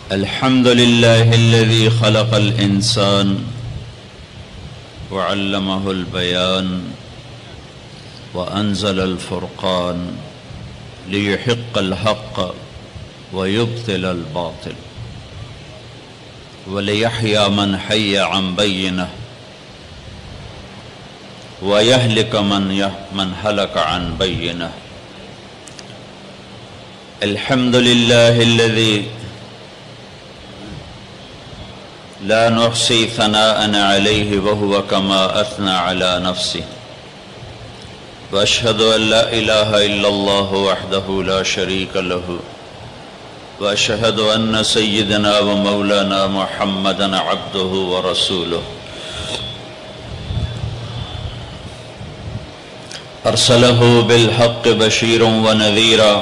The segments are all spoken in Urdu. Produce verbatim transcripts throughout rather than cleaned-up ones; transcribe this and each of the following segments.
الحمد لله الذي خلق الإنسان وعلمه البيان وأنزل الفرقان ليحق الحق ويبطل الباطل وليحيى من حي عن بينه ويهلك من من هلك عن بينه. الحمد لله الذي لا نحصي ثناء عليه وهو كما أثنى على نفسه، وأشهد أن لا إله إلا الله وحده لا شريك له، وأشهد أن سيدنا ومولانا محمدا عبده ورسوله أرسله بالحق بشيرا ونذيرا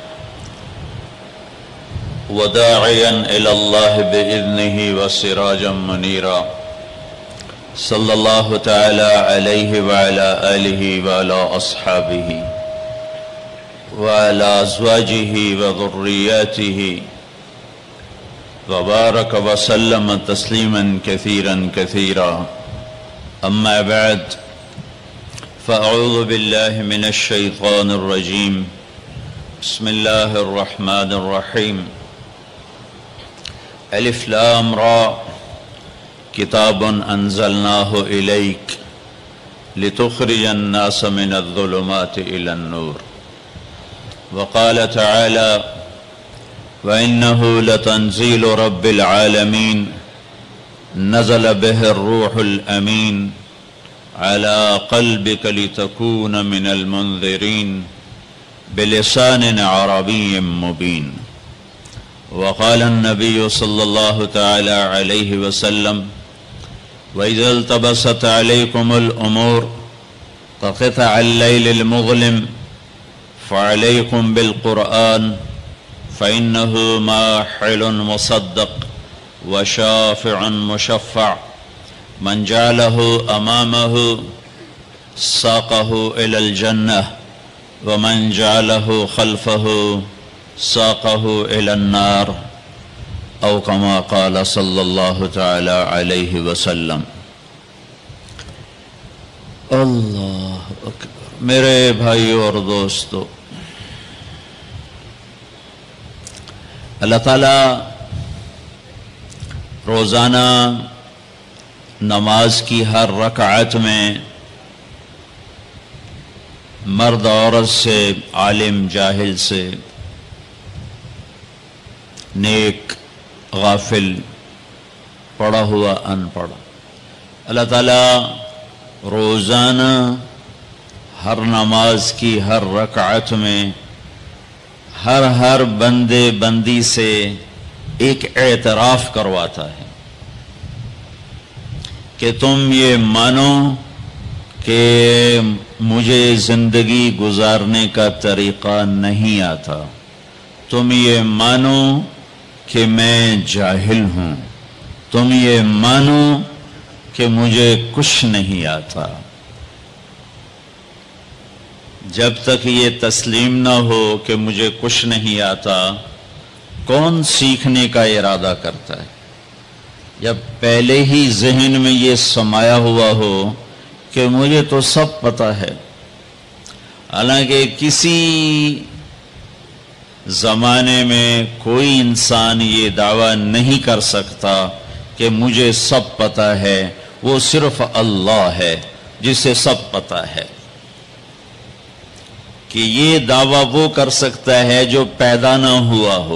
وداعيا إلى الله بإذنه وسراجا منيرا، صلى الله تعالى عليه وعلى آله وعلى أصحابه وعلى أزواجه وذرياته وبارك وسلم تسليما كثيرا كثيرا. أما بعد، فأعوذ بالله من الشيطان الرجيم. بسم الله الرحمن الرحيم. الف لام را کتاب انزلناه إليك لتخرج الناس من الظلمات إلى النور. وقال تعالى: وإنه لتنزيل رب العالمين نزل به الروح الأمين على قلبك لتكون من المنذرين بلسان عربي مبين. وقال النبي صلى الله تعالى عليه وسلم: وإذا التبست عليكم الأمور كقطع الليل المظلم فعليكم بالقرآن فإنه ماحل مصدق وشافع مشفع، من جعله أمامه ساقه إلى الجنة ومن جعله خلفه ساقه إلى النار، أو كما قال صلی اللہ تعالی علیہ وسلم. اللہ اکبر. میرے بھائیو اور دوستو، اللہ تعالیٰ روزانہ نماز کی ہر رکعت میں مرد عورت سے، عالم جاہل سے، نیک غافل، پڑھا ہوا ان پڑھا، اللہ تعالیٰ روزانہ ہر نماز کی ہر رکعت میں ہر ہر بندے بندی سے ایک اعتراف کرواتا ہے کہ تم یہ مانو کہ مجھے زندگی گزارنے کا طریقہ نہیں آتا، تم یہ مانو کہ میں جاہل ہوں، تم یہ مانو کہ مجھے کچھ نہیں آتا. جب تک یہ تسلیم نہ ہو کہ مجھے کچھ نہیں آتا، کون سیکھنے کا ارادہ کرتا ہے؟ جب پہلے ہی ذہن میں یہ سمایا ہوا ہو کہ مجھے تو سب پتہ ہے. حالانکہ کسی زمانے میں کوئی انسان یہ دعویٰ نہیں کر سکتا کہ مجھے سب پتہ ہے، وہ صرف اللہ ہے جسے سب پتہ ہے. کہ یہ دعویٰ وہ کر سکتا ہے جو پیدا نہ ہوا ہو،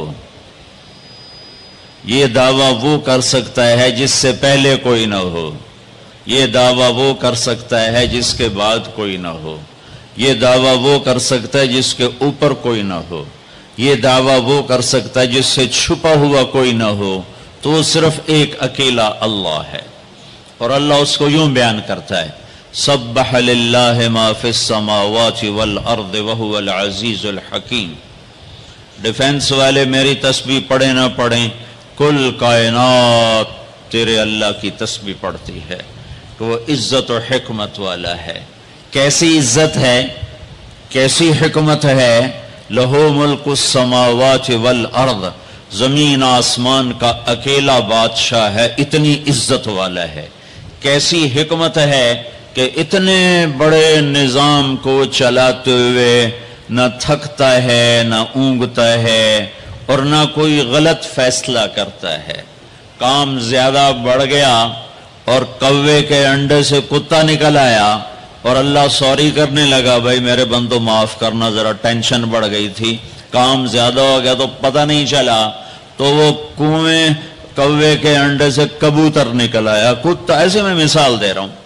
یہ دعویٰ وہ کر سکتا ہے جس سے پہلے کوئی نہ ہو، یہ دعویٰ وہ کر سکتا ہے جس کے بعد کوئی نہ ہو، یہ دعویٰ وہ کر سکتا ہے جس کے اوپر کوئی نہ ہو، یہ دعویٰ وہ کر سکتا ہے جس سے چھپا ہوا کوئی نہ ہو. تو وہ صرف ایک اکیلا اللہ ہے. اور اللہ اس کو یوں بیان کرتا ہے: سبح للہ ما فی السماوات والارض وہو العزیز الحکیم. ڈیفنس والے میری تسبیح پڑھیں نہ پڑھیں، کل کائنات تیرے اللہ کی تسبیح پڑھتی ہے کہ وہ عزت و حکمت والا ہے. کیسی عزت ہے، کیسی حکمت ہے؟ لہو ملک السماوات والارض، زمین آسمان کا اکیلا بادشاہ ہے، اتنی عزت والا ہے۔ کیسی حکمت ہے کہ اتنے بڑے نظام کو چلاتے ہوئے نہ تھکتا ہے، نہ اونگتا ہے، اور نہ کوئی غلط فیصلہ کرتا ہے۔ کام زیادہ بڑھ گیا اور کوے کے انڈے سے کتا نکل آیا اور اللہ سوری کرنے لگا، بھائی میرے بندو معاف کرنا، ذرا ٹینشن بڑھ گئی تھی، کام زیادہ ہو گیا تو پتہ نہیں چلا، تو وہ کنویں کوے کے انڈے سے کبوتر نکل آیا، کتا، ایسے میں مثال دے رہا ہوں۔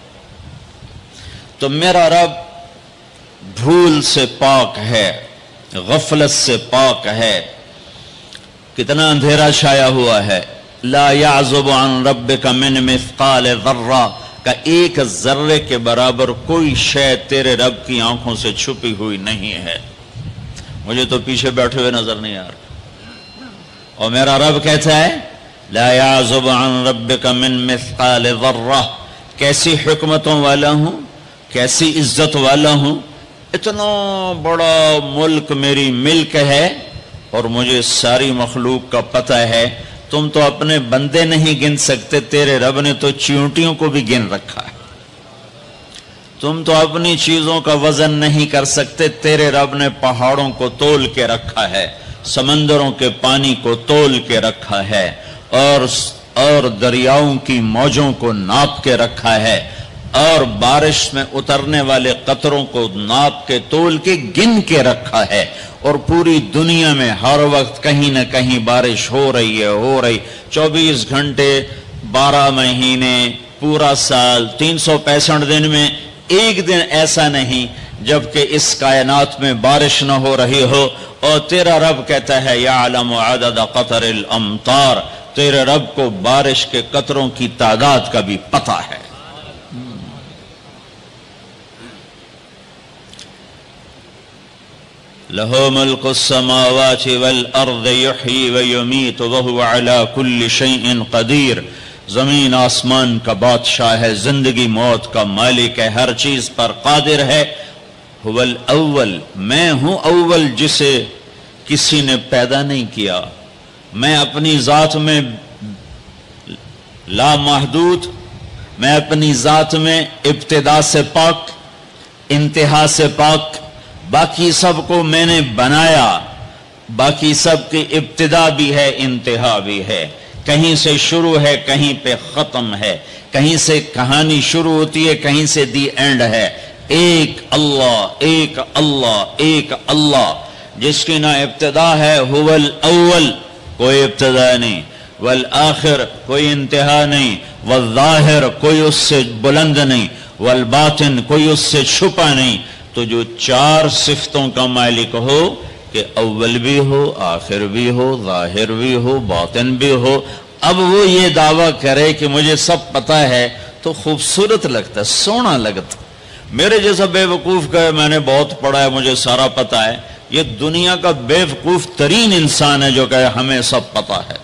تو میرا رب بھول سے پاک ہے، غفلت سے پاک ہے۔ کتنا اندھیرا چھایا ہوا ہے۔ لا يعزب عن ربك من مثقال ذرہ کا ایک ذرے کے برابر کوئی شے تیرے رب کی آنکھوں سے چھپی ہوئی نہیں ہے۔ مجھے تو پیچھے بیٹھے ہوئے نظر نہیں آ رہا، اور میرا رب کہتا ہے لا يعزب عن ربك من مثقال ذرہ، کیسی حکمتوں والا ہوں، کیسی عزت والا ہوں، اتنا بڑا ملک میری ملک ہے اور مجھے ساری مخلوق کا پتہ ہے۔ تم تو اپنے بندے نہیں گن سکتے، تیرے رب نے تو چیونٹیوں کو بھی گن رکھا ہے۔ تم تو اپنی چیزوں کا وزن نہیں کر سکتے، تیرے رب نے پہاڑوں کو تول کے رکھا ہے، سمندروں کے پانی کو تول کے رکھا ہے، اور اور دریاؤں کی موجوں کو ناپ کے رکھا ہے، اور بارش میں اترنے والے قطروں کو ناپ کے تول کے گن کے رکھا ہے، اور پوری دنیا میں ہر وقت کہیں نہ کہیں بارش ہو رہی ہے ہو رہی چوبیس گھنٹے، بارہ مہینے، پورا سال، تین سو پینسٹھ دن میں ایک دن ایسا نہیں جبکہ اس کائنات میں بارش نہ ہو رہی ہو۔ اور تیرا رب کہتا ہے یعلم عدد قطر الامطار، تیرے رب کو بارش کے قطروں کی تعداد کا بھی پتہ ہے۔ لَهُ مُلْكُ السَّمَاوَاتِ وَالْأَرْضِ يُحْيِي وَيُمِيتُ وَهُوَ عَلَى كُلِّ شَيْءٍ قَدِيرٌ، زمین آسمان کا بادشاہ ہے، زندگی موت کا مالک ہے، ہر چیز پر قادر ہے۔ هُوَ الْأَوَّلُ، میں ہوں اول جسے کسی نے پیدا نہیں کیا، میں اپنی ذات میں لا محدود، میں اپنی ذات میں ابتدا سے پاک، انتہا سے پاک، باقی سب کو میں نے بنایا، باقی سب کی ابتدا بھی ہے انتہا بھی ہے، کہیں سے شروع ہے کہیں پہ ختم ہے، کہیں سے کہانی شروع ہوتی ہے کہیں سے دی اینڈ ہے۔ ایک اللہ، ایک اللہ، ایک اللہ، جس کی نہ ابتدا ہے، هو الاول، کوئی ابتدا نہیں، والآخر، کوئی انتہا نہیں، والظاہر، کوئی اس سے بلند نہیں، والباطن، کوئی اس سے چھپا نہیں۔ تو جو چار صفتوں کا مالک ہو کہ اول بھی ہو، آخر بھی ہو، ظاہر بھی ہو، باطن بھی ہو، اب وہ یہ دعویٰ کرے کہ مجھے سب پتہ ہے تو خوبصورت لگتا ہے، سونا لگتا۔ میرے جیسا بے وقوف کہے میں نے بہت پڑھا ہے، مجھے سارا پتہ ہے، یہ دنیا کا بے وقوف ترین انسان ہے جو کہے ہمیں سب پتہ ہے۔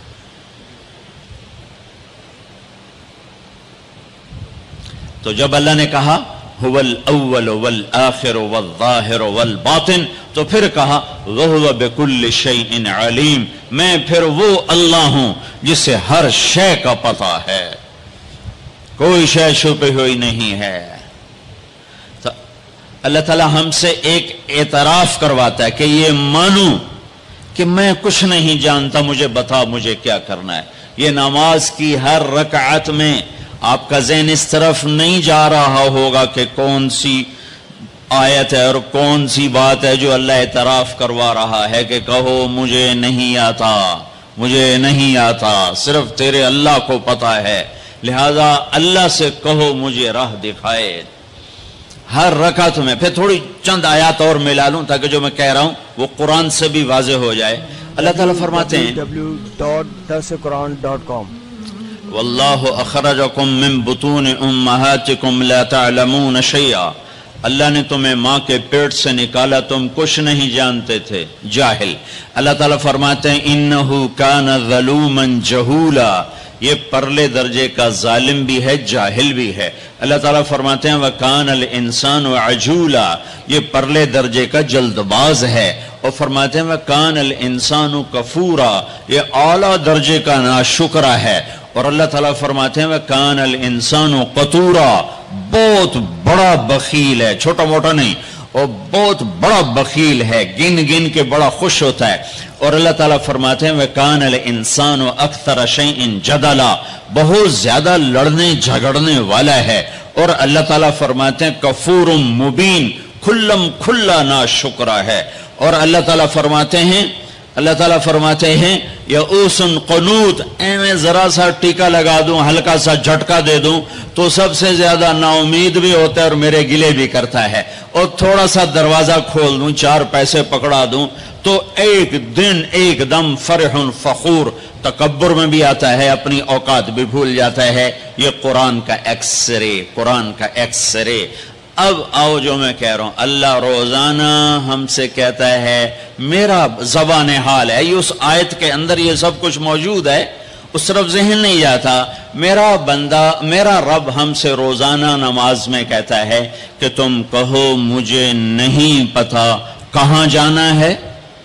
تو جب اللہ نے کہا هو الاول والآخر والظاہر والباطن، تو پھر کہا وَهُوَ بِكُلِّ شَيْءٍ عَلِيمٌ، میں پھر وہ اللہ ہوں جسے ہر شے کا پتہ ہے، کوئی شے چھپی ہوئی نہیں ہے۔ تو اللہ تعالی ہم سے ایک اعتراف کرواتا ہے کہ یہ مانو کہ میں کچھ نہیں جانتا، مجھے بتا مجھے کیا کرنا ہے۔ یہ نماز کی ہر رکعت میں آپ کا ذہن اس طرف نہیں جا رہا ہوگا کہ کون سی آیت ہے اور کون سی بات ہے جو اللہ اعتراف کروا رہا ہے کہ کہو مجھے نہیں آتا، مجھے نہیں آتا، صرف تیرے اللہ کو پتہ ہے، لہذا اللہ سے کہو مجھے راہ دکھائے۔ ہر رکعت میں پھر تھوڑی چند آیات اور ملا لوں تاکہ جو میں کہہ رہا ہوں وہ قرآن سے بھی واضح ہو جائے۔ اللہ تعالیٰ فرماتے ہیں ڈبلیو ڈبلیو ڈبلیو ڈاٹ درس قرآن ڈاٹ کام، واللہ اخرجکم من بطون امہاتکم لا تعلمون شیئا، اللہ نے تمہیں ماں کے پیٹ سے نکالا، تم کچھ نہیں جانتے تھے، جاہل۔ اللہ تعالیٰ فرماتے ہیں انہو کان ظلوما جہولا، یہ پرلے درجے کا ظالم بھی ہے، جاہل بھی ہے۔ اللہ تعالیٰ فرماتے ہیں وَكَانَ الْإِنسَانُ عَجُولًا، یہ پرلے درجے کا جلد باز ہے۔ اور فرماتے ہیں کان الانسان کفورا، یہ اعلیٰ درجے کا ناشکرا ہے. اور اللہ تعالیٰ فرماتے ہیں کان الانسان قتورا، بہت بڑا بخیل ہے، چھوٹا موٹا نہیں، اور بہت بڑا بخیل ہے، گن گن کے بڑا خوش ہوتا ہے. اور اللہ تعالیٰ فرماتے ہیں وَكَانَ الْإِنسَانُ أَكْثَرَ شَيْءٍ جَدَلًا، بہت زیادہ لڑنے جھگڑنے والا ہے. اور اللہ تعالیٰ فرماتے ہیں کفور مبین، کھلم کھلا ناشکرا ہے. اور اللہ تعالیٰ فرماتے ہیں اللہ تعالیٰ فرماتے ہیں یئوس قنوط، اے میں ذرا سا ٹیکا لگا دوں، ہلکا سا جھٹکا دے دوں تو سب سے زیادہ نا امید بھی ہوتا ہے اور میرے گلے بھی کرتا ہے. اور تھوڑا سا دروازہ کھول دوں، چار پیسے پکڑا دوں تو ایک دن ایک دم فرح فخور، تکبر میں بھی آتا ہے، اپنی اوقات بھی بھول جاتا ہے. یہ قرآن کا ایکس رے، قرآن کا ایکس رے. اب آؤ جو میں کہہ رہا ہوں، اللہ روزانہ ہم سے کہتا ہے، میرا زبان حال ہے، یہ اس آیت کے اندر یہ سب کچھ موجود ہے، اس طرف ذہن نہیں جاتا. میرا بندہ، میرا رب ہم سے روزانہ نماز میں کہتا ہے کہ تم کہو مجھے نہیں پتا کہاں جانا ہے،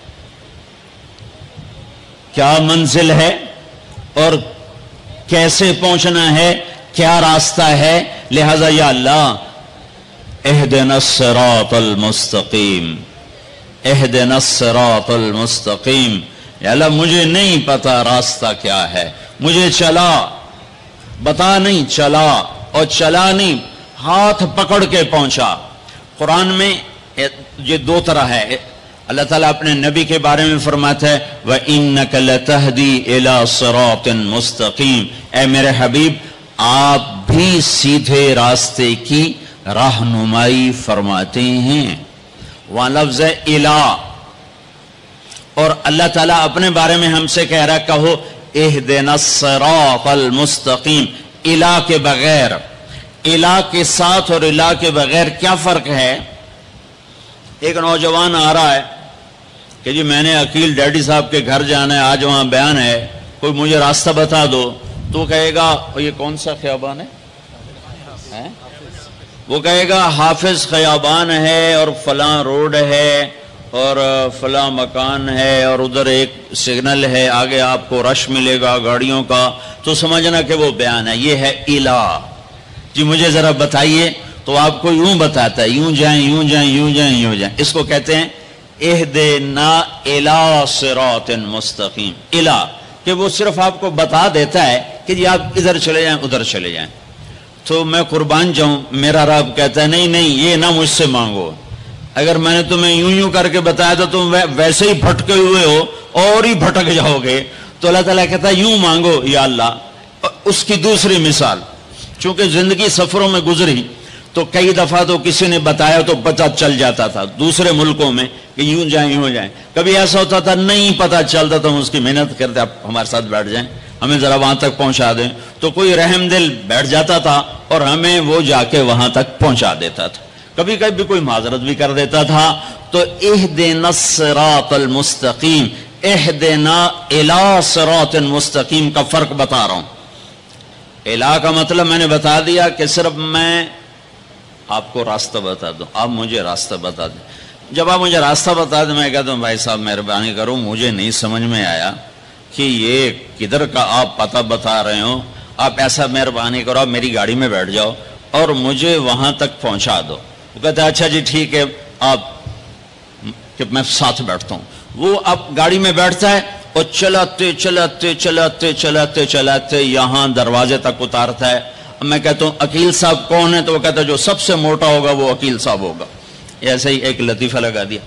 کیا منزل ہے اور کیسے پہنچنا ہے، کیا راستہ ہے. لہذا یا اللہ اہدنا الصراط المستقیم، اہدنا الصراط المستقیم، یا اللہ مجھے نہیں پتا راستہ کیا ہے، مجھے چلا بتا نہیں، چلا اور چلا نہیں، ہاتھ پکڑ کے پہنچا. قرآن میں یہ دو طرح ہے. اللہ تعالیٰ اپنے نبی کے بارے میں فرماتا ہے وَإِنَّكَ لَتَهْدِي إِلَى صِرَاطٍ مُسْتَقِيمٍ، اے میرے حبیب آپ بھی سیدھے راستے کی رہنمائی فرماتے ہیں. وہاں لفظ ہے الہ، اور اللہ تعالیٰ اپنے بارے میں ہم سے کہہ رہا ہے کہو اہدنا الصراط المستقیم. الہ کے بغیر، الہ کے ساتھ اور الہ کے بغیر کیا فرق ہے؟ ایک نوجوان آ رہا ہے کہ جی میں نے عقیل ڈیڈی صاحب کے گھر جانا ہے، آج وہاں بیان ہے، کوئی مجھے راستہ بتا دو. تو کہے گا یہ کون سا خیابان ہے؟ وہ کہے گا حافظ خیابان ہے اور فلاں روڈ ہے اور فلاں مکان ہے اور ادھر ایک سگنل ہے، آگے آپ کو رش ملے گا گاڑیوں کا. تو سمجھنا کہ وہ بیان ہے. یہ ہے الہ. جی مجھے ذرا بتائیے، تو آپ کو یوں بتاتا ہے یوں جائیں یوں جائیں یوں جائیں یوں جائیں. اس کو کہتے ہیں اہدنا الی صراط مستقیم. الہ کہ وہ صرف آپ کو بتا دیتا ہے کہ جی آپ ادھر چلے جائیں ادھر چلے جائیں. تو میں قربان جاؤں، میرا رب کہتا ہے نہیں نہیں یہ نہ مجھ سے مانگو. اگر میں نے تمہیں یوں یوں کر کے بتایا تو تم ویسے ہی بھٹکے ہوئے ہو اور ہی بھٹک جاؤ گے. تو اللہ تعالیٰ کہتا ہے یوں مانگو یا اللہ. اس کی دوسری مثال، چونکہ زندگی سفروں میں گزری تو کئی دفعہ تو کسی نے بتایا تو پتہ چل جاتا تھا دوسرے ملکوں میں کہ یوں جائیں یوں جائیں. کبھی ایسا ہوتا تھا نہیں پتہ چلتا تو ہم اس کی محنت کرتے آپ ہمارے ساتھ بیٹھ جائیں، ہمیں ذرا وہاں تک پہنچا دیں. تو کوئی رحم دل بیٹھ جاتا تھا اور ہمیں وہ جا کے وہاں تک پہنچا دیتا تھا. کبھی کبھی کوئی معذرت بھی کر دیتا تھا. تو اہدنا الصراط المستقیم، اہدنا الی صراط مستقیم کا فرق بتا رہا ہوں. الہ کا مطلب میں نے بتا دیا کہ صرف میں آپ کو راستہ بتا دوں، آپ مجھے راستہ بتا دیں. جب آپ مجھے راستہ بتا دیں میں کہتا ہوں بھائی صاحب مہربانی کرو مجھے نہیں سمجھ میں آیا کہ یہ کدھر کا آپ پتہ بتا رہے ہو، آپ ایسا مہربانی کرو آپ میری گاڑی میں بیٹھ جاؤ اور مجھے وہاں تک پہنچا دو. وہ کہتا ہے اچھا جی ٹھیک ہے آپ، کہ میں ساتھ بیٹھتا ہوں. وہ اب گاڑی میں بیٹھتا ہے اور چلاتے چلاتے چلاتے چلاتے چلاتے یہاں دروازے تک اتارتا ہے. میں کہتا ہوں عقیل صاحب کون ہے؟ تو وہ کہتا ہے جو سب سے موٹا ہوگا وہ عقیل صاحب ہوگا. ایسے ہی ایک لطیفہ لگا دیا.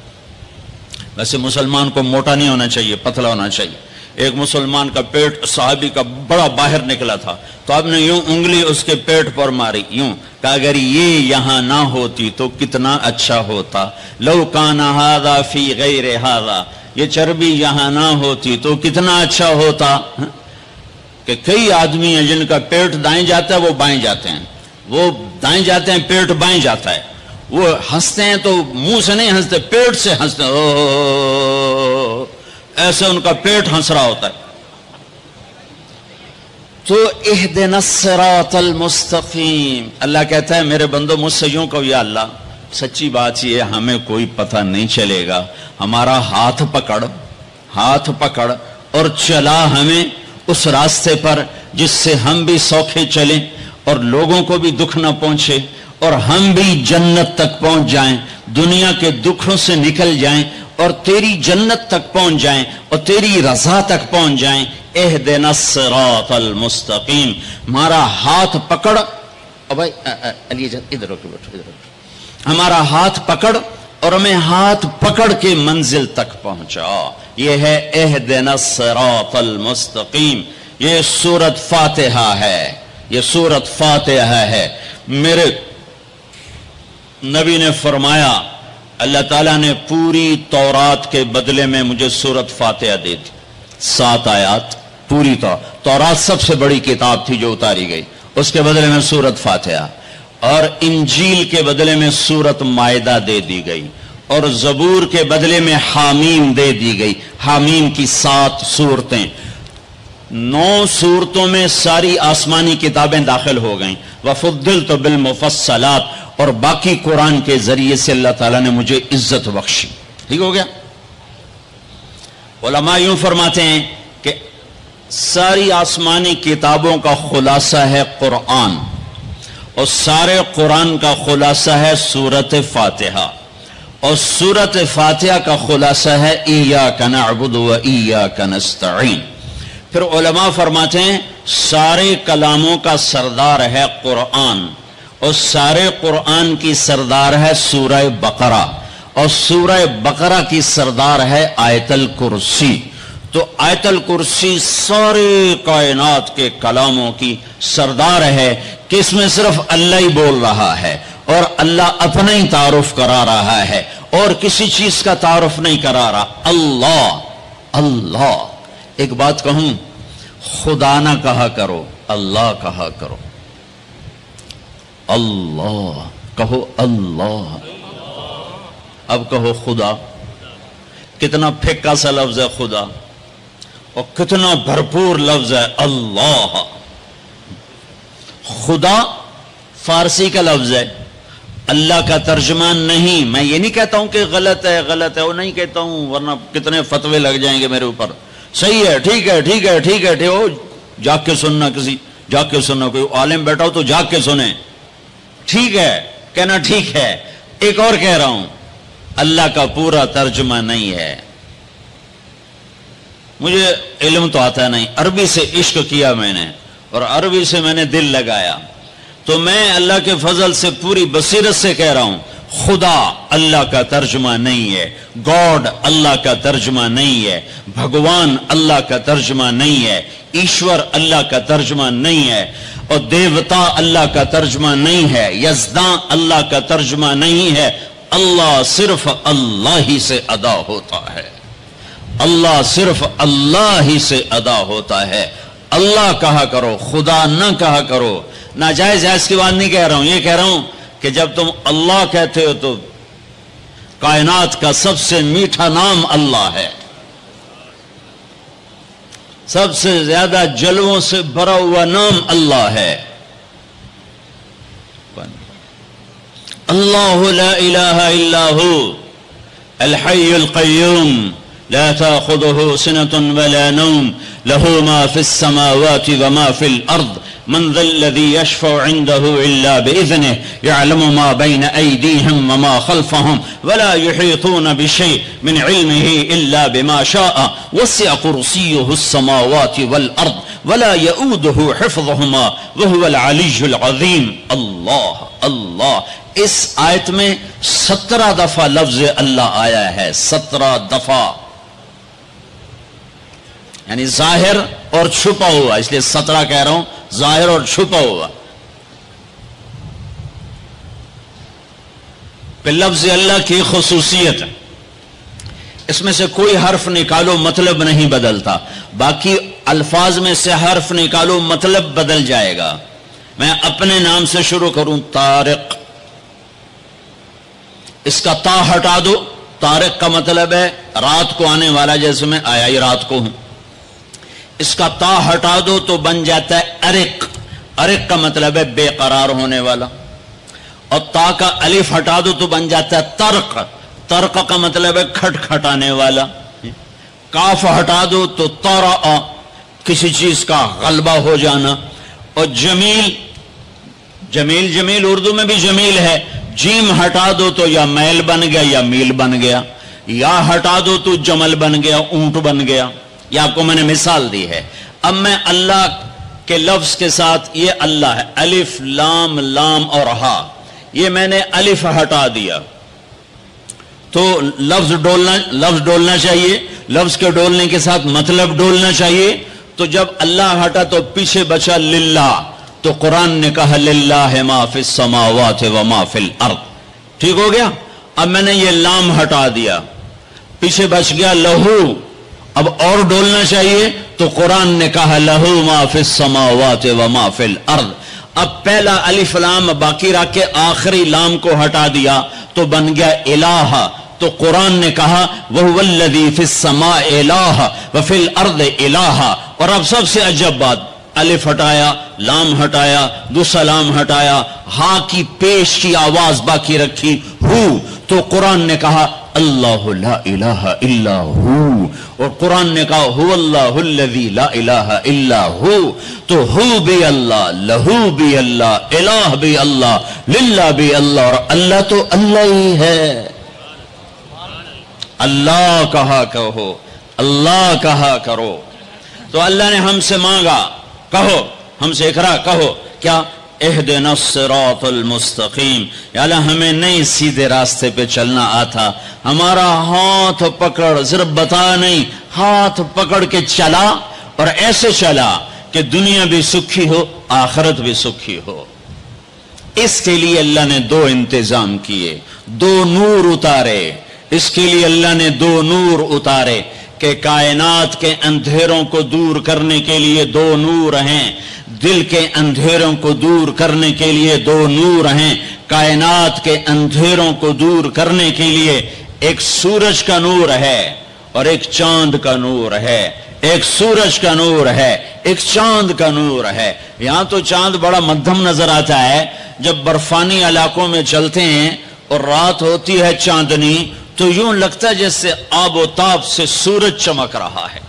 ویسے مسلمان کو موٹا نہیں ہونا چاہیے، پتلا ہونا چاہیے. ایک مسلمان کا پیٹ صحابی کا بڑا باہر نکلا تھا تو آپ نے یوں انگلی اس کے پیٹ پر ماری، یوں کہا اگر یہ یہاں نہ ہوتی تو کتنا اچھا ہوتا. لو کان ھذا فی غیر ھذا، یہ چربی یہاں نہ ہوتی تو کتنا اچھا ہوتا. کہ کئی آدمی ہیں جن کا پیٹ دائیں جاتا ہے وہ بائیں جاتے ہیں، وہ دائیں جاتے ہیں پیٹ بائیں جاتا ہے. وہ ہنستے ہیں تو منہ سے نہیں ہنستے، پیٹ سے ہنستے ہیں، او ایسے ان کا پیٹ ہنس رہا ہوتا ہے. تو اہدنا الصراط المستقیم. اللہ کہتا ہے میرے بندو مجھ سے یوں کہو یا اللہ سچی بات یہ ہمیں کوئی پتہ نہیں چلے گا، ہمارا ہاتھ پکڑ ہاتھ پکڑ اور چلا ہمیں اس راستے پر جس سے ہم بھی سوکھے چلیں اور لوگوں کو بھی دکھ نہ پہنچے اور ہم بھی جنت تک پہنچ جائیں، دنیا کے دکھوں سے نکل جائیں اور تیری جنت تک پہنچ جائیں اور تیری رضا تک پہنچ جائیں۔ اہدنا الصراط المستقیم، ہمارا ہاتھ پکڑ، اور بھائی علی جان ادھر رکھو بیٹھو ادھر رکھو، ہمارا ہاتھ پکڑ اور ہمیں ہاتھ پکڑ کے منزل تک پہنچا۔ یہ ہے اہدنا الصراط المستقیم، یہ سورت فاتحہ ہے، یہ سورت فاتحہ ہے۔ میرے نبی نے فرمایا اللہ تعالیٰ نے پوری تورات کے بدلے میں مجھے سورت فاتحہ دے دی، سات آیات پوری تو تورات سب سے بڑی کتاب تھی جو اتاری گئی، اس کے بدلے میں سورت فاتحہ، اور انجیل کے بدلے میں سورت مائدہ دے دی گئی، اور زبور کے بدلے میں حامیم دے دی گئی۔ حامیم کی سات صورتیں، نو صورتوں میں ساری آسمانی کتابیں داخل ہو گئیں۔ وَفُضِّلْتُ بِالْمُفَصَّلَاتِ، اور باقی قرآن کے ذریعے سے اللہ تعالیٰ نے مجھے عزت بخشی۔ ٹھیک ہو گیا؟ علماء یوں فرماتے ہیں کہ ساری آسمانی کتابوں کا خلاصہ ہے قرآن، اور سارے قرآن کا خلاصہ ہے سورت فاتحہ، اور سورت فاتحہ کا خلاصہ ہے ایاک نعبد و ایاک نستعین۔ پھر علماء فرماتے ہیں سارے کلاموں کا سردار ہے قرآن، اور سارے قرآن کی سردار ہے سورہ بقرہ، اور سورہ بقرہ کی سردار ہے آیت الکرسی۔ تو آیت الکرسی سارے کائنات کے کلاموں کی سردار ہے کہ اس میں صرف اللہ ہی بول رہا ہے، اور اللہ اپنا ہی تعارف کرا رہا ہے، اور کسی چیز کا تعارف نہیں کرا رہا۔ اللہ اللہ، ایک بات کہوں، خدا نہ کہا کرو، اللہ کہا کرو۔ اللہ کہو، اللہ، اب کہو خدا۔ کتنا پھیکا سا لفظ ہے خدا، اور کتنا بھرپور لفظ ہے اللہ۔ خدا فارسی کا لفظ ہے، اللہ کا ترجمان نہیں۔ میں یہ نہیں کہتا ہوں کہ غلط ہے غلط ہے، وہ نہیں کہتا ہوں، ورنہ کتنے فتوے لگ جائیں گے میرے اوپر۔ صحیح ہے، ٹھیک ہے ٹھیک ہے ٹھیک ہے ٹھیک ہو، جاگ کے سننا، کسی جاگ کے سننا، کوئی عالم بیٹھا ہو تو جاگ کے سنیں، ٹھیک ہے کہنا ٹھیک ہے۔ ایک اور کہہ رہا ہوں، اللہ کا پورا ترجمہ نہیں ہے۔ مجھے علم تو آتا نہیں، عربی سے عشق کیا میں نے، اور عربی سے میں نے دل لگایا، تو میں اللہ کے فضل سے پوری بصیرت سے کہہ رہا ہوں، خدا اللہ کا ترجمہ نہیں ہے، گاڈ اللہ کا ترجمہ نہیں ہے، بھگوان اللہ کا ترجمہ نہیں ہے، ایشور اللہ کا ترجمہ نہیں ہے، اور دیوتا اللہ کا ترجمہ نہیں ہے، یزداں اللہ کا ترجمہ نہیں ہے۔ اللہ صرف اللہ ہی سے ادا ہوتا ہے، اللہ صرف اللہ ہی سے ادا ہوتا ہے۔ اللہ کہا کرو، خدا نہ کہا کرو۔ ناجائز جائز کی بات نہیں کہہ رہا ہوں، یہ کہہ رہا ہوں کہ جب تم اللہ کہتے ہو تو کائنات کا سب سے میٹھا نام اللہ ہے، سب سے زیادہ جلووں سے بھرا ہوا نام اللہ ہے۔ اللہ لا الہ الا ہو الحی القیوم لا تأخذه سنة ولا نوم له ما في السماوات وما في الأرض من ذا الذي يشفع عنده إلا بإذنه يعلم ما بين أيديهم وما خلفهم ولا يحيطون بشيء من علمه إلا بما شاء وسع كرسيه السماوات والأرض ولا يؤوده حفظهما وهو العلي العظيم۔ اللہ اللہ، اس آیت میں سترہ دفعہ لفظ اللہ آیا ہے، سترہ دفعہ، یعنی ظاہر اور چھپا ہوا، اس لیے سترہ کہہ رہا ہوں، ظاہر اور چھپا ہوا۔ پہ لفظ اللہ کی خصوصیت ہے، اس میں سے کوئی حرف نکالو مطلب نہیں بدلتا، باقی الفاظ میں سے حرف نکالو مطلب بدل جائے گا۔ میں اپنے نام سے شروع کروں، طارق، اس کا تا ہٹا دو، طارق کا مطلب ہے رات کو آنے والا، جیسے میں آیا ہی رات کو ہوں۔ اس کا تا ہٹا دو تو بن جاتا ہے ارق، ارق کا مطلب ہے بے قرار ہونے والا، اور تا کا الف ہٹا دو تو بن جاتا ہے ترق، ترق کا مطلب ہے کھٹ کھٹانے والا. کاف ہٹا دو تو طرأ کسی چیز کا غلبہ ہو جانا. اور جمیل جمیل جمیل اردو میں بھی جمیل ہے. جیم ہٹا دو تو یا میل بن گیا یا میل بن گیا. یا ہٹا دو تو جمل بن گیا, اونٹ بن گیا. یہ آپ کو میں نے مثال دی ہے. اب میں اللہ کے لفظ کے ساتھ, یہ اللہ ہے, الف لام لام اور ہا, یہ میں نے الف ہٹا دیا تو لفظ ڈولنا لفظ ڈولنا چاہیے. لفظ کے ڈولنے کے ساتھ مطلب ڈولنا چاہیے. تو جب اللہ ہٹا تو پیچھے بچا للہ, تو قرآن نے کہا للہ ما فی السماوات و ما فی الارض. ٹھیک ہو گیا. اب میں نے یہ لام ہٹا دیا, پیچھے بچ گیا لہو. اب اور ڈولنا چاہیے تو قرآن نے کہا لہو ما فی السماوات و ما فی الارض. اب پہلا الف لام باقی رکھ کے آخری لام کو ہٹا دیا تو بن گیا الہ. تو قرآن نے کہا وَهُوَ الَّذِي فِي السَّمَاءِ إِلَٰهٌ وَفِي الْأَرْضِ إِلَٰهٌ. اور اب سب سے عجب بات, الف ہٹایا, لام ہٹایا, دوسرا لام ہٹایا, ہا کی پیش کی آواز باقی رکھی ہو. تو قرآن نے کہا اللہ لا الہ الا ہو. اور قرآن نے کہا هو اللہ الذی لا الہ الا ہو. تو ہو بھی اللہ, لہو بھی اللہ, الہ بھی اللہ, للہ بھی اللہ. اور اللہ تو اللہ ہی ہے. اللہ کہا کہو, اللہ کہا کرو. تو اللہ نے ہم سے مانگا, کہو ہم سے اقرا کہو کیا, اہدنا الصراط المستقیم. یا اللہ ہمیں نہیں سیدھے راستے پہ چلنا آتا, ہمارا ہاتھ پکڑ, صرف بتا نہیں, ہاتھ پکڑ کے چلا اور ایسے چلا کہ دنیا بھی سکھی ہو آخرت بھی سکھی ہو. اس کے لیے اللہ نے دو انتظام کیے, دو نور اتارے. اس کے لیے اللہ نے دو نور اتارے کہ کائنات کے اندھیروں کو دور کرنے کے لیے دو نور ہیں, دل کے اندھیروں کو دور کرنے کے لیے دو نور ہیں, کائنات کے اندھیروں کو دور کرنے کے لیے ایک سورج کا نور ہے اور ایک چاند کا نور ہے. ایک سورج کا نور ہے, ایک چاند کا نور ہے. یہاں تو چاند بڑا مدھم نظر آتا ہے. جب برفانی علاقوں میں چلتے ہیں اور رات ہوتی ہے چاندنی تو یوں لگتا ہے جیسے آب و تاب سے سورج چمک رہا ہے.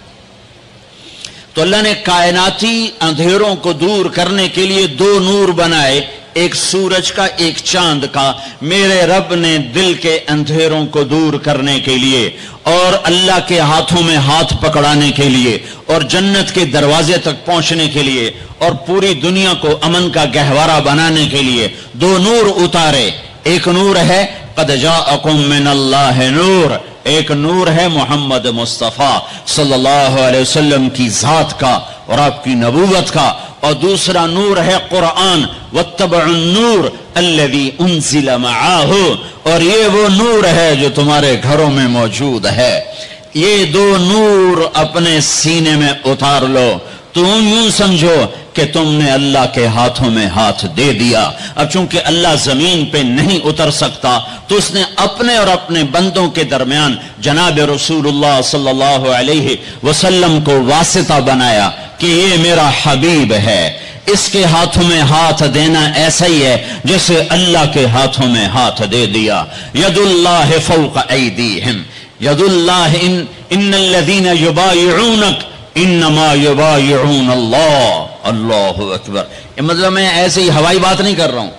تو اللہ نے کائناتی اندھیروں کو دور کرنے کے لیے دو نور بنائے, ایک سورج کا ایک چاند کا. میرے رب نے دل کے اندھیروں کو دور کرنے کے لیے اور اللہ کے ہاتھوں میں ہاتھ پکڑانے کے لیے اور جنت کے دروازے تک پہنچنے کے لیے اور پوری دنیا کو امن کا گہوارہ بنانے کے لیے دو نور اتارے. ایک نور ہے قد جاءکم من اللہ نور, ایک نور ہے محمد مصطفیٰ صلی اللہ علیہ وسلم کی ذات کا اور آپ کی نبوت کا. اور دوسرا نور ہے قرآن, واتبعوا النور الذی انزل معاہ, اور یہ وہ نور ہے جو تمہارے گھروں میں موجود ہے. یہ دو نور اپنے سینے میں اتار لو. تم یوں سمجھو کہ تم نے اللہ کے ہاتھوں میں ہاتھ دے دیا. اب چونکہ اللہ زمین پہ نہیں اتر سکتا تو اس نے اپنے اور اپنے بندوں کے درمیان جناب رسول اللہ صلی اللہ علیہ وسلم کو واسطہ بنایا کہ یہ میرا حبیب ہے, اس کے ہاتھوں میں ہاتھ دینا ایسا ہی ہے جیسے اللہ کے ہاتھوں میں ہاتھ دے دیا. ید اللہ فوق ایدیہم, ید اللہ ان ان الذین یبایعونک انما یبایعون اللہ. اللہ اکبر. یہ مطلب میں ایسے ہی ہوائی بات نہیں کر رہا ہوں.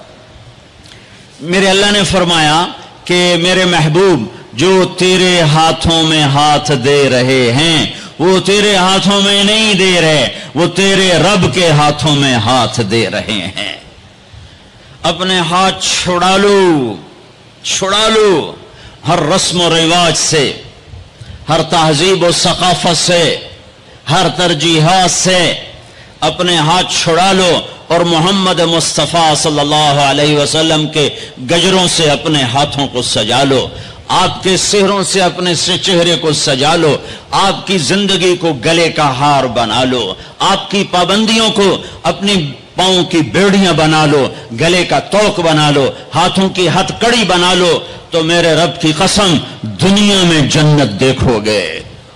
میرے اللہ نے فرمایا کہ میرے محبوب جو تیرے ہاتھوں میں ہاتھ دے رہے ہیں وہ تیرے ہاتھوں میں نہیں دے رہے, وہ تیرے رب کے ہاتھوں میں ہاتھ دے رہے ہیں. اپنے ہاتھ چھڑا لو, چھڑا لو ہر رسم و رواج سے, ہر تہذیب و ثقافت سے, ہر ترجیحات سے. اپنے ہاتھ چھڑا لو اور محمد مصطفیٰ صلی اللہ علیہ وسلم کے گجروں سے اپنے ہاتھوں کو سجا لو, آپ کے سہروں سے اپنے چہرے کو سجا لو, آپ کی زندگی کو گلے کا ہار بنا لو, آپ کی پابندیوں کو اپنی پاؤں کی بیڑیاں بنا لو, گلے کا توق بنا لو, ہاتھوں کی ہتھ کڑی بنا لو, تو میرے رب کی قسم دنیا میں جنت دیکھو گے.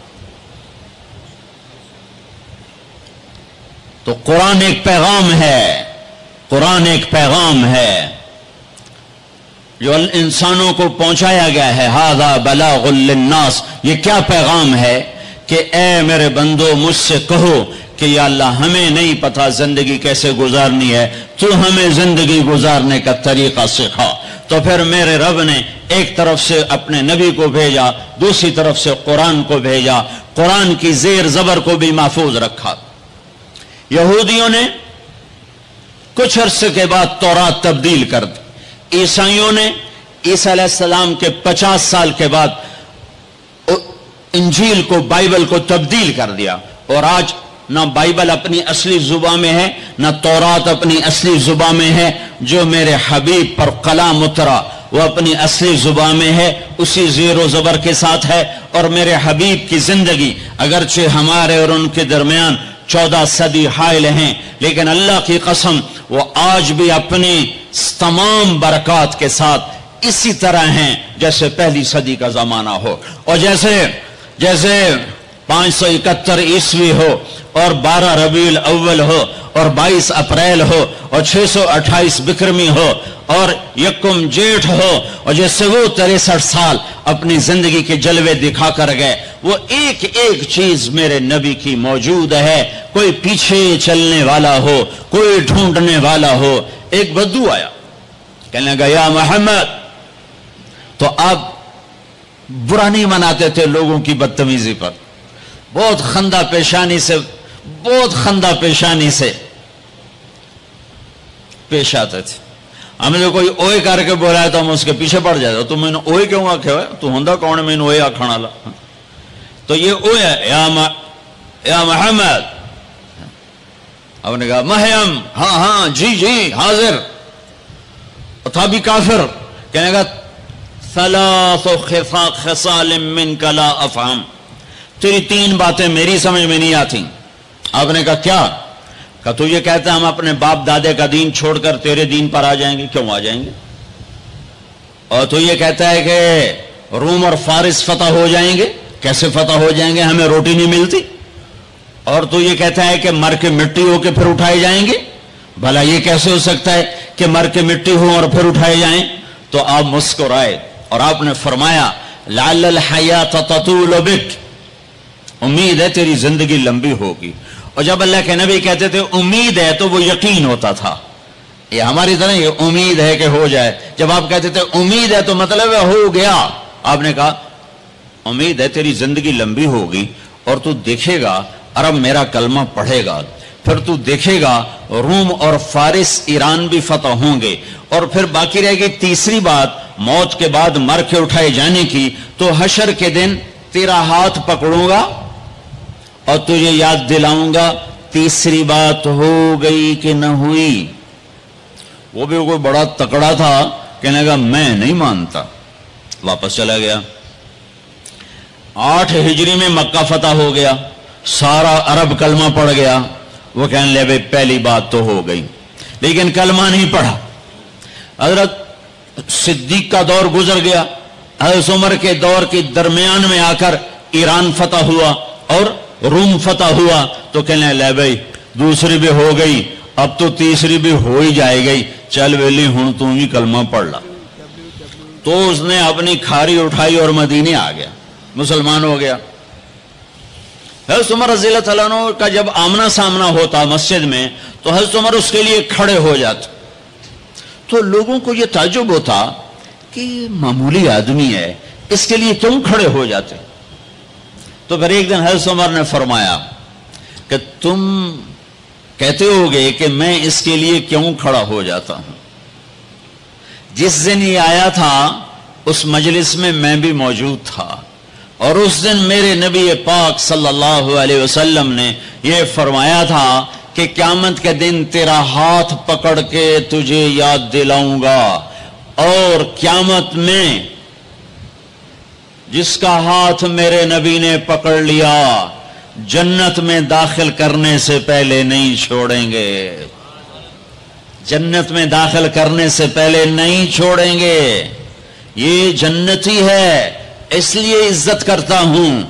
تو قرآن ایک پیغام ہے, قرآن ایک پیغام ہے. جو انسانوں کو پہنچایا گیا ہے، ھذا بلاغ للناس، یہ کیا پیغام ہے کہ اے میرے بندو مجھ سے کہو کہ یا اللہ ہمیں نہیں پتا زندگی کیسے گزارنی ہے، تو ہمیں زندگی گزارنے کا طریقہ سکھا۔ تو پھر میرے رب نے ایک طرف سے اپنے نبی کو بھیجا، دوسری طرف سے قرآن کو بھیجا، قرآن کی زیر زبر کو بھی محفوظ رکھا۔ یہودیوں نے کچھ عرصے کے بعد تورات تبدیل کر دی، عیسائیوں نے عیسیٰ علیہ السلام کے پچاس سال کے بعد انجیل کو، بائبل کو تبدیل کر دیا، اور آج نہ بائبل اپنی اصلی زبان میں ہے، نہ تورات اپنی اصلی زبان میں ہے۔ جو میرے حبیب پر کلام اترا وہ اپنی اصلی زبان میں ہے، اسی زیر و زبر کے ساتھ ہے، اور میرے حبیب کی زندگی اگرچہ ہمارے اور ان کے درمیان چودہ صدی حائل ہیں، لیکن اللہ کی قسم وہ آج بھی اپنی تمام برکات کے ساتھ اسی طرح ہیں جیسے پہلی صدی کا زمانہ ہو، اور جیسے جیسے پانچ سو اکہتر عیسوی ہو، اور بارہ ربیع الاول ہو، اور بائیس اپریل ہو، اور چھ سو اٹھائیس بکرمی ہو، اور یکم جیٹھ ہو، اور جیسے وہ تریسٹھ سال اپنی زندگی کے جلوے دکھا کر گئے، وہ ایک ایک چیز میرے نبی کی موجود ہے۔ کوئی پیچھے چلنے والا ہو، کوئی ڈھونڈنے والا ہو۔ ایک بدو آیا، کہنے لگا یا محمد، تو آپ برا نہیں مناتے تھے لوگوں کی بدتمیزی پر، بہت خندہ پیشانی سے بہت خندہ پیشانی سے پیش آتے تھے۔ ہمیں جو کوئی اوئے کر کے بولا تو ہم اس کے پیچھے پڑ جاتے، تو میں نے اوئے کیوں آکھے ہوئے، تو ہندہ کون ہے میں نے اوئے آکھانا لا، تو یہ اوئے ہے یا, یا محمد۔ اب نے کہا مہیم، ہاں ہاں جی جی حاضر، تھا بھی کافر، کہنے گا ثلاث خصال منک لا افہم، تیری تین باتیں میری سمجھ میں نہیں آتی۔ آپ نے کہا کیا؟ کہ تو یہ کہتا ہے ہم اپنے باپ دادے کا دین چھوڑ کر تیرے دین پر آ جائیں گے، کیوں آ جائیں گے؟ اور تو یہ کہتا ہے کہ روم اور فارس فتح ہو جائیں گے، کیسے فتح ہو جائیں گے، ہمیں روٹی نہیں ملتی۔ اور تو یہ کہتا ہے کہ مر کے مٹی ہو کے پھر اٹھائے جائیں گے، بھلا یہ کیسے ہو سکتا ہے کہ مر کے مٹی ہوں اور پھر اٹھائے جائیں؟ تو آپ مسکرائے اور آپ نے فرمایا لعل الحیات تطول بک، امید ہے تیری زندگی لمبی ہوگی۔ اور جب اللہ کے نبی کہتے تھے امید ہے تو وہ یقین ہوتا تھا، یہ ہماری طرح یہ امید ہے کہ ہو جائے۔ جب آپ کہتے تھے امید ہے تو مطلب ہے ہو گیا۔ آپ نے کہا امید ہے تیری زندگی لمبی ہوگی، اور تو دیکھے گا عرب میرا کلمہ پڑھے گا، پھر تو دیکھے گا روم اور فارس ایران بھی فتح ہوں گے، اور پھر باقی رہے گی تیسری بات موت کے بعد مر کے اٹھائے جانے کی۔ تو حشر کے دن تیرا ہاتھ پکڑوں گا اور تجھے یاد دلاؤں گا تیسری بات ہو گئی کہ نہ ہوئی۔ وہ بھی کوئی بڑا تکڑا تھا، کہنے گا میں نہیں مانتا، واپس چلا گیا۔ آٹھ ہجری میں مکہ فتح ہو گیا، سارا عرب کلمہ پڑھ گیا۔ وہ کہنے لے بھئی پہلی بات تو ہو گئی، لیکن کلمہ نہیں پڑھا۔ حضرت صدیق کا دور گزر گیا، حضرت عمر کے دور کے درمیان میں آ کر ایران فتح ہوا اور روم فتح ہوا، تو کہنے لے بھئی دوسری بھی ہو گئی، اب تو تیسری بھی ہو ہی جائے گئی، چل ویلی ہوں تم ہی کلمہ پڑھ لا۔ تو اس نے اپنی کھاری اٹھائی اور مدینے آ گیا، مسلمان ہو گیا۔ حضرت عمر رضی اللہ تعالیٰ عنہ کا جب آمنا سامنا ہوتا مسجد میں تو حضرت عمر اس کے لیے کھڑے ہو جاتے، تو لوگوں کو یہ تعجب ہوتا کہ معمولی آدمی ہے، اس کے لیے کیوں کھڑے ہو جاتے؟ تو پھر ایک دن حضرت عمر نے فرمایا کہ تم کہتے ہوگے کہ میں اس کے لیے کیوں کھڑا ہو جاتا ہوں، جس دن یہ آیا تھا اس مجلس میں میں بھی موجود تھا، اور اس دن میرے نبی پاک صلی اللہ علیہ وسلم نے یہ فرمایا تھا کہ قیامت کے دن تیرا ہاتھ پکڑ کے تجھے یاد دلاؤں گا، اور قیامت میں جس کا ہاتھ میرے نبی نے پکڑ لیا جنت میں داخل کرنے سے پہلے نہیں چھوڑیں گے، جنت میں داخل کرنے سے پہلے نہیں چھوڑیں گے۔ یہ جنتی ہے اس لیے عزت کرتا ہوں۔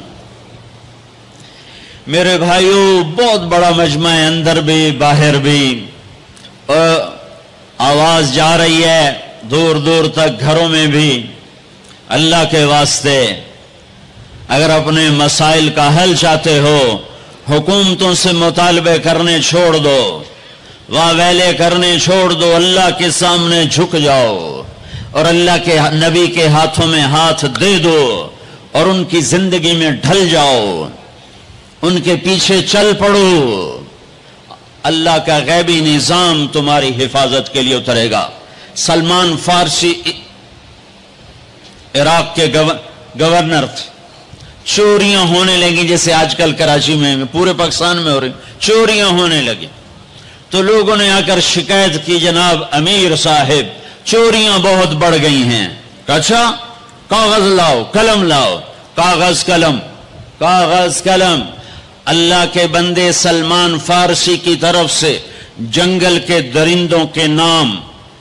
میرے بھائیو بہت بڑا مجمع ہے، اندر بھی باہر بھی، اور آواز جا رہی ہے دور دور تک گھروں میں بھی اللہ کے واسطے اگر اپنے مسائل کا حل چاہتے ہو حکومتوں سے مطالبے کرنے چھوڑ دو، واہ ویلے کرنے چھوڑ دو، اللہ کے سامنے جھک جاؤ اور اللہ کے نبی کے ہاتھوں میں ہاتھ دے دو اور ان کی زندگی میں ڈھل جاؤ، ان کے پیچھے چل پڑو، اللہ کا غیبی نظام تمہاری حفاظت کے لیے اترے گا۔ سلمان فارسی عراق کے گورنر تھے، چوریاں ہونے لگیں جیسے آج کل کراچی میں پورے پاکستان میں ہو رہی، چوریاں ہونے لگی تو لوگوں نے آ کر شکایت کی، جناب امیر صاحب چوریاں بہت بڑھ گئی ہیں۔ اچھا کاغذ لاؤ، قلم لاؤ، کاغذ قلم، کاغذ قلم۔ اللہ کے بندے سلمان فارسی کی طرف سے جنگل کے درندوں کے نام،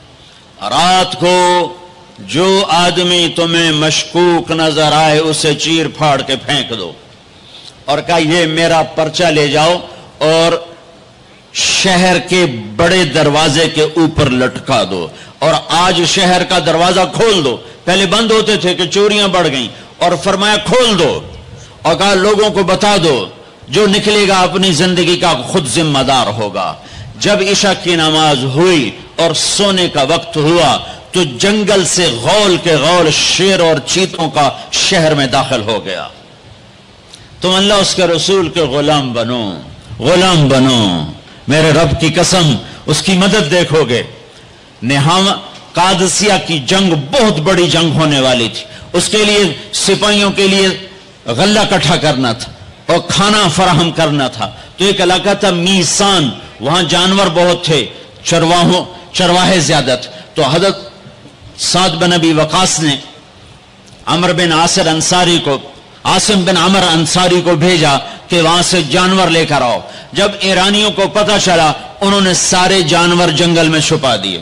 رات کو جو آدمی تمہیں مشکوک نظر آئے اسے چیر پھاڑ کے پھینک دو، اور کہا یہ میرا پرچہ لے جاؤ اور شہر کے بڑے دروازے کے اوپر لٹکا دو، اور آج شہر کا دروازہ کھول دو۔ پہلے بند ہوتے تھے کہ چوریاں بڑھ گئیں، اور فرمایا کھول دو، اور کہا لوگوں کو بتا دو جو نکلے گا اپنی زندگی کا خود ذمہ دار ہوگا۔ جب عشاء کی نماز ہوئی اور سونے کا وقت ہوا تو جنگل سے غول کے غول شیر اور چیتوں کا شہر میں داخل ہو گیا۔ تم اللہ اس کے رسول کے غلام بنو، غلام بنو، میرے رب کی قسم اس کی مدد دیکھو گے۔ نہام قادسیہ کی جنگ بہت بڑی جنگ ہونے والی تھی، اس کے لیے سپاہیوں کے لیے غلہ اکٹھا کرنا تھا اور کھانا فراہم کرنا تھا۔ تو ایک علاقہ تھا میسان، وہاں جانور بہت تھے، چرواہوں چرواہے زیادہ تھے، تو حضرت سعد بن ابی وقاص نے عمر بن عاصر انصاری کو، عاصم بن عمر انصاری کو بھیجا کہ وہاں سے جانور لے کر آؤ۔ جب ایرانیوں کو پتہ چلا انہوں نے سارے جانور جنگل میں چھپا دیے۔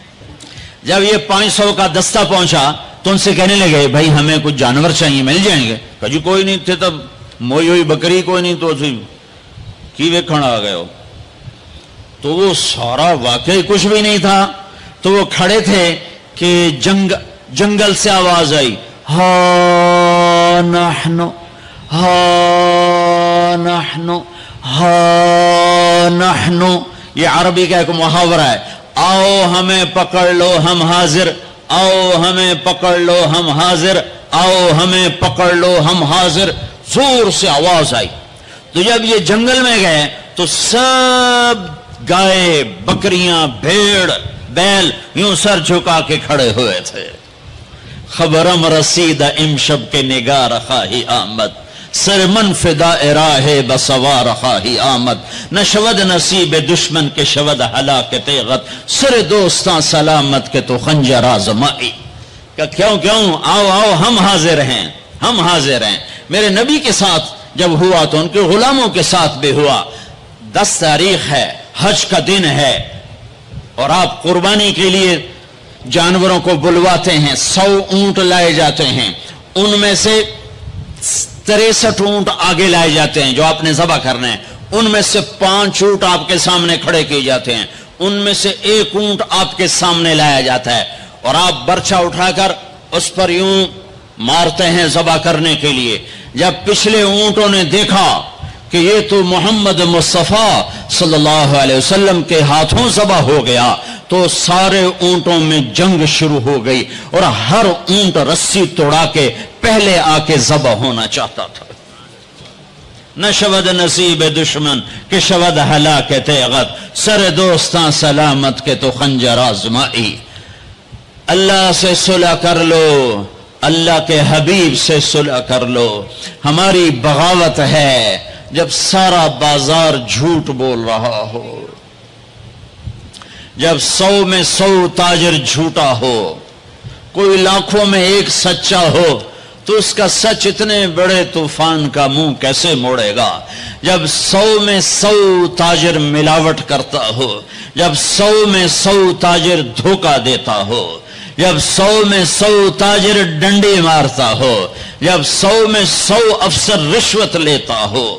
جب یہ پانچ سو کا دستہ پہنچا تو ان سے کہنے لگے بھائی ہمیں کچھ جانور چاہیے، مل جائیں گے؟ کہا جی کوئی نہیں تھے، تب موئی ہوئی بکری کوئی نہیں تو کی ویکھن آ گئے ہو۔ تو وہ سارا واقعی کچھ بھی نہیں تھا، تو وہ کھڑے تھے کہ جنگ جنگل سے آواز آئی، ہا نحنو ہا نحنو ہا نحنو، یہ عربی کا ایک محاورہ ہے، آؤ ہمیں پکڑ لو ہم حاضر، آؤ ہمیں پکڑ لو ہم حاضر، آؤ ہمیں پکڑ لو ہم حاضر۔ زور سے آواز آئی تو جب یہ جنگل میں گئے تو سب گائے بکریاں بھیڑ بیل یوں سر جھکا کے کھڑے ہوئے تھے۔ خبرم رسید امشب کے نگار خواہی آمد، سر من فدا راہ بسوار خواہی آمد، نہ شود نصیب دشمن کے شود ہلاک تیغت، سر دوستاں سلامت کے تو خنجر آزمائی۔ کہ کیوں کیوں آؤ آؤ ہم حاضر ہیں، ہم حاضر ہیں۔ میرے نبی کے ساتھ جب ہوا تو ان کے غلاموں کے ساتھ بھی ہوا۔ دس تاریخ ہے، حج کا دن ہے، اور آپ قربانی کے لیے جانوروں کو بلواتے ہیں، سو اونٹ لائے جاتے ہیں، ان میں سے تریسٹھ اونٹ آگے لائے جاتے ہیں جو آپ نے ذبح کرنا ہے، ان میں سے پانچ اونٹ آپ کے سامنے کھڑے کیے جاتے ہیں، ان میں سے ایک اونٹ آپ کے سامنے لایا جاتا ہے، اور آپ برچہ اٹھا کر اس پر یوں مارتے ہیں ذبح کرنے کے لیے۔ جب پچھلے اونٹوں نے دیکھا کہ یہ تو محمد مصطفیٰ صلی اللہ علیہ وسلم کے ہاتھوں ذبح ہو گیا تو سارے اونٹوں میں جنگ شروع ہو گئی، اور ہر اونٹ رسی توڑا کے پہلے آ کے ذبح ہونا چاہتا تھا۔ نہ شود نصیب دشمن کہ شود ہلاک تیغت، سر دوستاں سلامت کے تو خنجر آزمائی۔ اللہ سے صلح کر لو، اللہ کے حبیب سے صلح کر لو۔ ہماری بغاوت ہے جب سارا بازار جھوٹ بول رہا ہو، جب سو میں سو تاجر جھوٹا ہو، کوئی لاکھوں میں ایک سچا ہو تو اس کا سچ اتنے بڑے طوفان کا منہ کیسے موڑے گا؟ جب سو میں سو تاجر ملاوٹ کرتا ہو، جب سو میں سو تاجر دھوکہ دیتا ہو، جب سو میں سو تاجر ڈنڈی مارتا ہو، جب سو میں سو افسر رشوت لیتا ہو،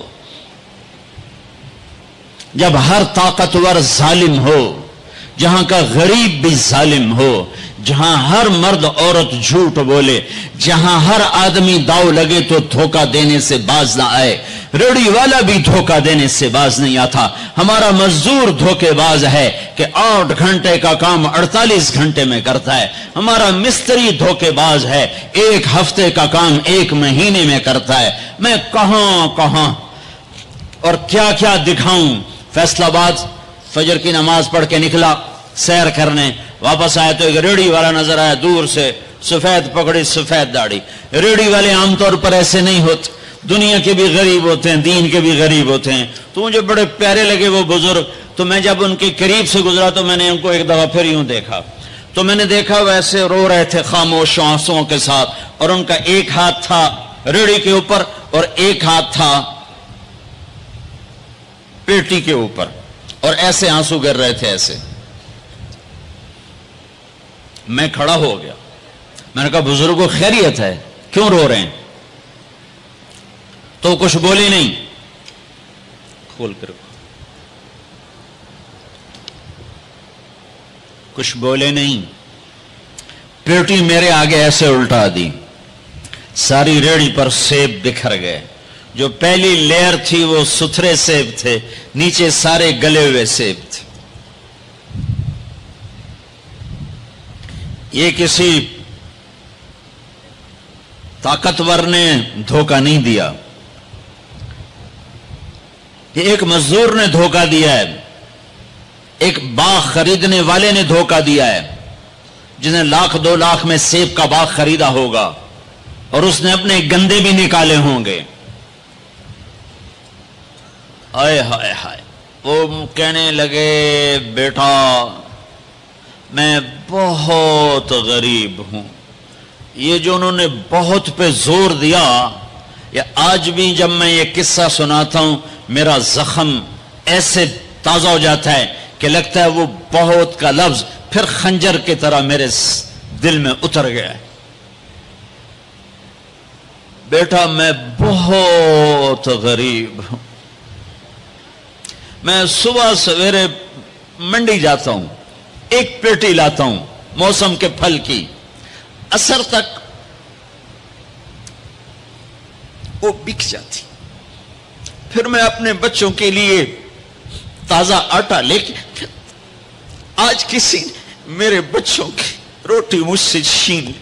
جب ہر طاقتور ظالم ہو، جہاں کا غریب بھی ظالم ہو، جہاں ہر مرد عورت جھوٹ بولے، جہاں ہر آدمی داؤ لگے تو دھوکہ دینے سے باز نہ آئے، ریڑھی والا بھی دھوکہ دینے سے باز نہیں آتا۔ ہمارا مزدور دھوکے باز ہے کہ آٹھ گھنٹے کا کام اڑتالیس گھنٹے میں کرتا ہے، ہمارا مستری دھوکے باز ہے، ایک ہفتے کا کام ایک مہینے میں کرتا ہے۔ میں کہاں کہاں اور کیا کیا دکھاؤں۔ فیصل آباد فجر کی نماز پڑھ کے نکلا سیر کرنے، واپس آیا تو ایک ریڑھی والا نظر آیا دور سے، سفید پکڑی سفید داڑھی۔ ریڑھی والے عام طور پر ایسے نہیں ہوتے، دنیا کے بھی غریب ہوتے ہیں، دین کے بھی غریب ہوتے ہیں، تو مجھے بڑے پیارے لگے وہ بزرگ۔ تو میں جب ان کے قریب سے گزرا تو میں نے ان کو ایک دفعہ پھر یوں دیکھا، تو میں نے دیکھا ویسے رو رہے تھے خاموش آنسوؤں کے ساتھ، اور ان کا ایک ہاتھ تھا ریڑھی کے اوپر اور ایک ہاتھ تھا پیٹی کے اوپر، اور ایسے آنسو گر رہے تھے ایسے۔ میں کھڑا ہو گیا، میں نے کہا بزرگوں خیریت ہے، کیوں رو رہے ہیں؟ تو کچھ بولی نہیں، کھول کر کچھ بولے نہیں، پیٹی میرے آگے ایسے الٹا دی، ساری ریڑھی پر سیب بکھر گئے۔ جو پہلی لیئر تھی وہ ستھرے سیب تھے، نیچے سارے گلے ہوئے سیب تھے۔ یہ کسی طاقتور نے دھوکہ نہیں دیا، یہ ایک مزدور نے دھوکہ دیا ہے، ایک باغ خریدنے والے نے دھوکہ دیا ہے، جس نے لاکھ دو لاکھ میں سیب کا باغ خریدا ہوگا اور اس نے اپنے گندے بھی نکالے ہوں گے۔ آئے ہائے ہائے، وہ کہنے لگے بیٹا میں بہت غریب ہوں، یہ جو انہوں نے بہت پہ زور دیا، یا آج بھی جب میں یہ قصہ سناتا ہوں میرا زخم ایسے تازہ ہو جاتا ہے کہ لگتا ہے وہ بہت کا لفظ پھر خنجر کی طرح میرے دل میں اتر گیا ہے۔ بیٹا میں بہت غریب ہوں، میں صبح سویرے منڈی جاتا ہوں، ایک پیٹی لاتا ہوں موسم کے پھل کی، عصر تک وہ بک جاتی، پھر میں اپنے بچوں کے لیے تازہ آٹا لے کے، آج کسی نے میرے بچوں کی روٹی مجھ سے چھین لی۔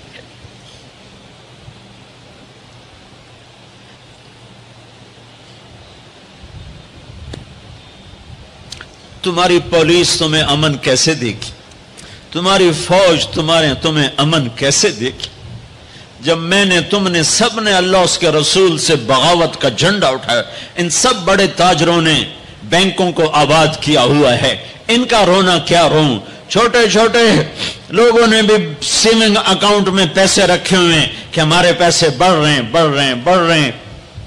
تمہاری پولیس تمہیں امن کیسے دے گی؟ تمہاری فوج تمہارے تمہیں امن کیسے دے گی جب میں نے تم نے سب نے اللہ اس کے رسول سے بغاوت کا جھنڈا اٹھایا؟ ان سب بڑے تاجروں نے بینکوں کو آباد کیا ہوا ہے، ان کا رونا کیا روں؟ چھوٹے چھوٹے لوگوں نے بھی سیونگ اکاؤنٹ میں پیسے رکھے ہوئے ہیں کہ ہمارے پیسے بڑھ رہے ہیں بڑھ رہے ہیں بڑھ رہے ہیں۔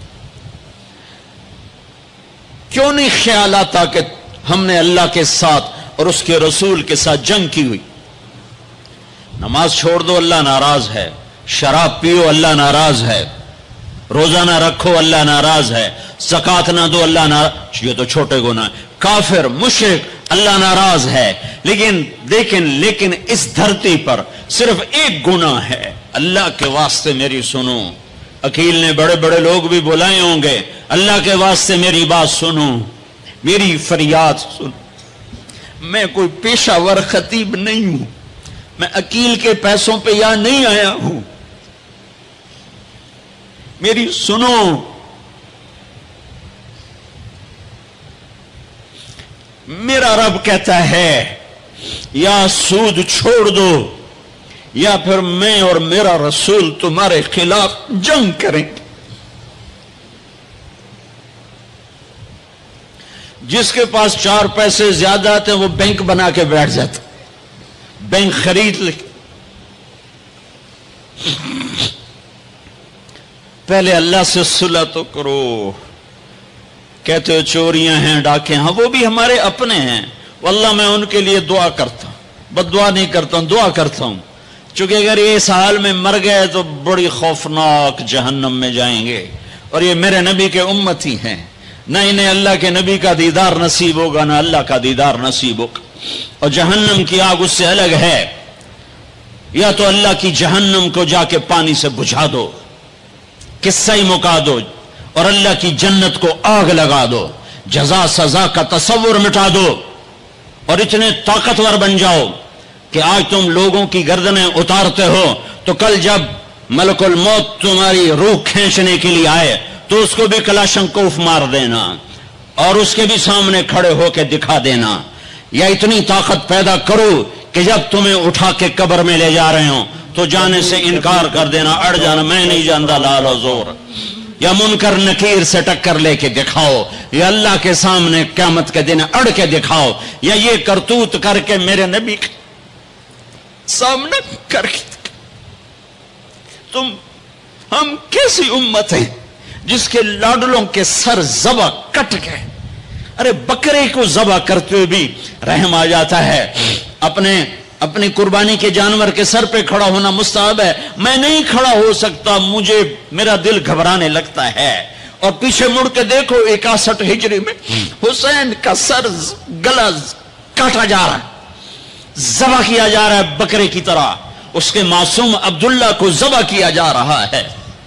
کیوں نہیں خیال آتا کہ ہم نے اللہ کے ساتھ اور اس کے رسول کے ساتھ جنگ کی ہوئی؟ نماز چھوڑ دو اللہ ناراض ہے، شراب پیو اللہ ناراض ہے، روزہ نہ رکھو اللہ ناراض ہے، زکوٰۃ نہ دو اللہ ناراض، یہ تو چھوٹے گناہ ہیں، کافر مشرک اللہ ناراض ہے۔ لیکن لیکن لیکن اس دھرتی پر صرف ایک گناہ ہے، اللہ کے واسطے میری سنو۔ عقیل نے بڑے بڑے لوگ بھی بلائے ہوں گے، اللہ کے واسطے میری بات سنو، میری فریاد سن۔ میں کوئی پیشہ ور خطیب نہیں ہوں، میں عقیل کے پیسوں پہ یہاں نہیں آیا ہوں، میری سنو۔ میرا رب کہتا ہے یا سود چھوڑ دو یا پھر میں اور میرا رسول تمہارے خلاف جنگ کریں گے۔ جس کے پاس چار پیسے زیادہ آتے وہ بینک بنا کے بیٹھ جاتا، بینک خرید لے۔ پہلے اللہ سے صلح تو کرو۔ کہتے ہو چوریاں ہیں ڈاکے، ہاں وہ بھی ہمارے اپنے ہیں، واللہ میں ان کے لیے دعا کرتا ہوں، بد دعا نہیں کرتا ہوں، دعا کرتا ہوں، چونکہ اگر یہ اس حال میں مر گئے تو بڑی خوفناک جہنم میں جائیں گے، اور یہ میرے نبی کے امتی ہیں، نہ انہیں اللہ کے نبی کا دیدار نصیب ہوگا نہ اللہ کا دیدار نصیب ہوگا، اور جہنم کی آگ اس سے الگ ہے۔ یا تو اللہ کی جہنم کو جا کے پانی سے بجھا دو، قصہ ہی مکا دو، اور اللہ کی جنت کو آگ لگا دو، جزا سزا کا تصور مٹا دو، اور اتنے طاقتور بن جاؤ کہ آج تم لوگوں کی گردنیں اتارتے ہو تو کل جب ملک الموت تمہاری روح کھینچنے کے لیے آئے تو اس کو بھی کلاشنکوف مار دینا اور اس کے بھی سامنے کھڑے ہو کے دکھا دینا، یا اتنی طاقت پیدا کرو کہ جب تمہیں اٹھا کے قبر میں لے جا رہے ہوں تو جانے سے انکار کر دینا، اڑ جانا، میں نہیں جانتا لال حضور، یا منکر نکیر سے ٹکر لے کے دکھاؤ، یا اللہ کے سامنے قیامت کے دن اڑ کے دکھاؤ، یا یہ کرتوت کر کے میرے نبی کے سامنے کر کے تم ہم کیسی امت ہیں جس کے لاڈلوں کے سر ذبح کٹ گئے؟ ارے بکرے کو ذبح کرتے ہوئے بھی رحم آ جاتا ہے۔ اپنے اپنی قربانی کے جانور کے سر پہ کھڑا ہونا مستحب ہے، میں نہیں کھڑا ہو سکتا، مجھے میرا دل گھبرانے لگتا ہے۔ اور پیچھے مڑ کے دیکھو اکاسٹھ ہجری میں حسین کا سر گلا کاٹا جا رہا ہے، ذبح کیا جا رہا ہے بکرے کی طرح، اس کے معصوم عبداللہ کو ذبح کیا جا رہا ہے،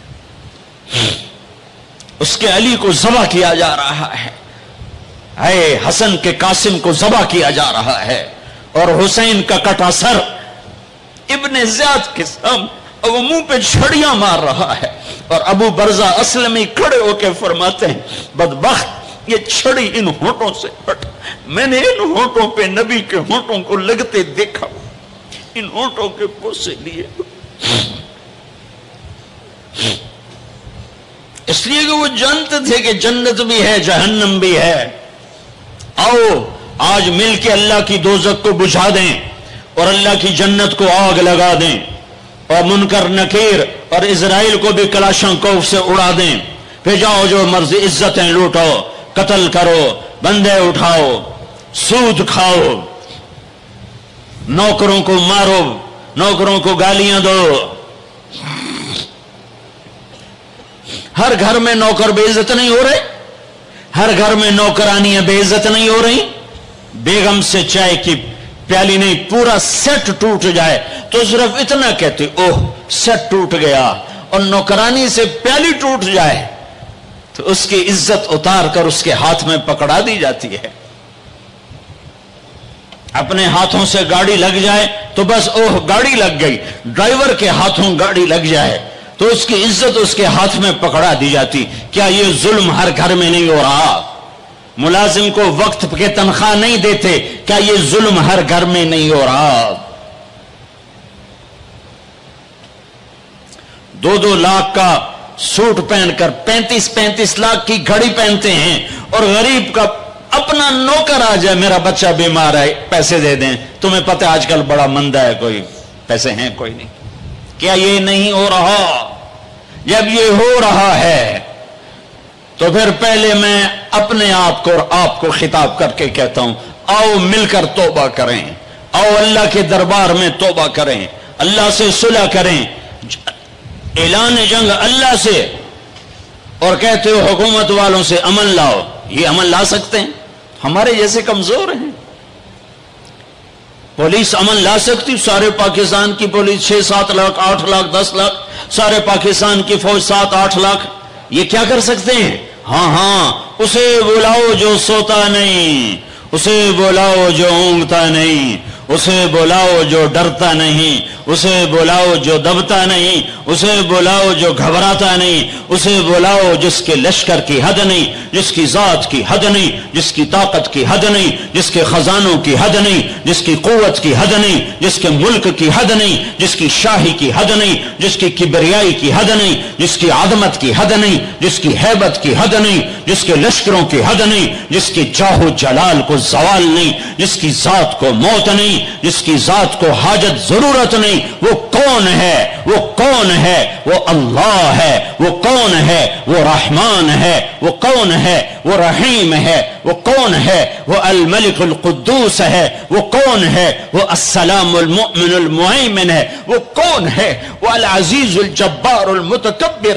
اس کے علی کو ذبح کیا جا رہا ہے، اے حسن کے قاسم کو ذبح کیا جا رہا ہے، اور حسین کا کٹا سر ابن زیاد کے سامنے وہ منہ پہ چھڑیاں مار رہا ہے، اور ابو برزہ اسلمی کھڑے ہو کے فرماتے ہیں بدبخت یہ چھڑی ان ہونٹوں سے ہٹ، میں نے ان ہونٹوں پہ نبی کے ہونٹوں کو لگتے دیکھا، ان ہونٹوں کے بوسے لیے، اس لیے کہ وہ جانتے تھے کہ جنت بھی ہے جہنم بھی ہے۔ آؤ آج مل کے اللہ کی دوزخ کو بجھا دیں اور اللہ کی جنت کو آگ لگا دیں، اور منکر نکیر اور اسرائیل کو بھی کلاشنکوف سے اڑا دیں، پھر جاؤ جو مرضی عزتیں لوٹو، قتل کرو، بندے اٹھاؤ، سود کھاؤ، نوکروں کو مارو، نوکروں کو گالیاں دو۔ ہر گھر میں نوکر بے عزت نہیں ہو رہے، ہر گھر میں نوکرانیاں بے عزت نہیں ہو رہی۔ بیگم سے چائے کی پیالی نہیں پورا سیٹ ٹوٹ جائے تو صرف اتنا کہتے اوہ سیٹ ٹوٹ گیا، اور نوکرانی سے پیالی ٹوٹ جائے تو اس کی عزت اتار کر اس کے ہاتھ میں پکڑا دی جاتی ہے۔ اپنے ہاتھوں سے گاڑی لگ جائے تو بس اوہ گاڑی لگ گئی، ڈرائیور کے ہاتھوں گاڑی لگ جائے تو اس کی عزت اس کے ہاتھ میں پکڑا دی جاتی۔ کیا یہ ظلم ہر گھر میں نہیں ہو رہا؟ ملازم کو وقت کے تنخواہ نہیں دیتے، کیا یہ ظلم ہر گھر میں نہیں ہو رہا؟ دو دو لاکھ کا سوٹ پہن کر پینتیس پینتیس لاکھ کی گھڑی پہنتے ہیں، اور غریب کا اپنا نوکر آ جائے میرا بچہ بیمار ہے پیسے دے دیں، تمہیں پتہ آج کل بڑا مندہ ہے، کوئی پیسے ہیں کوئی نہیں۔ کیا یہ نہیں ہو رہا؟ جب یہ ہو رہا ہے تو پھر پہلے میں اپنے آپ کو اور آپ کو خطاب کر کے کہتا ہوں، آؤ مل کر توبہ کریں، آؤ اللہ کے دربار میں توبہ کریں، اللہ سے صلح کریں، اعلان جنگ اللہ سے، اور کہتے ہو حکومت والوں سے امن لاؤ، یہ امن لا سکتے ہیں؟ ہمارے جیسے کمزور ہیں۔ پولیس امن لا سکتی؟ سارے پاکستان کی پولیس چھ سات لاکھ آٹھ لاکھ دس لاکھ، سارے پاکستان کی فوج سات آٹھ لاکھ، یہ کیا کر سکتے ہیں؟ ہاں ہاں اسے بلاؤ جو سوتا نہیں، اسے بلاؤ جو اونگتا نہیں، اسے بلاؤ جو ڈرتا نہیں، اسے بلاؤ جو دبتا نہیں، اسے بلاؤ جو گھبراتا نہیں، اسے بلاؤ جس کے لشکر کی حد نہیں، جس کی ذات کی حد نہیں، جس کی طاقت کی حد نہیں، جس کے خزانوں کی حد نہیں، جس کی قوت کی حد نہیں، جس کے ملک کی حد نہیں، جس کی شاہی کی حد نہیں، جس کی کبریائی کی حد نہیں، جس کی عظمت کی حد نہیں، جس کی ہیبت کی حد نہیں، جس کے لشکروں کی حد نہیں، جس کی جاہ و جلال کو زوال نہیں، جس کی ذات کو موت نہیں، جس کی ذات کو حاجت ضرورت نہیں، وہ کون ہے؟ وہ کون ہے؟ وہ اللہ ہے۔ وہ کون ہے؟ وہ رحمان ہے۔ وہ کون ہے؟ وہ رحیم ہے۔ وہ کون ہے؟ وہ الملک القدوس ہے۔ وہ کون ہے؟ وہ السلام المؤمن المہیمن ہے۔ وہ کون ہے؟ وہ العزیز الجبار المتکبر۔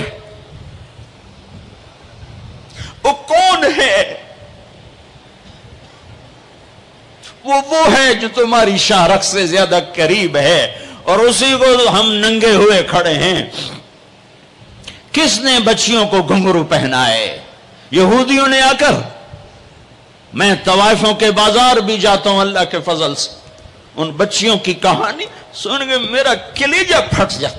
وہ کون ہے؟ وہ وہ ہے جو تمہاری شاہ رخ سے زیادہ قریب ہے، اور اسی کو ہم ننگے ہوئے کھڑے ہیں۔ کس نے بچیوں کو گھنگرو پہنائے؟ یہودیوں نے آ کر۔ میں طوائفوں کے بازار بھی جاتا ہوں اللہ کے فضل سے، ان بچیوں کی کہانی سن کے میرا کلیجہ پھٹ جاتا۔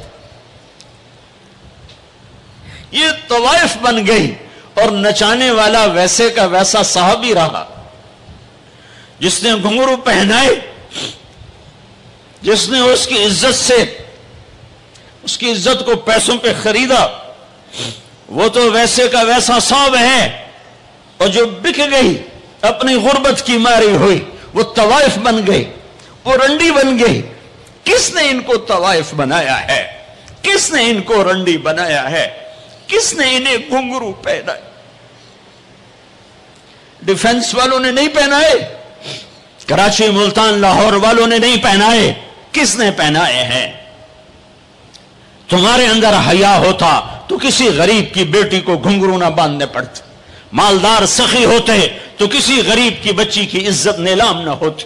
یہ طوائف بن گئی، اور نچانے والا ویسے کا ویسا صحابی رہا جس نے گھنگرو پہنائے، جس نے اس کی عزت سے اس کی عزت کو پیسوں پہ خریدا، وہ تو ویسے کا ویسا صاحب ہے۔ اور جو بک گئی اپنی غربت کی ماری ہوئی، وہ طوائف بن گئی، وہ رنڈی بن گئی۔ کس نے ان کو طوائف بنایا ہے؟ کس نے ان کو رنڈی بنایا ہے؟ کس نے انہیں گھنگرو پہنائے؟ ڈیفنس والوں نے نہیں پہنائے، کراچی ملتان لاہور والوں نے نہیں پہنائے، کس نے پہنائے ہیں؟ تمہارے اندر حیا ہوتا تو کسی غریب کی بیٹی کو گھنگرو نہ باندھنے پڑتے، مالدار سخی ہوتے تو کسی غریب کی بچی کی عزت نیلام نہ ہوتی۔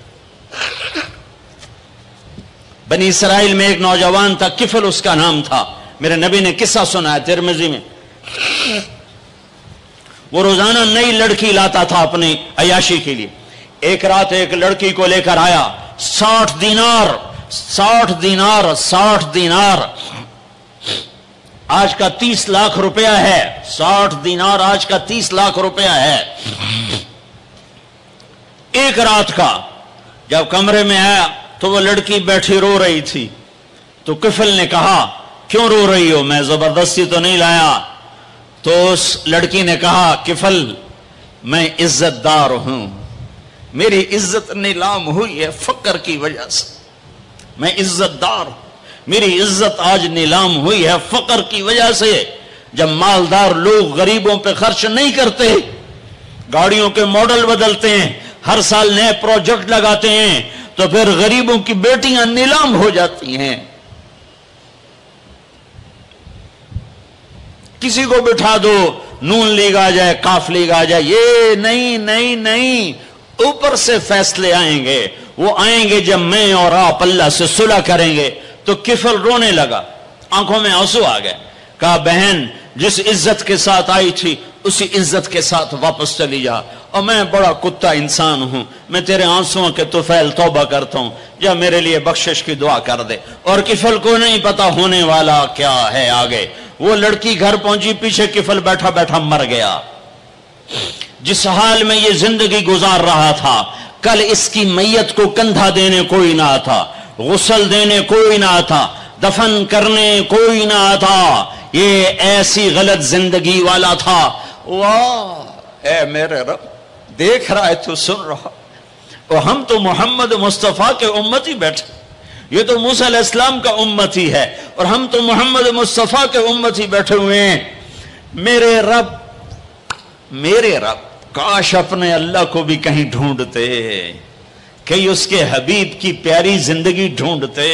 بنی اسرائیل میں ایک نوجوان تھا، کفل اس کا نام تھا، میرے نبی نے قصہ سنا ہے ترمذی میں۔ وہ روزانہ نئی لڑکی لاتا تھا اپنی عیاشی کے لیے۔ ایک رات ایک لڑکی کو لے کر آیا، ساٹھ دینار ساٹھ دینار ساٹھ دینار آج کا تیس لاکھ روپیہ ہے، ساٹھ دینار آج کا تیس لاکھ روپیہ ہے۔ ایک رات کا جب کمرے میں آیا تو وہ لڑکی بیٹھی رو رہی تھی، تو کفل نے کہا کیوں رو رہی ہو؟ میں زبردستی تو نہیں لایا۔ تو اس لڑکی نے کہا کفل میں عزت دار ہوں، میری عزت نیلام ہوئی ہے فقر کی وجہ سے، میں عزت دار ہوں، میری عزت آج نیلام ہوئی ہے فقر کی وجہ سے۔ جب مالدار لوگ غریبوں پہ خرچ نہیں کرتے، گاڑیوں کے ماڈل بدلتے ہیں، ہر سال نئے پروجیکٹ لگاتے ہیں، تو پھر غریبوں کی بیٹیاں نیلام ہو جاتی ہیں۔ کسی کو بٹھا دو، نون لیگ آ جائے، کاف لیگ آ جائے، یہ نہیں نہیں نہیں، اوپر سے فیصلے آئیں گے۔ وہ آئیں گے جب میں اور آپ اللہ سے صلح کریں گے۔ تو کفل رونے لگا، آنکھوں میں آنسو آ گئے۔ کہا بہن جس عزت کے ساتھ آئی تھی اسی عزت کے ساتھ واپس چلی جا، اور میں بڑا کتا انسان ہوں، میں تیرے آنسوؤں کے طفیل توبہ کرتا ہوں، یا میرے لیے بخشش کی دعا کر دے۔ اور کفل کو نہیں پتا ہونے والا کیا ہے آگے۔ وہ لڑکی گھر پہنچی، پیچھے کفل بیٹھا بیٹھا مر گیا۔ جس حال میں یہ زندگی گزار رہا تھا، کل اس کی میت کو کندھا دینے کوئی نہ تھا، غسل دینے کوئی نہ تھا، دفن کرنے کوئی نہ تھا۔ یہ ایسی غلط زندگی والا تھا۔ واہ اے میرے رب، دیکھ رہا ہے تو سن رہا، اور ہم تو محمد مصطفیٰ کے امتی بیٹھے، یہ تو موسیٰ علیہ السلام کا امتی ہے، اور ہم تو محمد مصطفیٰ کے امتی بیٹھے ہوئے ہیں۔ میرے رب میرے رب کاش اپنے اللہ کو بھی کہیں ڈھونڈتے، کہیں اس کے حبیب کی پیاری زندگی ڈھونڈتے۔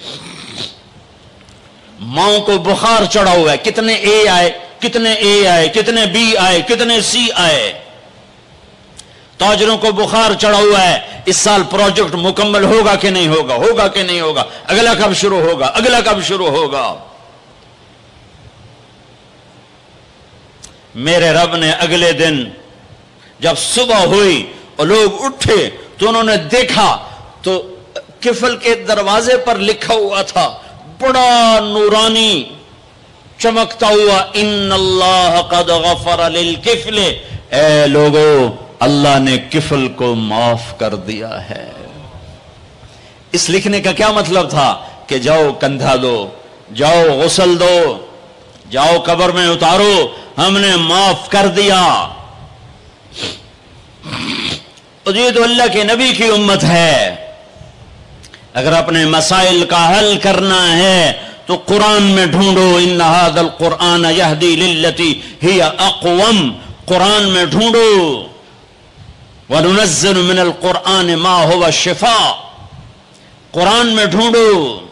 ماؤں کو بخار چڑھا ہوا ہے، کتنے اے آئے، کتنے اے آئے، کتنے بی آئے، کتنے سی آئے۔ تاجروں کو بخار چڑھا ہوا ہے، اس سال پروجیکٹ مکمل ہوگا کہ نہیں ہوگا، ہوگا کہ نہیں ہوگا، اگلا کب شروع ہوگا، اگلا کب شروع ہوگا۔ میرے رب نے اگلے دن جب صبح ہوئی اور لوگ اٹھے تو انہوں نے دیکھا تو کفل کے دروازے پر لکھا ہوا تھا بڑا نورانی چمکتا ہوا، ان اللہ قد غفر للکفل، اے لوگو اللہ نے کفل کو معاف کر دیا ہے۔ اس لکھنے کا کیا مطلب تھا کہ جاؤ کندھا دو، جاؤ غسل دو، جاؤ قبر میں اتارو، ہم نے معاف کر دیا۔ یہ تو اللہ کے نبی کی امت ہے۔ اگر اپنے مسائل کا حل کرنا ہے تو قرآن میں ڈھونڈو، ان ھذا القرآن یہدی للتی ہی اقوم، قرآن میں ڈھونڈو۔ وَنُنَزِّلُ مِنَ الْقُرْآنِ مَا هُوَ شِفَاء، قرآن میں ڈھونڈو۔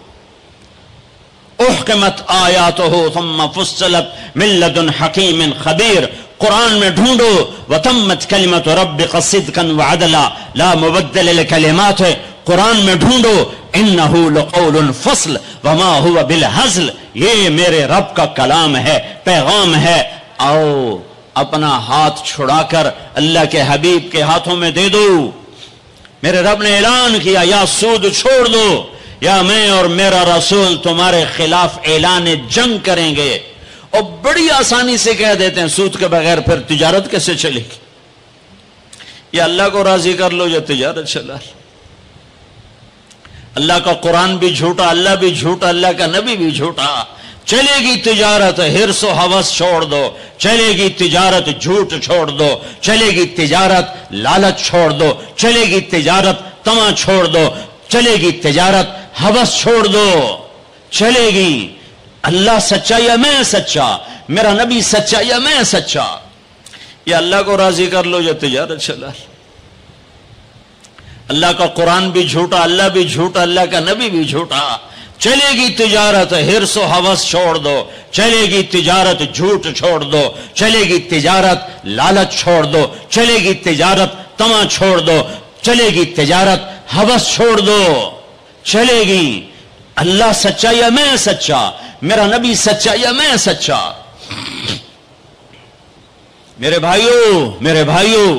احکمت آیاتہ ثم فصلت من لدن حکیم خبیر، قرآن میں ڈھونڈو۔ وتمت کلمت ربک صدقا وعدلا لا مبدل لکلماتہ، قرآن میں ڈھونڈو۔ انہو لقول فصل وما ہوا بالہزل، یہ میرے رب کا کلام ہے، پیغام ہے، آؤ اپنا ہاتھ چھڑا کر اللہ کے حبیب کے ہاتھوں میں دے دو۔ میرے رب نے اعلان کیا یا سود چھوڑ دو یا میں اور میرا رسول تمہارے خلاف اعلان جنگ کریں گے۔ اور بڑی آسانی سے کہہ دیتے ہیں سود کے بغیر پھر تجارت کیسے چلے گی؟ یا اللہ کو راضی کر لو یا تجارت چلا لو۔ اللہ کا قرآن بھی جھوٹا، اللہ بھی جھوٹا، اللہ کا نبی بھی جھوٹا۔ چلے گی تجارت، ہرس و ہوس چھوڑ دو، چلے گی تجارت، جھوٹ چھوڑ دو، چلے گی تجارت، لالچ چھوڑ دو، چلے گی تجارت، طمع چھوڑ دو، چلے گی تجارت، ہوس چھوڑ دو، چلے گی اللہ سچا یا میں سچا، میرا نبی سچا یا میں سچا۔ یا اللہ کو راضی کر لو یا تجارت چلا لو۔ اللہ کا قرآن بھی جھوٹا، اللہ بھی جھوٹا، اللہ کا نبی بھی جھوٹا۔ چلے گی تجارت، ہرس و ہوس چھوڑ دو، چلے گی تجارت، جھوٹ چھوڑ دو، چلے گی تجارت، لالچ چھوڑ دو، چلے گی تجارت، طمع چھوڑ دو، چلے گی تجارت، ہوس چھوڑ دو، چلے گی اللہ سچا یا میں سچا، میرا نبی سچا یا میں سچا۔ میرے بھائیوں میرے بھائیوں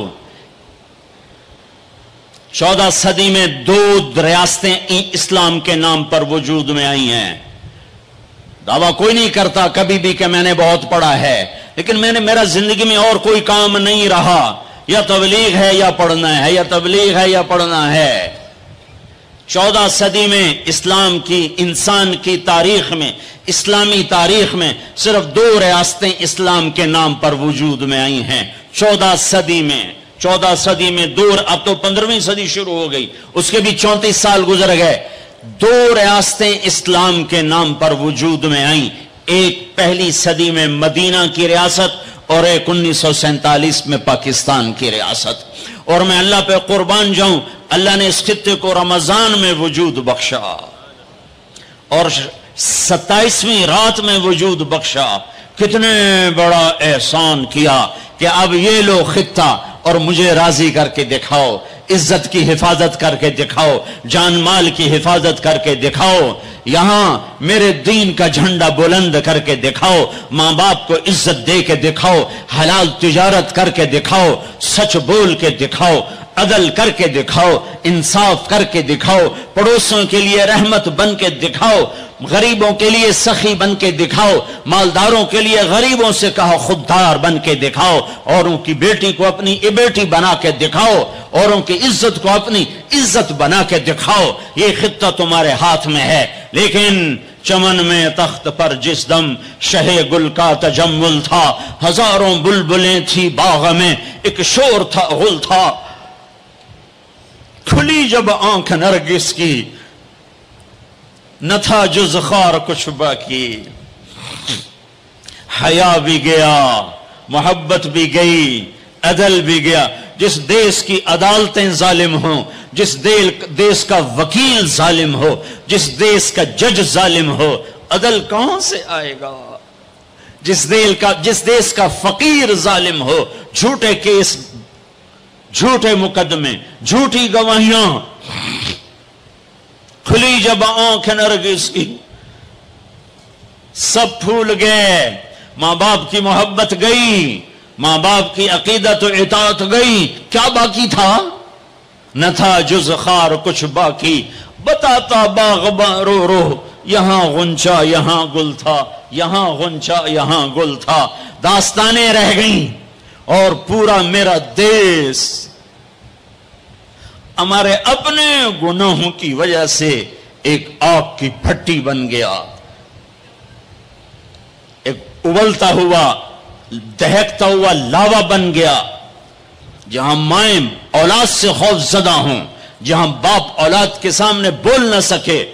چودہ صدی میں دو ریاستیں اسلام کے نام پر وجود میں آئی ہیں۔ دعویٰ کوئی نہیں کرتا کبھی بھی کہ میں نے بہت پڑھا ہے، لیکن میں نے میرا زندگی میں اور کوئی کام نہیں رہا، یا تبلیغ ہے یا پڑھنا ہے، یا تبلیغ ہے یا پڑھنا ہے۔ چودہ صدی میں اسلام کی، انسان کی تاریخ میں، اسلامی تاریخ میں صرف دو ریاستیں اسلام کے نام پر وجود میں آئی ہیں چودہ صدی میں۔ چودہ صدی میں دور، اب تو پندرہویں صدی شروع ہو گئی، اس کے بھی چونتیس سال گزر گئے۔ دو ریاستیں اسلام کے نام پر وجود میں آئیں، ایک پہلی صدی میں مدینہ کی ریاست اور ایک انیس سو سینتالیس میں پاکستان کی ریاست۔ اور میں اللہ پہ قربان جاؤں، اللہ نے اس خطے کو رمضان میں وجود بخشا اور ستائیسویں رات میں وجود بخشا۔ کتنے بڑا احسان کیا کہ اب یہ لو خطہ اور مجھے راضی کر کے دکھاؤ، عزت کی حفاظت کر کے دکھاؤ، جان مال کی حفاظت کر کے دکھاؤ، یہاں میرے دین کا جھنڈا بلند کر کے دکھاؤ، ماں باپ کو عزت دے کے دکھاؤ، حلال تجارت کر کے دکھاؤ، سچ بول کے دکھاؤ، عدل کر کے دکھاؤ، انصاف کر کے دکھاؤ، پڑوسوں کے لیے رحمت بن کے دکھاؤ، غریبوں کے لیے سخی بن کے دکھاؤ، مالداروں کے لیے غریبوں سے کہا خوددار بن کے دکھاؤ، اوروں کی بیٹی کو اپنی بیٹی بنا کے دکھاؤ، اوروں کی عزت کو اپنی عزت بنا کے دکھاؤ۔ یہ خطہ تمہارے ہاتھ میں ہے، لیکن چمن میں تخت پر جس دم شہ گل کا تجمل تھا، ہزاروں بلبلیں تھی باغ میں، ایک شور تھا غل تھا، کھلی جب آنکھ نرگس کی نہ تھا جز خار کچھ باقی، حیا بھی گیا، محبت بھی گئی، عدل بھی گیا۔ جس دیس کی عدالتیں ظالم ہوں، جس دیس کا وکیل ظالم ہو، جس دیس کا جج ظالم ہو، عدل کہاں سے آئے گا؟ جس دیل کا جس دیس کا فقیر ظالم ہو، جھوٹے کیس، جھوٹے مقدمے، جھوٹی گواہیاں، کھلی جب آنکھ نرگس کی، سب پھول گئے، ماں باپ کی محبت گئی، ماں باپ کی عقیدت و اطاعت گئی، کیا باقی تھا؟ نہ تھا جز خار کچھ باقی، بتاتا باغباں رو رو، یہاں غنچہ یہاں گل تھا، یہاں غنچہ یہاں گل تھا، داستانیں رہ گئیں، اور پورا میرا دیس ہمارے اپنے گناہوں کی وجہ سے ایک آگ کی بھٹی بن گیا، ایک ابلتا ہوا، دہکتا ہوا لاوا بن گیا، جہاں مائیں اولاد سے خوف زدہ ہوں، جہاں باپ اولاد کے سامنے بول نہ سکے،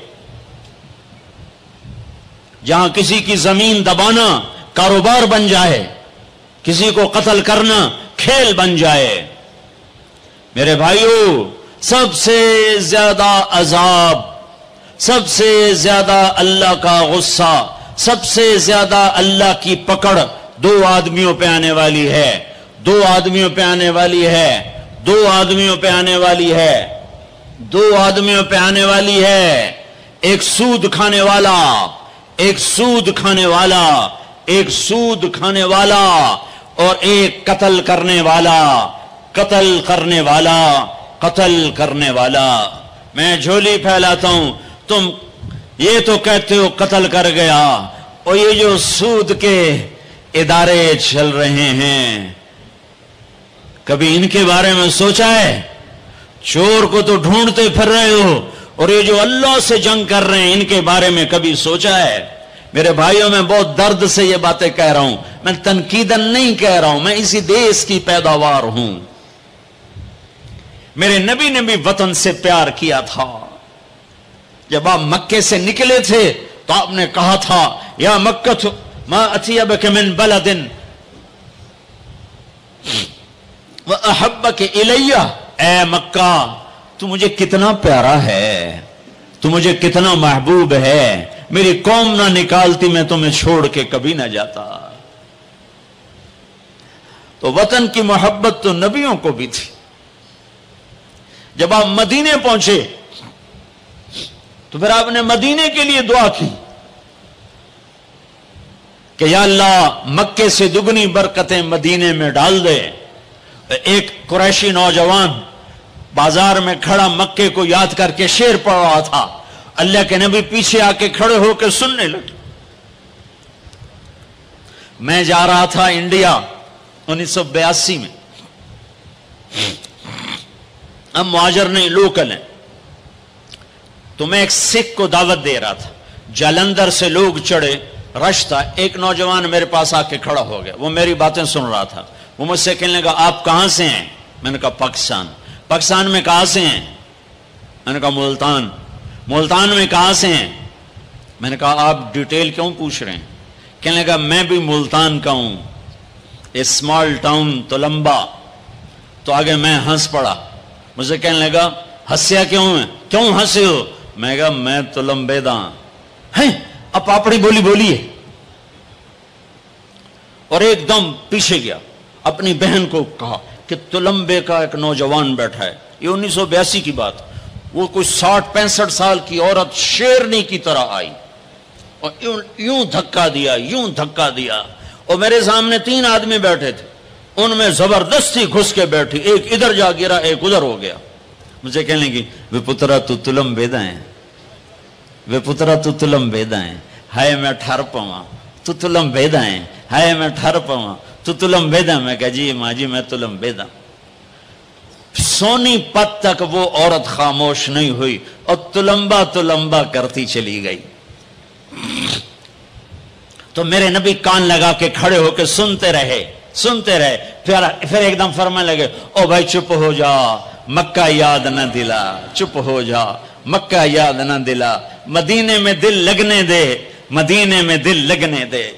جہاں کسی کی زمین دبانا کاروبار بن جائے، کسی کو قتل کرنا کھیل بن جائے۔ میرے بھائیو، سب سے زیادہ عذاب، سب سے زیادہ اللہ کا غصہ، سب سے زیادہ اللہ کی پکڑ دو آدمیوں پہ آنے والی ہے، دو آدمیوں پہ آنے والی ہے، دو آدمیوں پہ آنے والی ہے۔ دو آدمیوں پہ آنے والی ہے، ایک سود کھانے والا، ایک سود کھانے والا، ایک سود کھانے والا اور ایک قتل کرنے والا، قتل کرنے والا، قتل کرنے والا۔ میں جھولی پھیلاتا ہوں، تم یہ تو کہتے ہو قتل کر گیا، اور یہ جو سود کے ادارے چل رہے ہیں، کبھی ان کے بارے میں سوچا ہے؟ چور کو تو ڈھونڈتے پھر رہے ہو، اور یہ جو اللہ سے جنگ کر رہے ہیں ان کے بارے میں کبھی سوچا ہے؟ میرے بھائیوں، میں بہت درد سے یہ باتیں کہہ رہا ہوں، میں تنقیداً نہیں کہہ رہا ہوں، میں اسی دیش کی پیداوار ہوں۔ میرے نبی نے بھی وطن سے پیار کیا تھا۔ جب آپ مکے سے نکلے تھے تو آپ نے کہا تھا، یا مکہ ما اطیبک من بلد وَأَحَبَّكَ إِلَيَّ، اے مکہ تو مجھے کتنا پیارا ہے، تو مجھے کتنا محبوب ہے، میری قوم نہ نکالتی میں تمہیں چھوڑ کے کبھی نہ جاتا۔ تو وطن کی محبت تو نبیوں کو بھی تھی۔ جب آپ مدینے پہنچے تو پھر آپ نے مدینے کے لیے دعا کی کہ یا اللہ مکے سے دگنی برکتیں مدینے میں ڈال دے۔ ایک قریشی نوجوان بازار میں کھڑا مکے کو یاد کر کے شعر پڑھ رہا تھا، اللہ کے نبی پیچھے آ کے کھڑے ہو کے سننے لگے۔ میں جا رہا تھا انڈیا انیس سو بیاسی میں، ہم مہاجر نہیں لوکل ہیں، تو میں ایک سکھ کو دعوت دے رہا تھا، جلندر سے لوگ چڑھے، رش تھا، ایک نوجوان میرے پاس آ کے کھڑا ہو گیا، وہ میری باتیں سن رہا تھا، وہ مجھ سے کہنے لگا آپ کہاں سے ہیں؟ میں نے کہا پاکستان۔ پاکستان میں کہاں سے ہیں؟ میں نے کہا ملتان۔ ملتان میں کہاں سے ہیں؟ میں نے کہا آپ ڈیٹیل کیوں پوچھ رہے ہیں؟ کہنے لگا میں بھی ملتان کا ہوں، اسمال ٹاؤن تلمبا۔ تو آگے میں ہنس پڑا، مجھے کہنے لگا ہنسیا کیوں ہے، کیوں ہنسے ہو؟ میں کہا میں تلمبے دا ہیں۔ اب پاپڑی بولی بولی ہے، اور ایک دم پیچھے گیا، اپنی بہن کو کہا کہ تلمبے کا ایک نوجوان بیٹھا ہے، یہ انیس سو بیاسی کی بات، وہ کوئی ساٹھ پینسٹھ سال کی عورت شیرنی کی طرح آئی اور یوں دھکا دیا، یوں دھکا دیا، اور میرے سامنے تین آدمی بیٹھے تھے، ان میں زبردستی گھس کے بیٹھی، ایک ادھر جا گرا ایک ادھر ہو گیا۔ مجھے کہنے لگی وے پترا تو تلم بیدا ہے، وے پترا تو تلم بیدا ہے، ہائے میں ٹھر پواں تو تلم بیدا ہے، ہائے میں ٹھر پواں تو تلم بیدا۔ میں کہا جی ماں جی میں تلم بیدا۔ سونی پت تک وہ عورت خاموش نہیں ہوئی اور تلمبا تلمبا کرتی چلی گئی۔ تو میرے نبی کان لگا کے کھڑے ہو کے سنتے رہے سنتے رہے پھر پھر ایک دم فرمانے لگے او بھائی چپ ہو جا، مکہ یاد نہ دلا، چپ ہو جا، مکہ یاد نہ دلا، مدینے میں دل لگنے دے، مدینے میں دل لگنے دے۔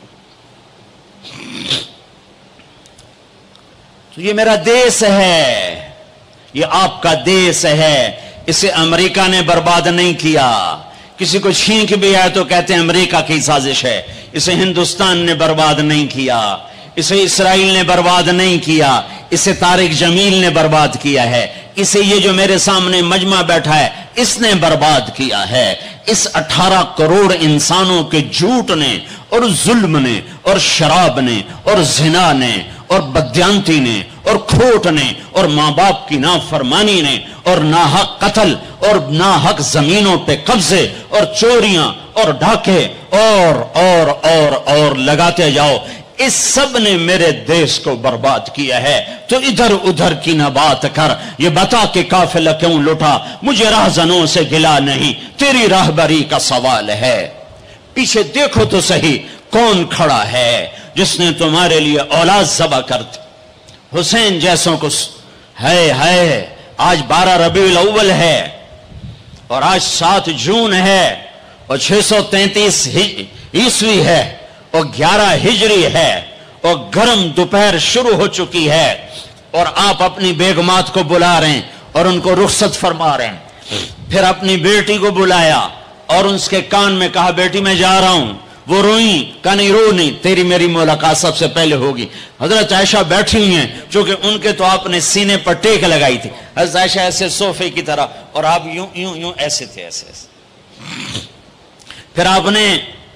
تو یہ میرا دیس ہے، یہ آپ کا دیس ہے، اسے امریکہ نے برباد نہیں کیا۔ کسی کو چھینک بھی آئے تو کہتے ہیں امریکہ کی سازش ہے، اسے ہندوستان نے برباد نہیں کیا، اسے اسرائیل نے برباد نہیں کیا، اسے طارق جمیل نے برباد کیا ہے، اسے یہ جو میرے سامنے مجمع بیٹھا ہے اس نے برباد کیا ہے۔ اس اٹھارہ کروڑ انسانوں کے جھوٹ نے اور ظلم نے اور شراب نے اور زنا نے اور بدیانتی نے اور کھوٹ نے اور ماں باپ کی نافرمانی نے اور ناحق قتل اور ناحق زمینوں پہ قبضے اور چوریاں اور ڈھاکے اور اور اور اور لگاتے جاؤ، اس سب نے میرے دیش کو برباد کیا ہے۔ تو ادھر ادھر کی نہ بات کر، یہ بتا کہ قافلہ کیوں لٹا، مجھے راہزنوں سے گلا نہیں، تیری راہبری کا سوال ہے۔ پیچھے دیکھو تو صحیح کون کھڑا ہے جس نے تمہارے لیے اولاد ذبح کر دی، حسین جیسوں کو۔ ہے ہے آج بارہ ربیع الاول ہے اور آج سات جون ہے اور چھ سو تینتیس عیسوی ہے اور گیارہ ہجری ہے اور گرم دوپہر شروع ہو چکی ہے، اور آپ اپنی بیگمات کو بلا رہے ہیں اور ان کو رخصت فرما رہے ہیں۔ پھر اپنی بیٹی کو بلایا اور اس کے کان میں کہا بیٹی میں جا رہا ہوں، وہ روئیں، کہا نہیں رو نہیں، تیری میری ملاقات سب سے پہلے ہوگی۔ حضرت عائشہ بیٹھی ہوئی ہیں، چونکہ ان کے تو آپ نے سینے پر ٹیک لگائی تھی، حضرت عائشہ ایسے صوفے کی طرح، اور آپ یوں یوں یوں ایسے تھے، ایسے ایسے۔ پھر آپ نے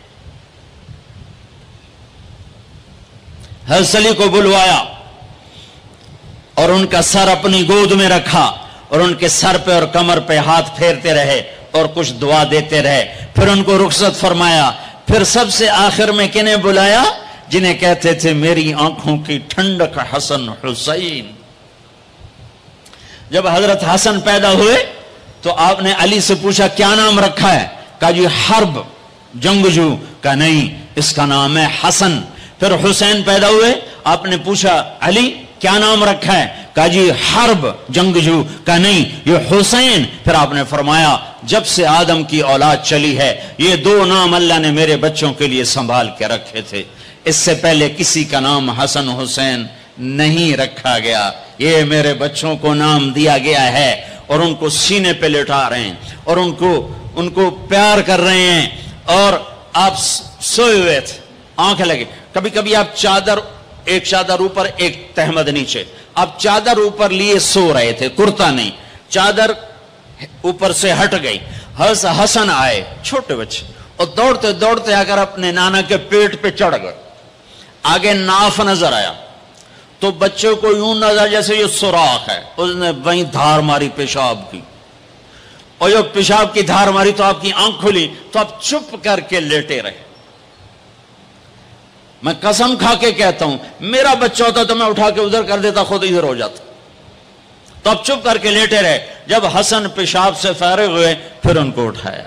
حضرت علی کو بلوایا اور ان کا سر اپنی گود میں رکھا اور ان کے سر پہ اور کمر پہ ہاتھ پھیرتے رہے اور کچھ دعا دیتے رہے، پھر ان کو رخصت فرمایا۔ پھر سب سے آخر میں کنہیں بلایا؟ جنہیں کہتے تھے میری آنکھوں کی ٹھنڈک حسن حسین۔ جب حضرت حسن پیدا ہوئے تو آپ نے علی سے پوچھا کیا نام رکھا ہے؟ کہا جی حرب، جنگجو۔ کہا نہیں، اس کا نام ہے حسن۔ پھر حسین پیدا ہوئے، آپ نے پوچھا علی کیا نام رکھا ہے؟ کہا جی حرب، جنگجو۔ کہا نہیں، یہ حسین۔ پھر آپ نے فرمایا جب سے آدم کی اولاد چلی ہے یہ دو نام اللہ نے میرے بچوں کے لیے سنبھال کے رکھے تھے، اس سے پہلے کسی کا نام حسن حسین نہیں رکھا گیا، یہ میرے بچوں کو نام دیا گیا ہے، اور ان کو سینے پہ لٹا رہے ہیں اور ان کو ان کو پیار کر رہے ہیں۔ اور آپ سوئے ہوئے تھے، آنکھ لگے، کبھی کبھی آپ چادر، ایک چادر اوپر ایک تہمد نیچے، آپ چادر اوپر لیے سو رہے تھے، کرتا نہیں، چادر اوپر سے ہٹ گئی، حضرت حسن آئے چھوٹے بچے اور دوڑتے دوڑتے اگر اپنے نانا کے پیٹ پہ چڑھ گئے، آگے ناف نظر آیا تو بچے کو یوں نظر جیسے یہ سوراخ ہے، اس نے وہیں دھار ماری پیشاب کی، اور جو پیشاب کی دھار ماری تو آپ کی آنکھ کھلی تو آپ چپ کر کے لیٹے رہے۔ میں قسم کھا کے کہتا ہوں میرا بچہ ہوتا تو میں اٹھا کے ادھر کر دیتا، خود ادھر ہو جاتا، تو اب چپ کر کے لیٹے رہے۔ جب حسن پیشاب سے فارغ ہوئے پھر ان کو اٹھایا،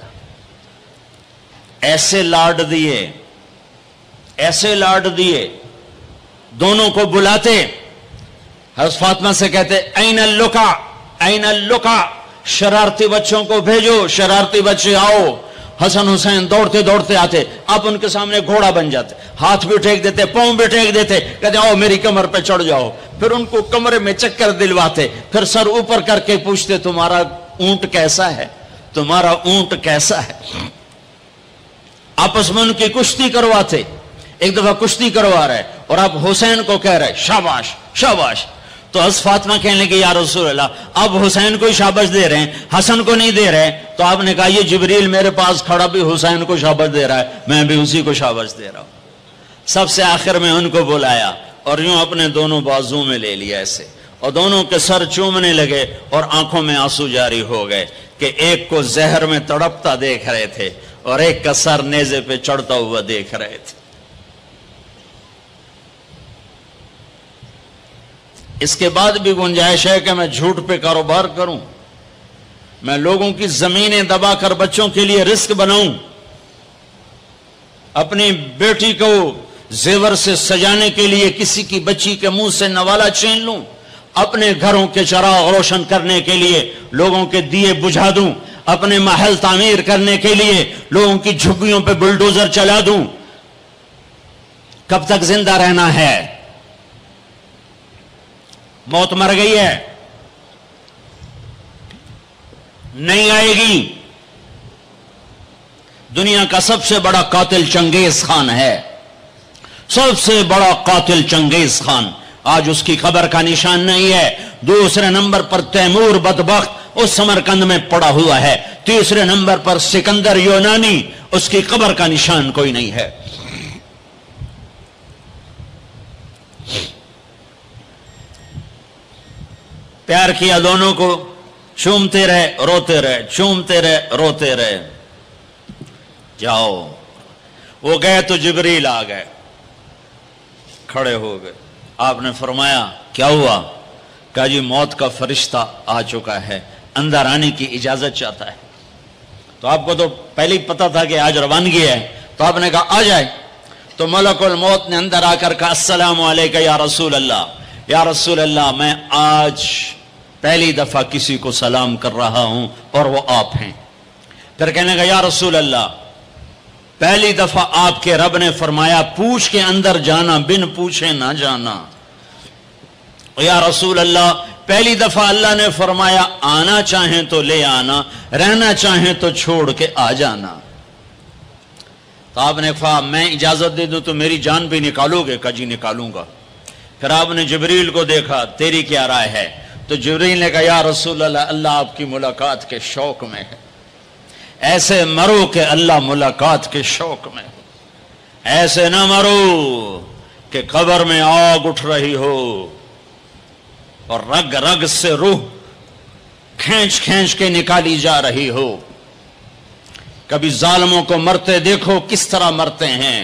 ایسے لاڈ دیے، ایسے لاڈ دیے، دونوں کو بلاتے، حضرت فاطمہ سے کہتے این اللقا، این اللقا، شرارتی بچوں کو بھیجو، شرارتی بچے آؤ۔ حسن حسین دوڑتے دوڑتے آتے، آپ ان کے سامنے گھوڑا بن جاتے، ہاتھ بھی ٹیک دیتے، پاؤں بھی ٹیک دیتے، کہتے آؤ میری کمر پہ چڑھ جاؤ۔ پھر ان کو کمرے میں چکر دلواتے، پھر سر اوپر کر کے پوچھتے تمہارا اونٹ کیسا ہے، تمہارا اونٹ کیسا ہے۔ آپس میں ان کی کشتی کرواتے، ایک دفعہ کشتی کروا رہے اور آپ حسین کو کہہ رہے شاباش شاباش، تو حضرت فاطمہ کہنے لگی یا رسول اللہ اب حسین کو شاباش دے رہے ہیں، حسن کو نہیں دے رہے، تو آپ نے کہا یہ جبریل میرے پاس کھڑا بھی حسین کو شاباش دے رہا ہے، میں بھی اسی کو شاباش دے رہا ہوں۔ سب سے آخر میں ان کو بلایا اور یوں اپنے دونوں بازو میں لے لیا ایسے، اور دونوں کے سر چومنے لگے اور آنکھوں میں آنسو جاری ہو گئے کہ ایک کو زہر میں تڑپتا دیکھ رہے تھے اور ایک کا سر نیزے پہ چڑھتا ہوا دیکھ رہے تھے۔ اس کے بعد بھی گنجائش ہے کہ میں جھوٹ پہ کاروبار کروں، میں لوگوں کی زمینیں دبا کر بچوں کے لیے رزق بناؤں، اپنی بیٹی کو زیور سے سجانے کے لیے کسی کی بچی کے منہ سے نوالا چھین لوں، اپنے گھروں کے چراغ روشن کرنے کے لیے لوگوں کے دیے بجھا دوں، اپنے محل تعمیر کرنے کے لیے لوگوں کی جھگیوں پہ بلڈوزر چلا دوں۔ کب تک زندہ رہنا ہے؟ موت مر گئی ہے، نہیں آئے گی۔ دنیا کا سب سے بڑا قاتل چنگیز خان ہے، سب سے بڑا قاتل چنگیز خان، آج اس کی قبر کا نشان نہیں ہے۔ دوسرے نمبر پر تیمور بدبخت اس سمرقند میں پڑا ہوا ہے، تیسرے نمبر پر سکندر یونانی، اس کی قبر کا نشان کوئی نہیں ہے۔ پیار کیا دونوں کو، چومتے رہے روتے رہے، چومتے رہے روتے رہے۔ جاؤ، وہ گئے تو جبریل آ گئے، کھڑے ہو گئے۔ آپ نے فرمایا کیا ہوا؟ کہا جی موت کا فرشتہ آ چکا ہے، اندر آنے کی اجازت چاہتا ہے۔ تو آپ کو تو پہلے ہی پتا تھا کہ آج روانگی ہے، تو آپ نے کہا آ جائے۔ تو ملک الموت نے اندر آ کر کہا السلام علیکہ یا رسول اللہ، یا رسول اللہ میں آج پہلی دفعہ کسی کو سلام کر رہا ہوں اور وہ آپ ہیں۔ پھر کہنے کا یا رسول اللہ پہلی دفعہ آپ کے رب نے فرمایا پوچھ کے اندر جانا، بن پوچھے نہ جانا۔ یا رسول اللہ پہلی دفعہ اللہ نے فرمایا آنا چاہیں تو لے آنا، رہنا چاہیں تو چھوڑ کے آ جانا۔ تو آپ نے کہا میں اجازت دے دوں تو میری جان بھی نکالو گے؟ کہا جی نکالوں گا۔ پھر آپ نے جبریل کو دیکھا، تیری کیا رائے ہے؟ تو جبریل نے کہا یا رسول اللہ، اللہ آپ کی ملاقات کے شوق میں ہے، ایسے مرو کہ اللہ ملاقات کے شوق میں ہو، ایسے نہ مرو کہ قبر میں آگ اٹھ رہی ہو اور رگ رگ سے روح کھینچ کھینچ کے نکالی جا رہی ہو۔ کبھی ظالموں کو مرتے دیکھو کس طرح مرتے ہیں۔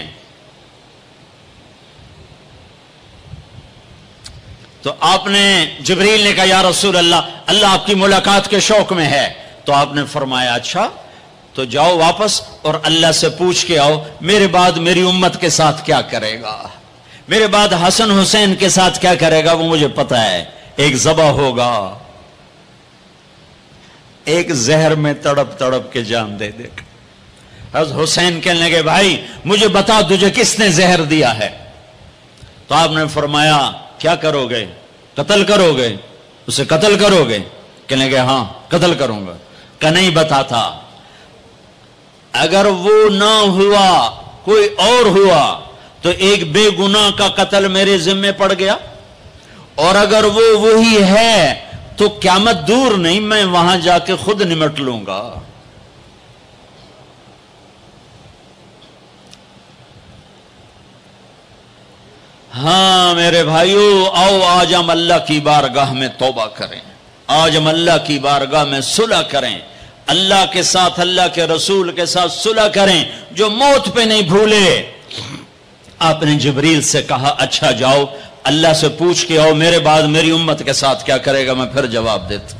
تو آپ نے جبریل نے کہا یا رسول اللہ، اللہ آپ کی ملاقات کے شوق میں ہے۔ تو آپ نے فرمایا اچھا تو جاؤ واپس اور اللہ سے پوچھ کے آؤ میرے بعد میری امت کے ساتھ کیا کرے گا، میرے بعد حسن حسین کے ساتھ کیا کرے گا، وہ مجھے پتا ہے۔ ایک ذبح ہوگا، ایک زہر میں تڑپ تڑپ کے جان دے دے گا۔ حضرت حسین کہنے لگے بھائی مجھے بتا تجھے کس نے زہر دیا ہے؟ تو آپ نے فرمایا کیا کرو گے؟ قتل کرو گے؟ اسے قتل کرو گے؟ کہنے لگے ہاں قتل کروں گا۔ کہ نہیں بتاتا، اگر وہ نہ ہوا کوئی اور ہوا تو ایک بے گناہ کا قتل میرے ذمے پڑ گیا، اور اگر وہ وہی ہے تو قیامت دور نہیں، میں وہاں جا کے خود نمٹ لوں گا۔ ہاں میرے بھائیو، آؤ آج ہم اللہ کی بارگاہ میں توبہ کریں، آج ہم اللہ کی بارگاہ میں صلح کریں، اللہ کے ساتھ اللہ کے رسول کے ساتھ صلح کریں، جو موت پہ نہیں بھولے۔ آپ نے جبریل سے کہا اچھا جاؤ اللہ سے پوچھ کے آؤ میرے بعد میری امت کے ساتھ کیا کرے گا، میں پھر جواب دیتا۔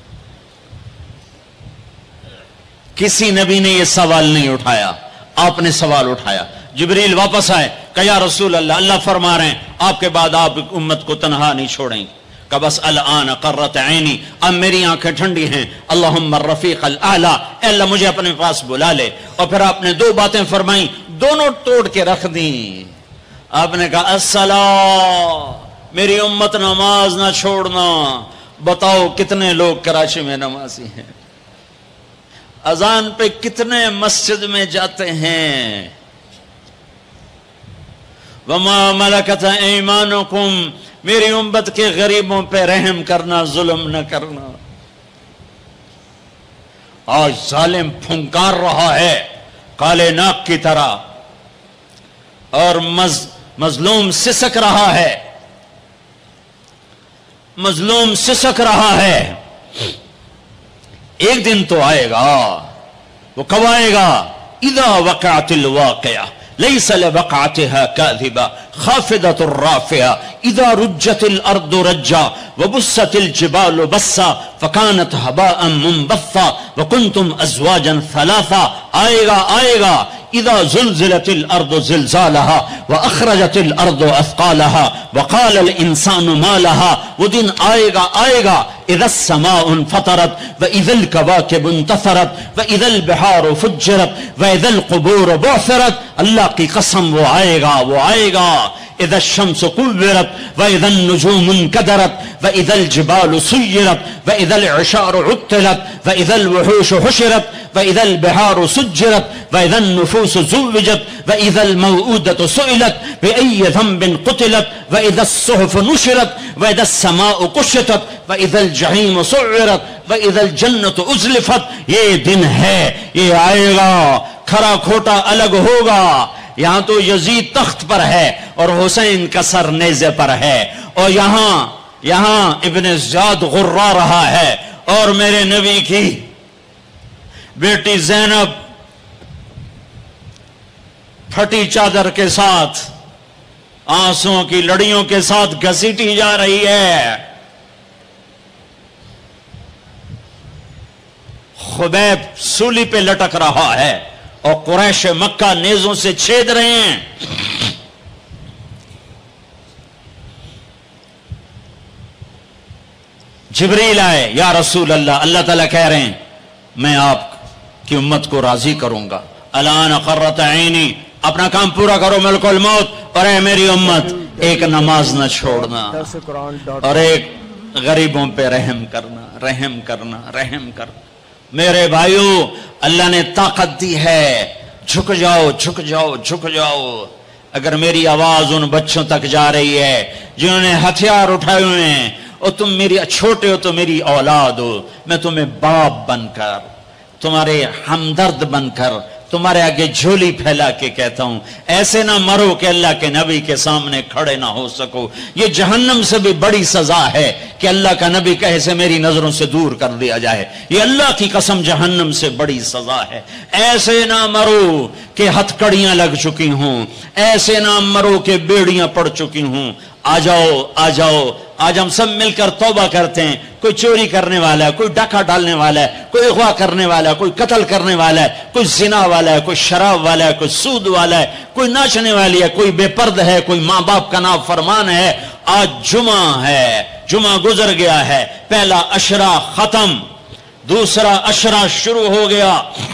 کسی نبی نے یہ سوال نہیں اٹھایا، آپ نے سوال اٹھایا۔ جبریل واپس آئے، کہ یا رسول اللہ، اللہ فرما رہے ہیں آپ کے بعد آپ امت کو تنہا نہیں چھوڑیں گے۔ کہ بس الان قرت عینی، اب میری آنکھیں ٹھنڈی ہیں، اللہم الرفیق الاعلی، اے اللہ مجھے اپنے پاس بلا لے۔ اور پھر آپ نے دو باتیں فرمائیں، دونوں توڑ کے رکھ دیں۔ آپ نے کہا الصلاۃ، میری امت نماز نہ چھوڑنا۔ بتاؤ کتنے لوگ کراچی میں نمازی ہیں، اذان پہ کتنے مسجد میں جاتے ہیں؟ وما ملکت ایمانکم، میری امت کے غریبوں پہ رحم کرنا، ظلم نہ کرنا۔ آج ظالم پھنکار رہا ہے کالے ناک کی طرح، اور مز مظلوم سسک رہا ہے، مظلوم سسک رہا ہے۔ ایک دن تو آئے گا، وہ کب آئے گا؟ اذا وقعت الواقعہ ليس لوقعتها كاذبة خافضة رافعة إذا رجت الأرض رجا وبست الجبال بسا فكانت هباء منبثا وكنتم أزواجا ثلاثا۔ آئے گا آئے گا اذا زلزلت الارض زلزالها واخرجت الارض اثقالها وقال الانسان ما لها۔ وہ دن آئے گا آئے گا اذا السماء انفطرت واذا الكواكب انتثرت واذا البحار فجرت واذا القبور بعثرت۔ اللہ کی قسم وہ آئے گا وہ آئے گا۔ اذا الشمس كورت واذا النجوم انكدرت واذا الجبال سيرت واذا العشار عطلت واذا الوحوش حشرت واذا البحار سجرت واذا النفوس زوجت واذا الموءودة سئلت بأي ذنب قتلت واذا الصحف نشرت واذا السماء كشطت واذا الجحيم سعرت واذا الجنة ازلفت۔ یہ دن ہے، یہ آئے گا، کھرا کھوٹا الگ ہوگا۔ یہاں تو یزید تخت پر ہے اور حسین کا سر نیزے پر ہے، اور یہاں یہاں ابن زیاد غرا رہا ہے، اور میرے نبی کی بیٹی زینب پھٹی چادر کے ساتھ آنسوؤں کی لڑیوں کے ساتھ گھسیٹی جا رہی ہے۔ خبیب سولی پہ لٹک رہا ہے اور قریش مکہ نیزوں سے چھید رہے ہیں۔ جبریل آئے، یا رسول اللہ، اللہ تعالیٰ کہہ رہے ہیں میں آپ کی امت کو راضی کروں گا۔ الان قرت عینی، اپنا کام پورا کرو ملک الموت، اور اے میری امت ایک نماز نہ چھوڑنا، اور ایک غریبوں پہ رحم کرنا رحم کرنا رحم کرنا۔ میرے بھائیو، اللہ نے طاقت دی ہے جھک جاؤ جھک جاؤ جھک جاؤ. اگر میری آواز ان بچوں تک جا رہی ہے جنہوں نے ہتھیار اٹھائے ہوئے ہیں، اور تم میری چھوٹے ہو تو میری اولاد ہو، میں تمہیں باپ بن کر، تمہارے ہمدرد بن کر، تمہارے آگے جھولی پھیلا کے کہتا ہوں، ایسے نہ مرو کہ اللہ کے نبی کے سامنے کھڑے نہ ہو سکو. یہ جہنم سے بھی بڑی سزا ہے کہ اللہ کا نبی کہے سے میری نظروں سے دور کر دیا جائے. یہ اللہ کی قسم جہنم سے بڑی سزا ہے. ایسے نہ مرو کہ ہتھکڑیاں لگ چکی ہوں، ایسے نہ مرو کہ بیڑیاں پڑ چکی ہوں. آ جاؤ آ جاؤ، آج ہم سب مل کر توبہ کرتے ہیں. کوئی چوری کرنے والا ہے، کوئی ڈاکہ ڈالنے والا ہے، کوئی اغوا کرنے والا ہے، کوئی قتل کرنے والا ہے، کوئی زنا والا ہے، کوئی شراب والا ہے، کوئی سود والا ہے، کوئی ناچنے والی ہے، کوئی بے پرد ہے، کوئی ماں باپ کا نافرمان ہے. آج جمعہ ہے، جمعہ گزر گیا ہے، پہلا عشرہ ختم، دوسرا عشرہ شروع ہو گیا.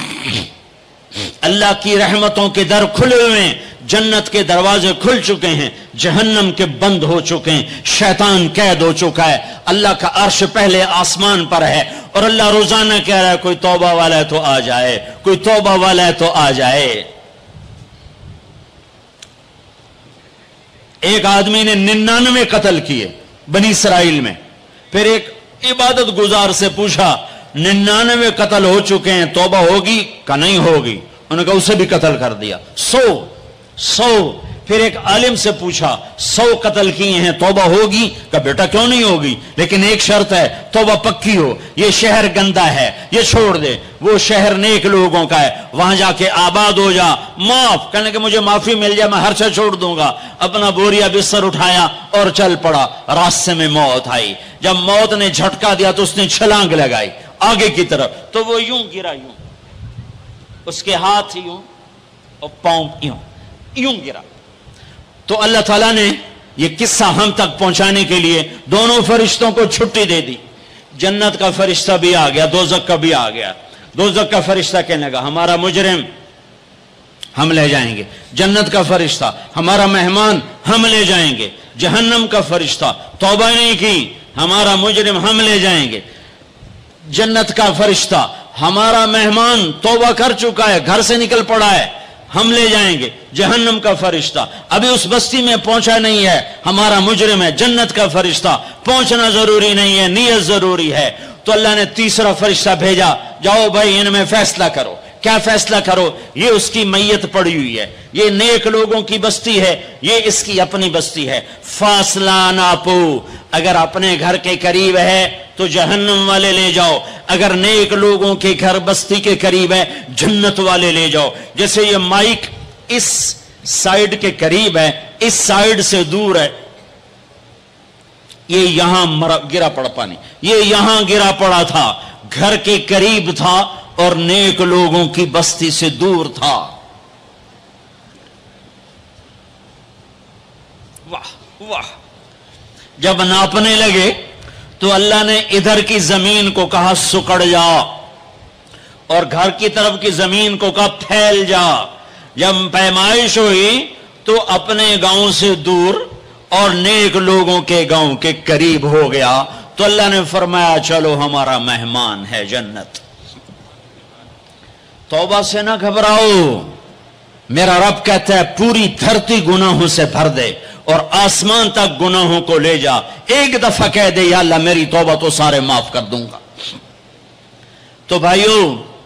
اللہ کی رحمتوں کے در کھلے ہوئے ہیں، جنت کے دروازے کھل چکے ہیں، جہنم کے بند ہو چکے ہیں، شیطان قید ہو چکا ہے. اللہ کا عرش پہلے آسمان پر ہے، اور اللہ روزانہ کہہ رہا ہے کوئی توبہ والا ہے تو آ جائے، کوئی توبہ والا ہے تو آ جائے. ایک آدمی نے ننانوے قتل کیے بنی اسرائیل میں. پھر ایک عبادت گزار سے پوچھا ننانوے قتل ہو چکے ہیں، توبہ ہوگی کہ نہیں ہوگی؟ انہوں نے کہا اسے بھی قتل کر دیا. سو سو پھر ایک عالم سے پوچھا سو قتل کیے ہیں، توبہ ہوگی؟ کہ بیٹا کیوں نہیں ہوگی، لیکن ایک شرط ہے، توبہ پکی ہو. یہ شہر گندا ہے، یہ چھوڑ دے، وہ شہر نیک لوگوں کا ہے، وہاں جا کے آباد ہو جا. معاف کہنے کہ مجھے معافی مل جائے میں ہر چیز چھوڑ دوں گا. اپنا بوریا بستر اٹھایا اور چل پڑا. راستے میں موت آئی. جب موت نے جھٹکا دیا تو اس نے چھلانگ لگائی آگے کی طرف، تو وہ یوں گرا، یوں اس کے ہاتھ یوں اور پاؤں یوں یوں گرا. تو اللہ تعالیٰ نے یہ قصہ ہم تک پہنچانے کے لیے دونوں فرشتوں کو چھٹی دے دی. جنت کا فرشتہ بھی آ گیا، دوزخ کا بھی آ گیا. دوزخ کا فرشتہ کہنے لگا ہمارا مجرم ہم لے جائیں گے. جنت کا فرشتہ ہمارا مہمان ہم لے جائیں گے. جہنم کا فرشتہ توبہ نہیں کی ہمارا مجرم ہم لے جائیں گے. جنت کا فرشتہ ہمارا مہمان توبہ کر چکا ہے، گھر سے نکل پڑا ہے، ہم لے جائیں گے. جہنم کا فرشتہ ابھی اس بستی میں پہنچا نہیں ہے، ہمارا مجرم ہے. جنت کا فرشتہ پہنچنا ضروری نہیں ہے، نیت ضروری ہے. تو اللہ نے تیسرا فرشتہ بھیجا، جاؤ بھائی ان میں فیصلہ کرو. کیا فیصلہ کرو؟ یہ اس کی میت پڑی ہوئی ہے، یہ نیک لوگوں کی بستی ہے، یہ اس کی اپنی بستی ہے. فاصلہ ناپو، اگر اپنے گھر کے قریب ہے تو جہنم والے لے جاؤ، اگر نیک لوگوں کے گھر بستی کے قریب ہے جنت والے لے جاؤ. جیسے یہ مائک اس سائیڈ کے قریب ہے، اس سائیڈ سے دور ہے، یہ یہاں گرا پڑا پانی، یہ یہاں گرا پڑا تھا، گھر کے قریب تھا اور نیک لوگوں کی بستی سے دور تھا. واہ واہ. جب ناپنے لگے تو اللہ نے ادھر کی زمین کو کہا سکڑ جا، اور گھر کی طرف کی زمین کو کہا پھیل جا. جب پیمائش ہوئی تو اپنے گاؤں سے دور اور نیک لوگوں کے گاؤں کے قریب ہو گیا. تو اللہ نے فرمایا چلو ہمارا مہمان ہے جنت. توبہ سے نہ گھبراؤ، میرا رب کہتا ہے پوری دھرتی گناہوں سے بھر دے اور آسمان تک گناہوں کو لے جا. ایک دفعہ کہہ دے یا اللہ میری توبہ تو سارے معاف کر دوں گا. تو بھائیو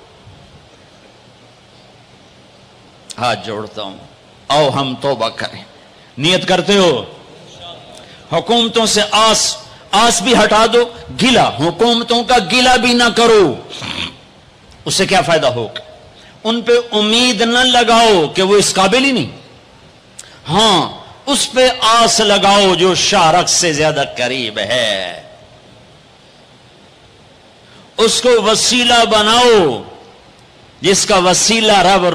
ہاتھ جوڑتا ہوں، آؤ ہم توبہ کریں. نیت کرتے ہو؟ حکومتوں سے آس آس بھی ہٹا دو، گلا حکومتوں کا گلا بھی نہ کرو. اس سے کیا فائدہ ہوگا؟ ان پہ امید نہ لگاؤ کہ وہ اس قابل ہی نہیں. ہاں اس پہ آس لگاؤ جو شارک سے زیادہ قریب ہے. اس کو وسیلہ بناؤ جس کا وسیلہ رب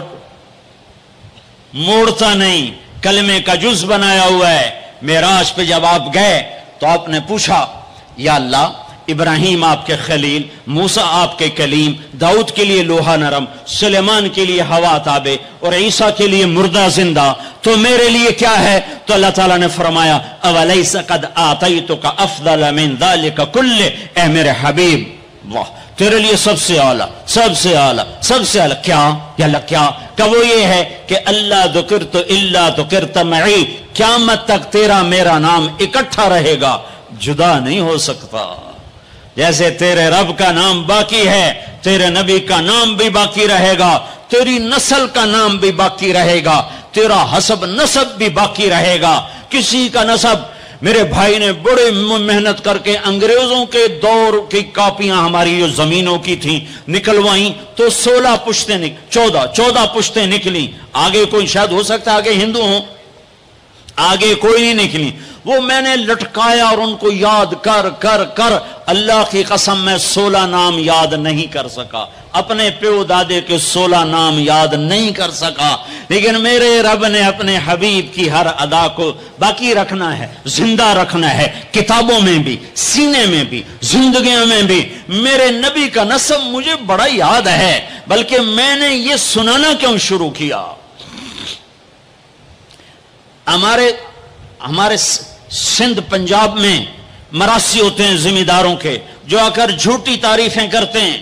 موڑتا نہیں، کلمے کا جز بنایا ہوا ہے. معراج پہ جب آپ گئے تو آپ نے پوچھا یا اللہ ابراہیم آپ کے خلیل، موسیٰ آپ کے کلیم، داؤد کے لیے لوہا نرم، سلیمان کے لیے ہوا تابے اور عیسیٰ کے لیے مردہ زندہ، تو میرے لیے کیا ہے؟ تو اللہ تعالیٰ نے فرمایا اولیس قد آتیتک افضل من ذلک کلہ، اے میرے حبیب. واہ. تیرے لیے سب سے اعلیٰ سب سے اعلیٰ سب سے اعلیٰ کیا یا اللہ کیا کہ وہ یہ ہے کہ اللہ ذکرت الا ذکرت معی، قیامت تک تیرا میرا نام اکٹھا رہے گا، جدا نہیں ہو سکتا۔ جیسے تیرے رب کا نام باقی ہے، تیرے نبی کا نام بھی باقی رہے گا، تیری نسل کا نام بھی باقی رہے گا، تیرا حسب نسب بھی باقی رہے گا۔ کسی کا نسب، میرے بھائی نے بڑے محنت کر کے انگریزوں کے دور کی کاپیاں ہماری جو زمینوں کی تھیں نکلوائیں تو سولہ پشتیں نک چودہ چودہ پشتیں نکلی، آگے کوئی شاید ہو سکتا ہے آگے ہندو ہوں، آگے کوئی نہیں نکلی، وہ میں نے لٹکایا اور ان کو یاد کر کر کر اللہ کی قسم میں سولہ نام یاد نہیں کر سکا، اپنے پیو دادے کے سولہ نام یاد نہیں کر سکا، لیکن میرے رب نے اپنے حبیب کی ہر ادا کو باقی رکھنا ہے، زندہ رکھنا ہے، کتابوں میں بھی، سینے میں بھی، زندگیوں میں بھی۔ میرے نبی کا نسب مجھے بڑا یاد ہے، بلکہ میں نے یہ سنانا کیوں شروع کیا؟ ہمارے ہمارے سندھ پنجاب میں مراسی ہوتے ہیں ذمہ داروں کے، جو آ کر جھوٹی تعریفیں کرتے ہیں،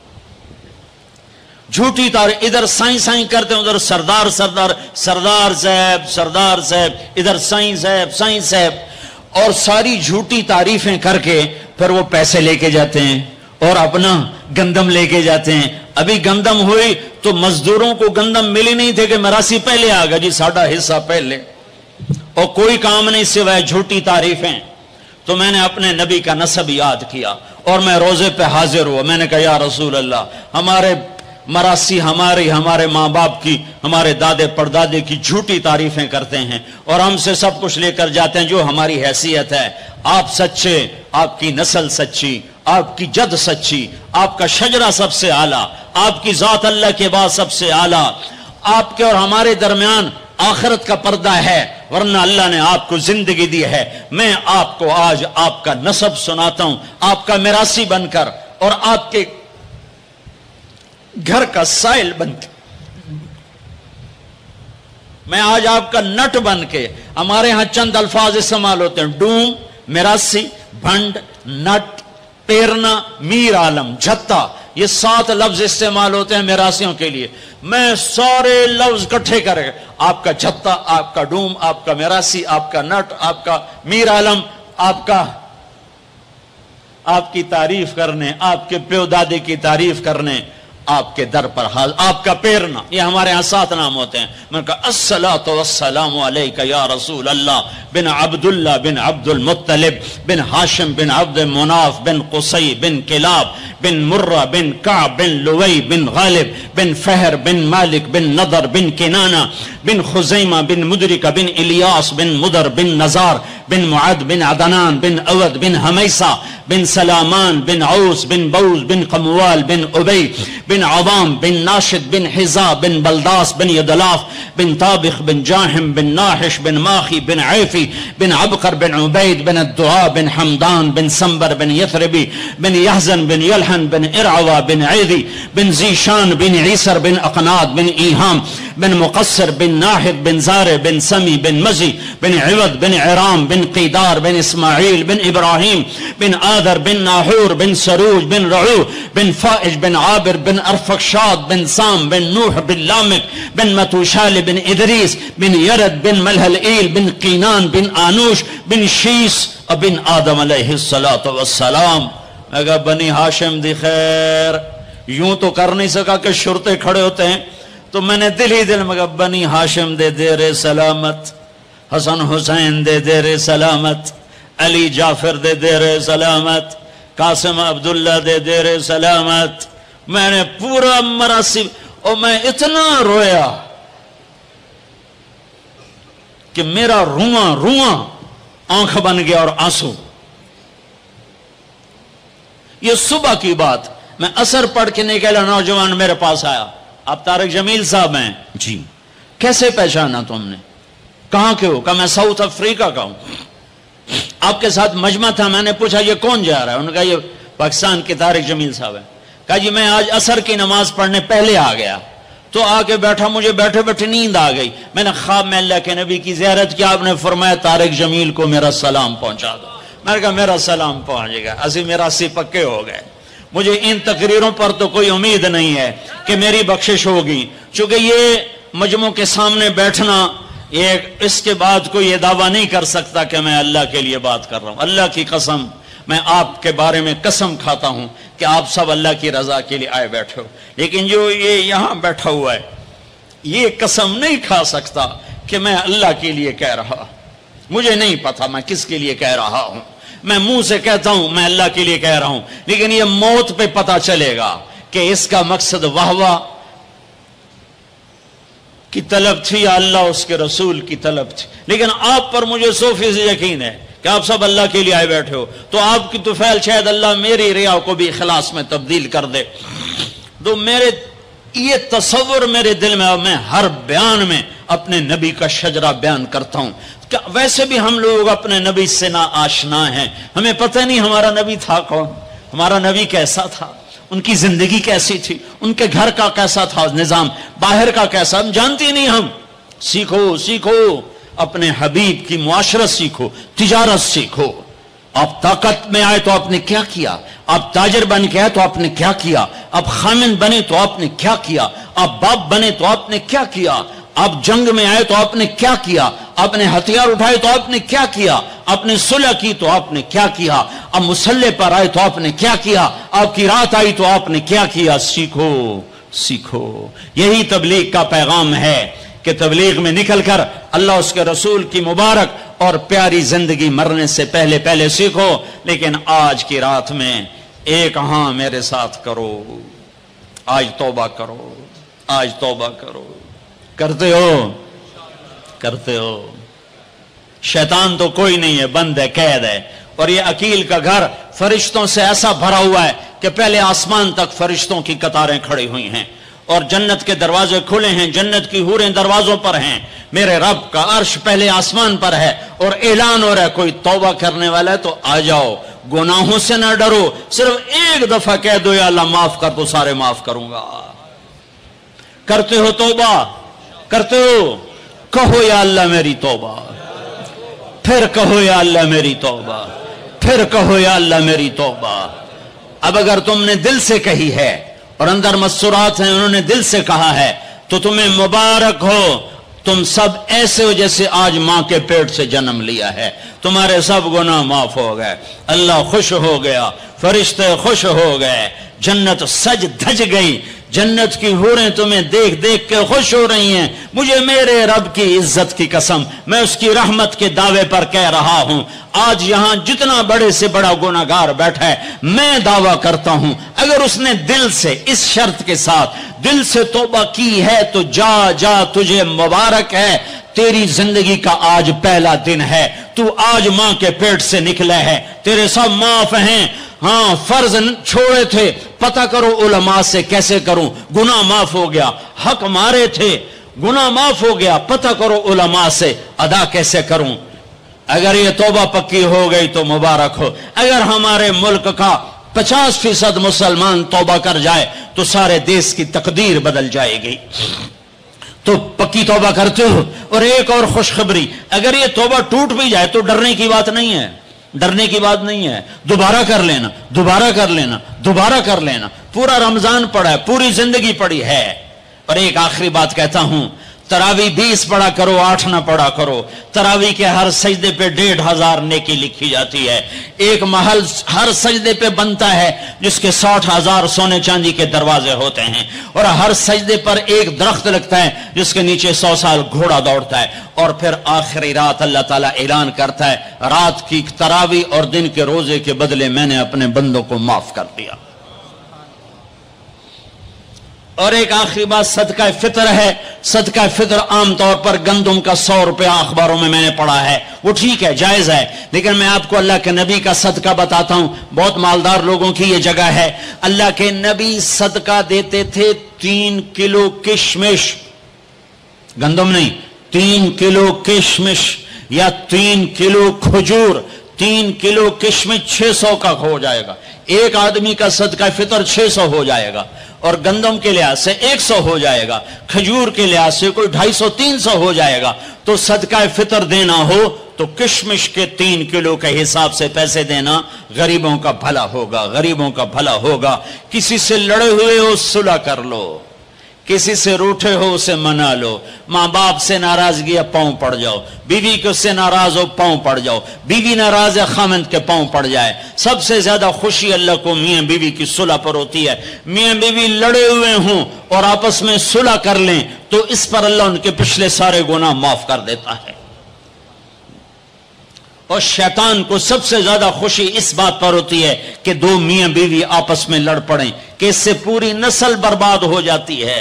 جھوٹی تعریف، ادھر سائیں سائیں کرتے ہیں، ادھر سردار سردار سردار صاحب سردار صاحب، ادھر سائیں صاحب سائیں صاحب، اور ساری جھوٹی تعریفیں کر کے پھر وہ پیسے لے کے جاتے ہیں اور اپنا گندم لے کے جاتے ہیں۔ ابھی گندم ہوئی تو مزدوروں کو گندم ملی نہیں تھے کہ مراسی پہلے آ گیا جی ساڈا حصہ پہلے، اور کوئی کام نہیں سوائے جھوٹی تعریفیں۔ تو میں نے اپنے نبی کا نسب یاد کیا اور میں روزے پہ حاضر ہوا، میں نے کہا یا رسول اللہ، ہمارے مراسی ہماری ہمارے ماں باپ کی، ہمارے دادے پردادے کی جھوٹی تعریفیں کرتے ہیں اور ہم سے سب کچھ لے کر جاتے ہیں جو ہماری حیثیت ہے۔ آپ سچے، آپ کی نسل سچی، آپ کی جد سچی، آپ کا شجرہ سب سے اعلیٰ، آپ کی ذات اللہ کے بعد سب سے اعلیٰ، آپ کے اور ہمارے درمیان آخرت کا پردہ ہے، ورنہ اللہ نے آپ کو زندگی دی ہے۔ میں آپ کو آج آپ کا نسب سناتا ہوں، آپ کا میراثی بن کر اور آپ کے گھر کا سائل بن کے، میں آج آپ کا نٹ بن کے، ہمارے ہاں چند الفاظ استعمال ہوتے ہیں، ڈوم، میراثی، بھنڈ، نٹ، پیرنا، میر عالم، جھتا، یہ سات لفظ استعمال ہوتے ہیں میراثیوں کے لیے۔ میں سارے لفظ اکٹھے کرے گا، آپ کا جھتا، آپ کا ڈوم، آپ کا میراثی، آپ کا نٹ، آپ کا میر عالم، آپ کا آپ کی تعریف کرنے، آپ کے پیو دادے کی تعریف کرنے، آپ کے در پر حال، آپ کا پیرنا، یہ ہمارے ہاں سات نام ہوتے ہیں۔ میں نے کہا الصلاۃ والسلام علیک یا رسول اللہ بن عبداللہ بن عبد المطلب بن ہاشم بن عبد مناف بن قصی بن کلاب بن مرہ بن کعب بن لوی بن غالب بن فہر بن مالک بن نضر بن کنانہ بن خزیمہ بن مدرکہ بن الیاس بن مدر بن نزار بن معد بن عدنان بن اود بن حمیسہ بن سلامان بن عوس بن بوز بن قموال بن ابی بن عوام بن ناشد بن حزا بن بلداس بن یدلاف بن طابخ بن جاہم بن ناحش بن ماخی بن عیفی بن عبقر بن عبید بن الدعاء بن حمدان بن سنبر بن یثربی بن یحزن بن یلحن بن ارعوہ بن عیدی بن زیشان بن عیسر بن اقناد بن ایہام بن مقصر بن ناحد بن زارع بن سمی بن مزی بن عوض بن عرام بن قیدار بن اسماعیل بن ابراہیم بن آذر بن ناحور بن سروج بن رعو بن فائج بن عابر بن ارفقشاد بن سام بن نوح بن لامک بن متوشال بن ادریس بن یرد بن ملحلئیل بن قینان بن آنوش بن شیس بن آدم علیہ السلام۔ میں کہا بنی ہاشم دی خیر، یوں تو کر نہیں سکا کہ شرطے کھڑے ہوتے ہیں، تو میں نے دل ہی دل میں کہا بنی ہاشم دے دیر سلامت، حسن حسین دے دیر سلامت، علی جعفر دے دیر سلامت، قاسم عبداللہ دے دیر سلامت۔ میں نے پورا مراسم، اور میں اتنا رویا کہ میرا رواں رواں آنکھ بن گیا اور آنسو۔ یہ صبح کی بات، میں اثر پڑھ کے نکلا، نوجوان میرے پاس آیا، آپ طارق جمیل صاحب ہیں؟ جی۔ کیسے پہچانا تم نے؟ کہاں کے ہو؟ کہا میں ساؤتھ افریقہ کا ہوں۔ آپ کے ساتھ مجمع تھا، میں نے پوچھا یہ کون جا رہا ہے؟ انہوں نے کہا یہ پاکستان کے طارق جمیل صاحب ہیں۔ کہا جی میں آج عصر کی نماز پڑھنے پہلے آ گیا، تو آ کے بیٹھا، مجھے بیٹھے بیٹھے نیند آ گئی، میں نے خواب میں اللہ کے نبی کی زیارت کیا، آپ نے فرمایا طارق جمیل کو میرا سلام پہنچا دو۔ میں نے کہا میرا سلام پہنچے گا، اسی میرا سی پکے ہو گئے۔ مجھے ان تقریروں پر تو کوئی امید نہیں ہے کہ میری بخشش ہوگی، چونکہ یہ مجموع کے سامنے بیٹھنا، ایک اس کے بعد کوئی یہ دعویٰ نہیں کر سکتا کہ میں اللہ کے لیے بات کر رہا ہوں۔ اللہ کی قسم، میں آپ کے بارے میں قسم کھاتا ہوں کہ آپ سب اللہ کی رضا کے لیے آئے بیٹھے ہو، لیکن جو یہ یہاں بیٹھا ہوا ہے یہ قسم نہیں کھا سکتا کہ میں اللہ کے لیے کہہ رہا۔ مجھے نہیں پتا میں کس کے لیے کہہ رہا ہوں، میں منہ سے کہتا ہوں میں اللہ کے لیے کہہ رہا ہوں، لیکن یہ موت پہ پتا چلے گا کہ اس کا مقصد واہ واہ کی طلب تھی یا اللہ اس کے رسول کی طلب تھی۔ لیکن آپ پر مجھے سو فیصد یقین ہے کہ آپ سب اللہ کے لیے آئے بیٹھے ہو، تو آپ کی طفیل شاید اللہ میری ریا کو بھی اخلاص میں تبدیل کر دے۔ تو میرے یہ تصور میرے دل میں، اور میں ہر بیان میں اپنے نبی کا شجرہ بیان کرتا ہوں۔ ویسے بھی ہم لوگ اپنے نبی سے نا آشنا ہیں، ہمیں پتہ نہیں ہمارا نبی تھا کون، ہمارا نبی کیسا تھا، ان کی زندگی کیسی تھی، ان کے گھر کا کیسا تھا نظام، باہر کا کیسا، ہم جانتے نہیں۔ ہم سیکھو سیکھو اپنے حبیب کی معاشرت سیکھو، تجارت سیکھو۔ آپ طاقت میں آئے تو آپ نے کیا کیا، آپ تاجر بن کے آئے تو آپ نے کیا کیا، آپ خامن بنے تو آپ نے کیا کیا، آپ باپ بنے تو آپ نے کیا کیا، آپ جنگ میں آئے تو آپ نے کیا کیا، آپ نے ہتھیار اٹھائے تو آپ نے کیا کیا، آپ نے صلح کی تو آپ نے کیا کیا، اب مسلح پر آئے تو آپ نے کیا کیا، آپ کی رات آئی تو آپ نے کیا کیا۔ سیکھو سیکھو، یہی تبلیغ کا پیغام ہے کہ تبلیغ میں نکل کر اللہ اس کے رسول کی مبارک اور پیاری زندگی مرنے سے پہلے پہلے سیکھو۔ لیکن آج کی رات میں ایک ہاں میرے ساتھ کرو، آج توبہ کرو، آج توبہ کرو۔ کرتے ہو کرتے ہو شیطان تو کوئی نہیں ہے، بند ہے، قید ہے، اور یہ عقیل کا گھر فرشتوں سے ایسا بھرا ہوا ہے کہ پہلے آسمان تک فرشتوں کی قطاریں کھڑی ہوئی ہیں، اور جنت کے دروازے کھلے ہیں، جنت کی حوریں دروازوں پر ہیں، میرے رب کا عرش پہلے آسمان پر ہے، اور اعلان ہو رہا ہے کوئی توبہ کرنے والا ہے تو آ جاؤ، گناہوں سے نہ ڈرو، صرف ایک دفعہ کہہ دو یا اللہ معاف کر تو سارے معاف کروں گا۔ کرتے ہو توبہ؟ کرتے ہو؟ کہو یا اللہ میری توبہ، پھر کہو یا اللہ میری توبہ، پھر کہو یا اللہ میری توبہ۔ اب اگر تم نے دل سے کہی ہے اور اندر مسرات ہیں، انہوں نے دل سے کہا ہے، تو تمہیں مبارک ہو، تم سب ایسے ہو جیسے آج ماں کے پیٹ سے جنم لیا ہے، تمہارے سب گناہ معاف ہو گئے، اللہ خوش ہو گیا، فرشتے خوش ہو گئے، جنت سج دھج گئی، جنت کی حوریں تمہیں دیکھ دیکھ کے خوش ہو رہی ہیں۔ مجھے میرے رب کی عزت کی قسم، میں اس کی رحمت کے دعوے پر کہہ رہا ہوں، آج یہاں جتنا بڑے سے بڑا گناہگار بیٹھا ہے، میں دعویٰ کرتا ہوں اگر اس نے دل سے اس شرط کے ساتھ دل سے توبہ کی ہے تو جا جا تجھے مبارک ہے، تیری زندگی کا آج پہلا دن ہے، تو آج ماں کے پیٹ سے نکلا ہے، تیرے سب معاف ہیں۔ ہاں فرض چھوڑے تھے، پتہ کرو علماء سے کیسے کروں، گناہ معاف ہو گیا، حق مارے تھے، گناہ معاف ہو گیا، پتہ کرو علماء سے ادا کیسے کروں۔ اگر یہ توبہ پکی ہو گئی تو مبارک ہو۔ اگر ہمارے ملک کا پچاس فیصد مسلمان توبہ کر جائے تو سارے دیش کی تقدیر بدل جائے گی۔ تو پکی توبہ کرتے ہو؟ اور ایک اور خوشخبری، اگر یہ توبہ ٹوٹ بھی جائے تو ڈرنے کی بات نہیں ہے، ڈرنے کی بات نہیں ہے، دوبارہ کر لینا، دوبارہ کر لینا، دوبارہ کر لینا، پورا رمضان پڑا ہے، پوری زندگی پڑی ہے۔ اور ایک آخری بات کہتا ہوں، تراوی بیس پڑھا کرو، آٹھ نہ پڑھا کرو، تراوی کے ہر سجدے پہ ڈیڑھ ہزار نیکی لکھی جاتی ہے، ایک محل ہر سجدے پہ بنتا ہے جس کے ساٹھ ہزار سونے چاندی کے دروازے ہوتے ہیں، اور ہر سجدے پر ایک درخت لگتا ہے جس کے نیچے سو سال گھوڑا دوڑتا ہے، اور پھر آخری رات اللہ تعالیٰ اعلان کرتا ہے رات کی تراوی اور دن کے روزے کے بدلے میں نے اپنے بندوں کو معاف کر دیا۔ اور ایک آخری بات صدقہ فطر ہے۔ صدقہ فطر عام طور پر گندم کا سو روپیہ اخباروں میں میں نے پڑھا ہے، وہ ٹھیک ہے، جائز ہے، لیکن میں آپ کو اللہ کے نبی کا صدقہ بتاتا ہوں، بہت مالدار لوگوں کی یہ جگہ ہے۔ اللہ کے نبی صدقہ دیتے تھے تین کلو کشمش، گندم نہیں، تین کلو کشمش یا تین کلو کھجور، تین کلو کشمش چھ سو کا ہو جائے گا، ایک آدمی کا صدقہ فطر چھ سو ہو جائے گا، اور گندم کے لحاظ سے ایک سو ہو جائے گا، کھجور کے لحاظ سے کوئی ڈھائی سو تین سو ہو جائے گا۔ تو صدقہ فطر دینا ہو تو کشمش کے تین کلو کے حساب سے پیسے دینا، غریبوں کا بھلا ہوگا، غریبوں کا بھلا ہوگا۔ کسی سے لڑے ہوئے ہو صلح کر لو، کسی سے روٹھے ہو اسے منا لو، ماں باپ سے ناراضگی ہے پاؤں پڑ جاؤ، بیوی کے سے ناراض ہو پاؤں پڑ جاؤ، بیوی ناراض ہے خامند کے پاؤں پڑ جائے۔ سب سے زیادہ خوشی اللہ کو میاں بیوی کی صلح پر ہوتی ہے۔ میاں بیوی لڑے ہوئے ہوں اور آپس میں صلح کر لیں تو اس پر اللہ ان کے پچھلے سارے گناہ معاف کر دیتا ہے۔ اور شیطان کو سب سے زیادہ خوشی اس بات پر ہوتی ہے کہ دو میاں بیوی آپس میں لڑ پڑیں، کہ اس سے پوری نسل برباد ہو جاتی ہے۔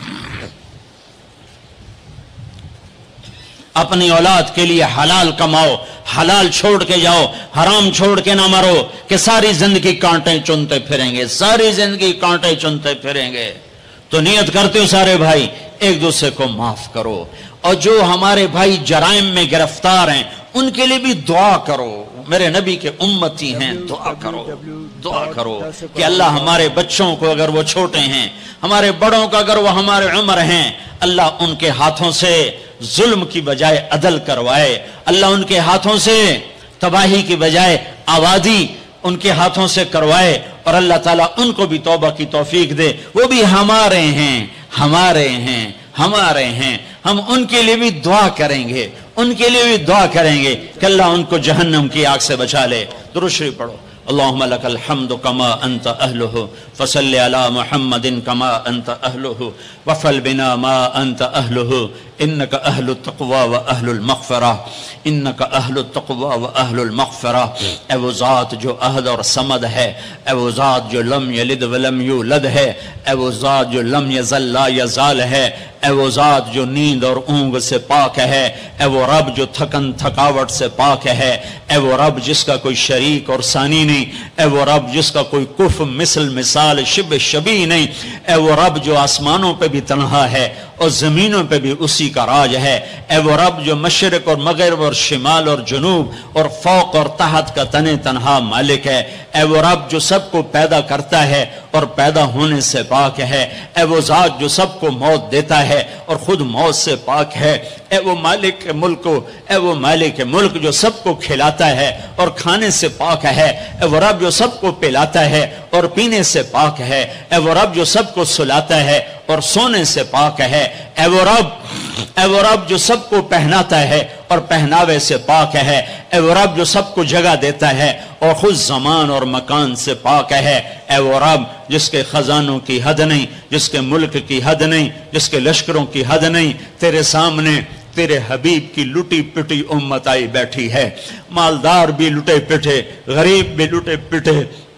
اپنی اولاد کے لیے حلال کماؤ، حلال چھوڑ کے جاؤ، حرام چھوڑ کے نہ مرو کہ ساری زندگی کانٹے چنتے پھریں گے، ساری زندگی کانٹے چنتے پھریں گے۔ تو نیت کرتے ہو سارے بھائی ایک دوسرے کو معاف کرو، اور جو ہمارے بھائی جرائم میں گرفتار ہیں ان کے لیے بھی دعا کرو۔ میرے نبی کے امتی ہیں، دعا کرو، دعا کرو کہ اللہ ہمارے بچوں کو اگر وہ چھوٹے ہیں، ہمارے بڑوں کا اگر وہ ہمارے عمر ہیں، اللہ ان کے ہاتھوں سے ظلم کی بجائے عدل کروائے، اللہ ان کے ہاتھوں سے تباہی کی بجائے آبادی ان کے ہاتھوں سے کروائے، اور اللہ تعالیٰ ان کو بھی توبہ کی توفیق دے۔ وہ بھی ہمارے ہیں، ہمارے ہیں، ہمارے ہیں، ہم ان کے لیے بھی دعا کریں گے، ان کے لیے بھی دعا کریں گے کہ اللہ ان کو جہنم کی آگ سے بچا لے۔ درود شریف پڑھو۔ اللہم لک الحمد کما انت اہلہ فصل علی محمد کما انت اہلہ وفل بنا ما انت اہلہ انک اہل التقوی و اہل المغفرہ، انک اہل التقوی و اہل المغفرہ۔ اے وہ ذات جو احد اور صمد ہے، اے وہ ذات جو لم یلد ولم یولد ہے، اے وہ ذات جو لم یزل لا یزال ہے، اے وہ ذات جو نیند اور اونگ سے پاک ہے، اے وہ رب جو تھکن تھکاوٹ سے پاک ہے، اے وہ رب جس کا کوئی شریک اور ثانی نہیں، اے وہ رب جس کا کوئی کف مثل مثال شبہ شبیہ نہیں، اے وہ رب جو آسمانوں پہ بھی تنہا ہے اور زمینوں پہ بھی اسی کا راج ہے، اے وہ رب جو مشرق اور مغرب اور شمال اور جنوب اور فوق اور تحت کا تن تنہا مالک ہے، اے وہ رب جو سب کو پیدا کرتا ہے اور پیدا ہونے سے پاک ہے، اے وہ ذات جو سب کو موت دیتا ہے اور خود موت سے پاک ہے، اے وہ مالک ملک اے وہ مالک ملک جو سب کو کھلاتا ہے اور کھانے سے پاک ہے، اے وہ رب جو سب کو پلاتا ہے اور پینے سے پاک ہے، اے وہ رب جو سب کو سلاتا ہے اور سونے سے پاک ہے، اے وہ رب اے وہ رب جو سب کو پہناتا ہے اور پہناوے سے پاک ہے، اے وہ رب جو سب کو جگہ دیتا ہے اور خود زمان اور مکان سے پاک ہے، اے وہ رب جس کے خزانوں کی حد نہیں، جس کے ملک کی حد نہیں، جس کے لشکروں کی حد نہیں۔ تیرے سامنے تیرے حبیب کی لٹی پٹی امت آئی بیٹھی ہے، مالدار بھی لٹے پٹے، غریب بھی لٹے پٹے،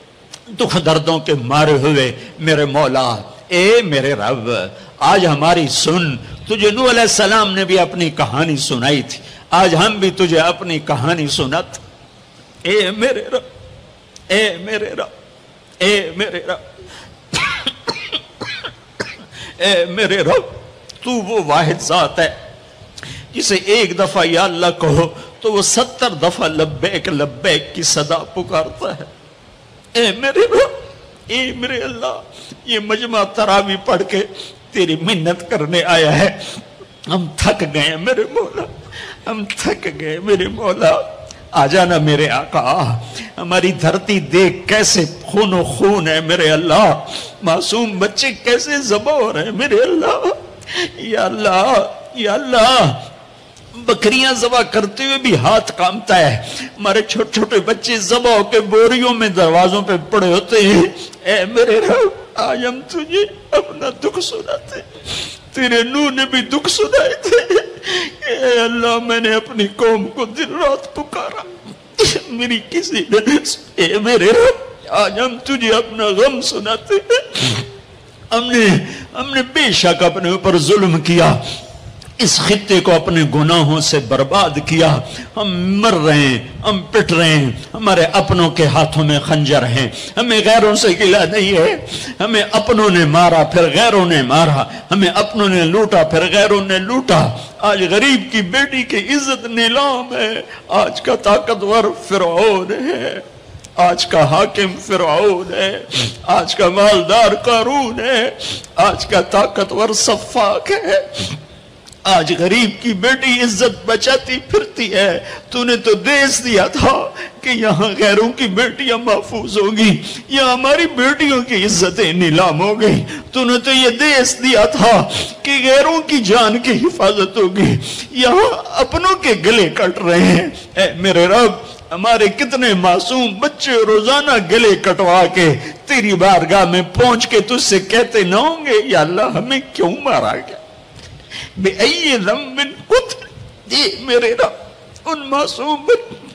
دکھ دردوں کے مارے ہوئے میرے مولا، اے میرے رب آج ہماری سن۔ تجھے نوح علیہ السلام نے بھی اپنی کہانی سنائی تھی، آج ہم بھی تجھے اپنی کہانی سنت۔ اے میرے رب، اے میرے رب، اے میرے رب، اے میرے رب، تو وہ واحد ذات ہے جسے ایک دفعہ یا اللہ کہو تو وہ ستر دفعہ لبیک لبیک کی صدا پکارتا ہے۔ اے میرے رب، اے میرے اللہ، یہ مجمع تراوی پڑھ کے تیری منت کرنے آیا ہے، ہم تھک گئے میرے مولا، ہم تھک گئے میرے مولا، آ جانا میرے آقا۔ ہماری دھرتی دیکھ کیسے خون و خون ہے میرے اللہ، معصوم بچے کیسے ذبح ہو رہے ہیں میرے اللہ، یا اللہ یا اللہ، بکریاں ذبح کرتے ہوئے بھی ہاتھ کامتا ہے، ہمارے چھوٹے چھوٹے بچے ذبح ہو کے بوریوں میں دروازوں پہ پڑے ہوتے ہیں۔ اے میرے رب آج ہم تجھے اپنا دکھ سناتے، تیرے نوح نے بھی دکھ سنائے تھے، اے اللہ میں نے اپنی قوم کو دن رات پکارا، میری کسی نے، اے میرے رب آج ہم تجھے اپنا غم سناتے ہیں۔ ہم نے ہم نے بے شک اپنے اوپر ظلم کیا، اس خطے کو اپنے گناہوں سے برباد کیا. ہم مر رہے ہیں, ہم پٹ رہے ہیں, ہمارے اپنوں کے ہاتھوں میں خنجر ہیں, ہمیں غیروں سے گلہ نہیں ہے. ہمیں اپنوں نے مارا پھر غیروں نے مارا, ہمیں اپنوں نے لوٹا پھر غیروں نے لوٹا. آج غریب کی بیٹی کی عزت نیلام ہے. آج کا طاقتور فرعون ہے, آج کا حاکم فرعون ہے, آج کا مالدار قارون ہے, آج کا طاقتور صفاق ہے. آج غریب کی بیٹی عزت بچاتی پھرتی ہے. تو نے تو دیس دیا تھا کہ یہاں غیروں کی بیٹیاں محفوظ ہوگی, یہاں ہماری بیٹیوں کی عزتیں نیلام ہو گئی. تو نے تو یہ دیس دیا تھا کہ غیروں کی جان کی حفاظت ہوگی, یہاں اپنوں کے گلے کٹ رہے ہیں. اے میرے رب, ہمارے کتنے معصوم بچے روزانہ گلے کٹوا کے تیری بارگاہ میں پہنچ کے تجھ سے کہتے نہ ہوں گے یا اللہ ہمیں کیوں مارا گیا, بے ای ذنب قتل. یہ میرے رب ان معصوم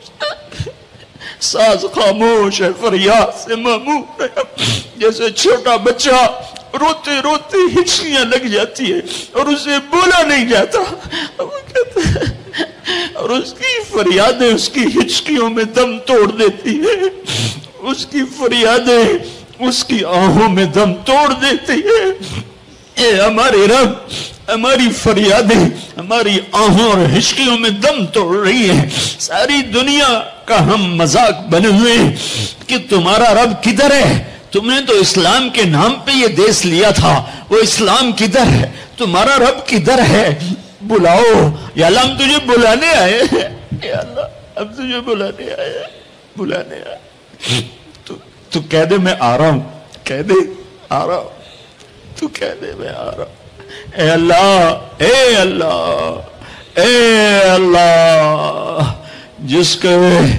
ساز خاموش ہے, فریاد سے معمور ہے. جیسے چھوٹا بچہ روتے روتے ہچکیاں لگ جاتی ہے اور اسے بولا نہیں جاتا, وہ کہتا ہے, اور اس کی فریادیں اس کی ہچکیوں میں دم توڑ دیتی ہے, اس کی فریادیں اس کی آہوں میں دم توڑ دیتی ہے. اے ہمارے رب, ہماری فریادیں ہماری آہوں اور ہچکیوں میں دم توڑ رہی ہیں. ساری دنیا کا ہم مذاق بنے ہوئے کہ تمہارا رب کدھر ہے, تم نے تو اسلام کے نام پہ یہ دیس لیا تھا, وہ اسلام کدھر ہے, تمہارا رب کدھر ہے, بلاؤ یا اللہ ہم تجھے بلانے آئے ہیں, یا اللہ ہم تجھے بلانے آئے ہیں, بلانے آئے. تو, تو کہہ دے میں آ رہا ہوں, کہہ دے آ رہا ہوں, تو کہہ دے میں آ رہا ہوں. اے اللہ, اے اللہ, اے اللہ, جس کے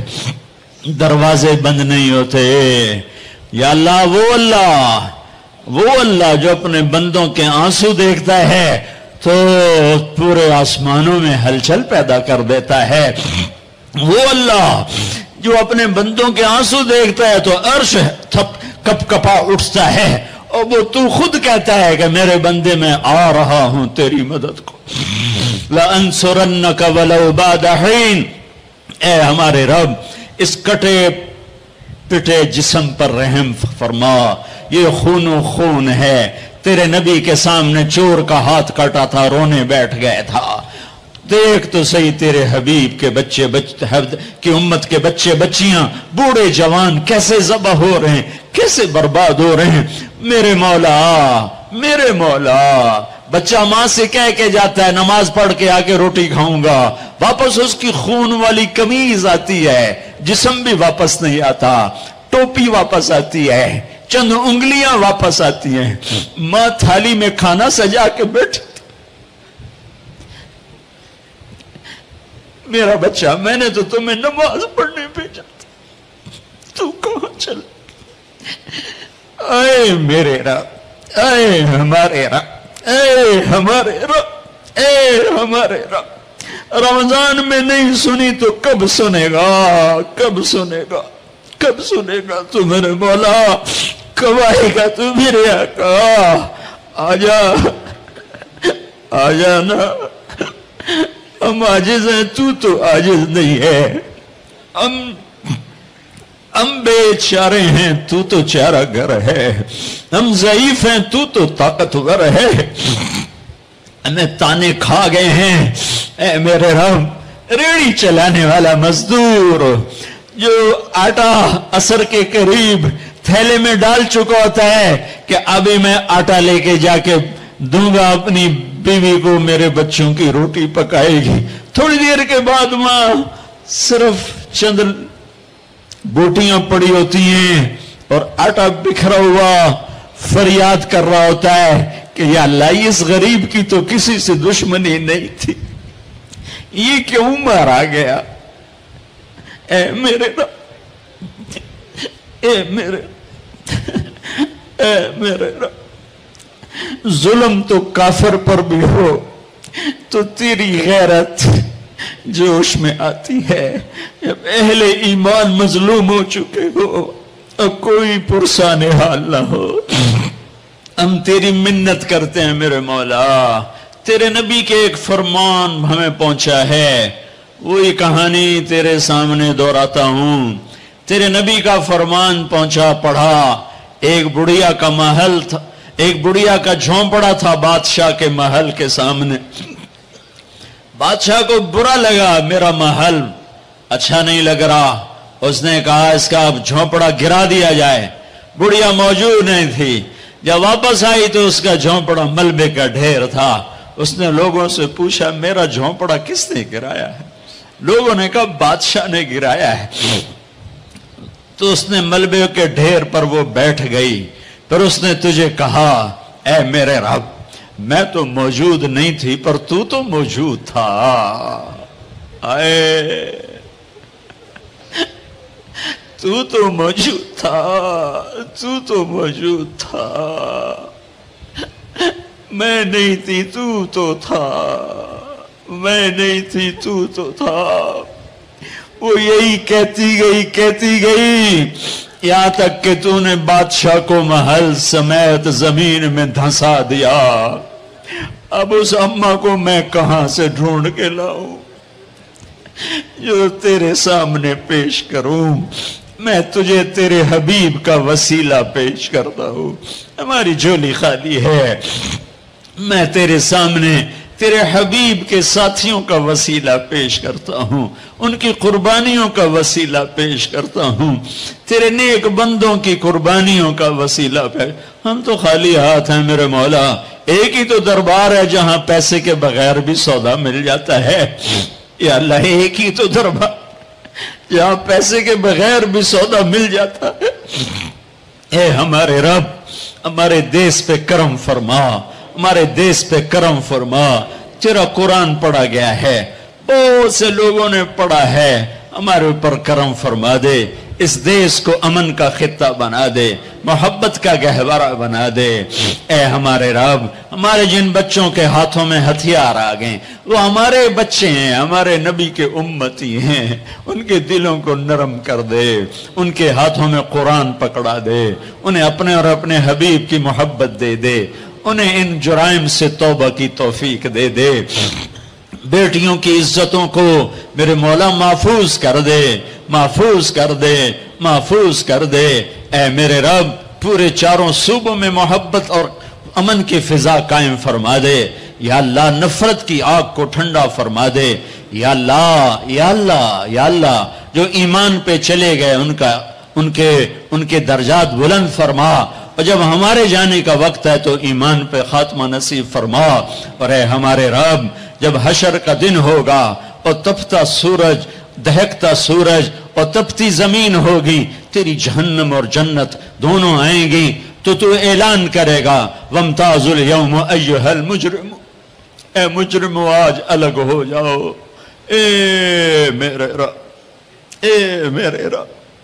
دروازے بند نہیں ہوتے, یا اللہ وہ اللہ, وہ اللہ جو اپنے بندوں کے آنسو دیکھتا ہے تو پورے آسمانوں میں ہلچل پیدا کر دیتا ہے. وہ اللہ جو اپنے بندوں کے آنسو دیکھتا ہے تو عرش تھپ کپ کپا اٹھتا ہے, اور وہ تو خود کہتا ہے کہ میرے بندے میں آ رہا ہوں تیری مدد کو. لَأَنْصُرَنَّكَ وَلَوْ بَعْدَ حِينٍ. اے ہمارے رب, اس کٹے پٹے جسم پر رحم فرما, یہ خون و خون ہے. تیرے نبی کے سامنے چور کا ہاتھ کٹا تھا, رونے بیٹھ گئے تھا. دیکھ تو صحیح تیرے حبیب کے بچے بچ کی امت کے بچے بچیاں بوڑھے جوان کیسے ذبح ہو رہے ہیں, کیسے برباد ہو رہے ہیں. میرے مولا, میرے مولا, بچہ ماں سے کہہ کے جاتا ہے نماز پڑھ کے آ کے روٹی کھاؤں گا, واپس اس کی خون والی قمیض آتی ہے, جسم بھی واپس نہیں آتا, ٹوپی واپس آتی ہے, چند انگلیاں واپس آتی ہیں. ماں تھالی میں کھانا سجا کے بیٹھ, میرا بچہ میں نے تو تمہیں نماز پڑھنے بھیجا تھا, تو کہاں چل. اے میرے رب, اے ہمارے رب, اے ہمارے رب, اے ہمارے رب, رمضان میں نہیں سنی تو کب سنے گا, کب سنے گا, کب سنے گا. تو میرے مولا کب آئے گا, تو میرے آقا آجا, آجا نا. ہم عاجز ہیں, تو تو عاجز نہیں ہے. ہم ہم بے چارے ہیں, تو تو چارہ گر ہے. ہم ضعیف ہیں, تو تو طاقتور ہے. ہمیں تانے کھا گئے ہیں. اے میرے رب, ریڑھی چلانے والا مزدور جو آٹا عصر کے قریب تھیلے میں ڈال چکا ہوتا ہے کہ ابھی میں آٹا لے کے جا کے دوں گا اپنی بیوی کو, میرے بچوں کی روٹی پکائے گی. تھوڑی دیر کے بعد ماں صرف چند بوٹیاں پڑی ہوتی ہیں اور آٹا بکھرا ہوا فریاد کر رہا ہوتا ہے کہ یا اللہ اس غریب کی تو کسی سے دشمنی نہیں تھی, یہ کیوں مارا گیا. اے میرے رب, اے میرے اے میرے رب, ظلم تو کافر پر بھی ہو تو تیری غیرت جوش میں آتی ہے. جب اہل ایمان مظلوم ہو چکے ہو اور کوئی پرسان حال نہ ہو, ہم تیری منت کرتے ہیں میرے مولا, تیرے نبی کے ایک فرمان ہمیں پہنچا ہے، وہی کہانی تیرے سامنے دہراتا ہوں۔ تیرے نبی کا فرمان پہنچا، پڑھا۔ ایک بڑھیا کا محل تھا، ایک بڑھیا کا جھونپڑا تھا بادشاہ کے محل کے سامنے۔ بادشاہ کو برا لگا، میرا محل اچھا نہیں لگ رہا، اس نے کہا اس کا اب جھونپڑا گرا دیا جائے۔ بڑھیا موجود نہیں تھی، جب واپس آئی تو اس کا جھونپڑا ملبے کا ڈھیر تھا۔ اس نے لوگوں سے پوچھا میرا جھونپڑا کس نے گرایا ہے؟ لوگوں نے کہا بادشاہ نے گرایا ہے۔ تو اس نے ملبے کے ڈھیر پر وہ بیٹھ گئی، پھر اس نے تجھے کہا اے میرے رب میں تو موجود نہیں تھی پر تو تو موجود تھا۔ آئے تو تو موجود تھا، تو تو موجود تھا، میں نہیں تھی تو تو تھا، میں نہیں تھی تو تو تھا۔ وہ یہی کہتی گئی کہتی گئی یہاں تک کہ تو نے بادشاہ کو محل سمیت زمین میں دھنسا دیا۔ اب اس اماں کو میں کہاں سے ڈھونڈ کے لاؤں جو تیرے سامنے پیش کروں؟ میں تجھے تیرے حبیب کا وسیلہ پیش کرتا ہوں۔ ہماری جھولی خالی ہے، میں تیرے سامنے تیرے حبیب کے ساتھیوں کا وسیلہ پیش کرتا ہوں، ان کی قربانیوں کا وسیلہ پیش کرتا ہوں، تیرے نیک بندوں کی قربانیوں کا وسیلہ پیش۔ ہم تو خالی ہاتھ ہیں میرے مولا، ایک ہی تو دربار ہے جہاں پیسے کے بغیر بھی سودا مل جاتا ہے۔ یا اللہ ایک ہی تو دربار جہاں پیسے کے بغیر بھی سودا مل جاتا ہے۔ اے ہمارے رب ہمارے دیس پہ کرم فرما، ہمارے دیس پہ کرم فرما۔ تیرا قرآن پڑھا گیا ہے، بہت سے لوگوں نے پڑھا ہے، ہمارے اوپر کرم فرما دے، اس دیس کو امن کا خطہ بنا دے، محبت کا گہوارہ بنا دے۔ اے ہمارے رب ہمارے جن بچوں کے ہاتھوں میں ہتھیار آ گئے وہ ہمارے بچے ہیں، ہمارے نبی کے امتی ہیں، ان کے دلوں کو نرم کر دے، ان کے ہاتھوں میں قرآن پکڑا دے، انہیں اپنے اور اپنے حبیب کی محبت دے دے، انہیں ان جرائم سے توبہ کی توفیق دے دے۔ بیٹیوں کی عزتوں کو میرے مولا محفوظ کر دے، محفوظ کر دے، محفوظ کر دے۔ اے میرے رب پورے چاروں صوبوں میں محبت اور امن کی فضا قائم فرما دے۔ یا اللہ نفرت کی آگ کو ٹھنڈا فرما دے۔ یا اللہ یا اللہ یا اللہ جو ایمان پہ چلے گئے ان کا ان کے ان کے درجات بلند فرما، اور جب ہمارے جانے کا وقت ہے تو ایمان پہ خاتمہ نصیب فرما۔ اور اے ہمارے رب جب حشر کا دن ہوگا اور تپتا سورج، دہکتا سورج اور تپتی زمین ہوگی، تیری جہنم اور جنت دونوں آئیں گی تو تو اعلان کرے گا وَامْتَازُوا الْيَوْمَ أَيُّهَا الْمُجْرِمُ، اے مجرم آج الگ ہو جاؤ۔ اے میرے رب، اے میرے رب،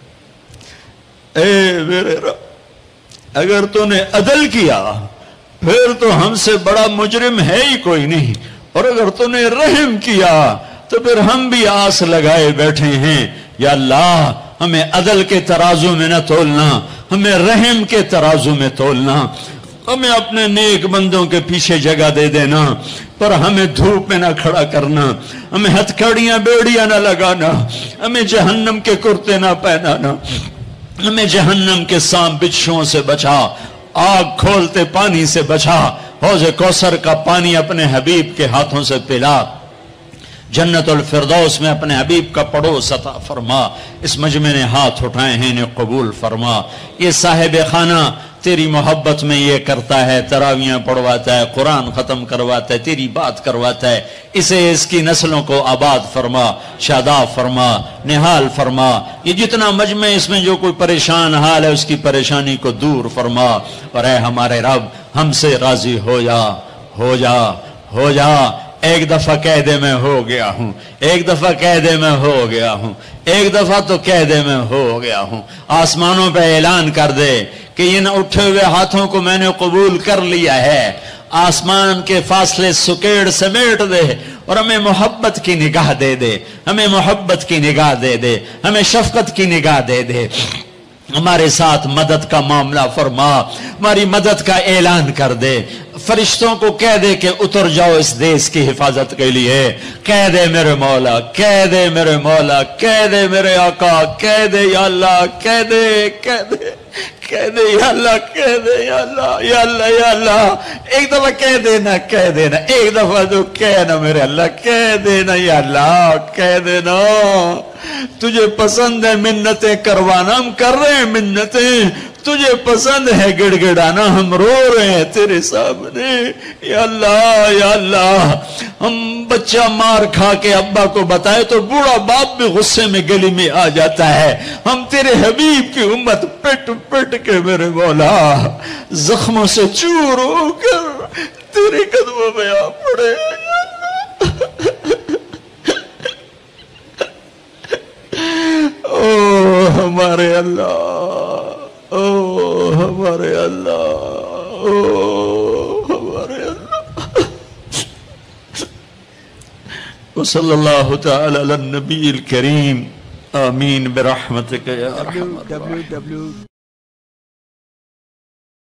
اے میرے رب، اگر تو نے عدل کیا پھر تو ہم سے بڑا مجرم ہے ہی کوئی نہیں، اور اگر تو نے رحم کیا تو پھر ہم بھی آس لگائے بیٹھے ہیں۔ یا اللہ ہمیں عدل کے ترازو میں نہ تولنا، ہمیں رحم کے ترازو میں تولنا، ہمیں اپنے نیک بندوں کے پیچھے جگہ دے دینا، پر ہمیں دھوپ میں نہ کھڑا کرنا، ہمیں ہتھکڑیاں بیڑیاں نہ لگانا، ہمیں جہنم کے کرتے نہ پہنانا، ہمیں جہنم کے سانپ بچھوؤں سے بچا، آگ کھولتے پانی سے بچا، حوض کوثر کا پانی اپنے حبیب کے ہاتھوں سے پلا، جنت الفردوس میں اپنے حبیب کا پڑوس عطا فرما۔ اس مجمع نے ہاتھ اٹھائے ہیں انہیں قبول فرما۔ یہ صاحب خانہ تیری محبت میں یہ کرتا ہے، تراویاں پڑھواتا ہے، قرآن ختم کرواتا ہے، تیری بات کرواتا ہے، اسے اس کی نسلوں کو آباد فرما، شاداب فرما، نحال فرما۔ یہ جتنا مجمع اس میں جو کوئی پریشان حال ہے اس کی پریشانی کو دور فرما۔ اور اے ہمارے رب ہم سے راضی ہو جا، ہو جا، ہو جا۔ ایک دفعہ کہہ دے میں ہو گیا ہوں، ایک دفعہ کہہ دے میں ہو گیا ہوں، ایک دفعہ تو کہہ دے میں ہو گیا ہوں۔ آسمانوں پہ اعلان کر دے کہ ان اٹھے ہوئے ہاتھوں کو میں نے قبول کر لیا ہے۔ آسمان کے فاصلے سکیڑ سمیٹ دے اور ہمیں محبت کی نگاہ دے دے، ہمیں محبت کی نگاہ دے دے، ہمیں شفقت کی نگاہ دے دے۔ ہمارے ساتھ مدد کا معاملہ فرما، ہماری مدد کا اعلان کر دے۔ فرشتوں کو کہہ دے کہ اتر جاؤ اس دیس کی حفاظت کے لیے، کہہ دے میرے مولا، کہہ دے میرے مولا، کہہ دے میرے آقا، کہہ دے یا اللہ، کہہ دے کہہ دے کہہ دے یا اللہ، کہہ دے یا اللہ، یا اللہ یا اللہ، ایک دفعہ کہہ دینا، کہہ دینا، ایک دفعہ تو کہنا میرے اللہ، کہہ دینا یا اللہ، کہہ دینا تجھے پسند ہے منتیں کروانا، ہم کر رہے ہیں منتیں، تجھے پسند ہے گڑ گڑانا، ہم رو رہے ہیں تیرے سامنے، یا اللہ یا اللہ۔ ہم بچہ مار کھا کے ابا کو بتائے تو بوڑھا باپ بھی غصے میں گلی میں آ جاتا ہے، ہم تیرے حبیب کی امت پٹ پٹ کے میرے مولا زخموں سے چور ہو کر تیرے قدموں میں آ پڑے، او ہمارے اللہ، او ہمارے اللہ، او ہمارے اللہ۔ وصلی اللہ تعالی علی النبی الکریم، آمین برحمتک یا ارحم الراحمین۔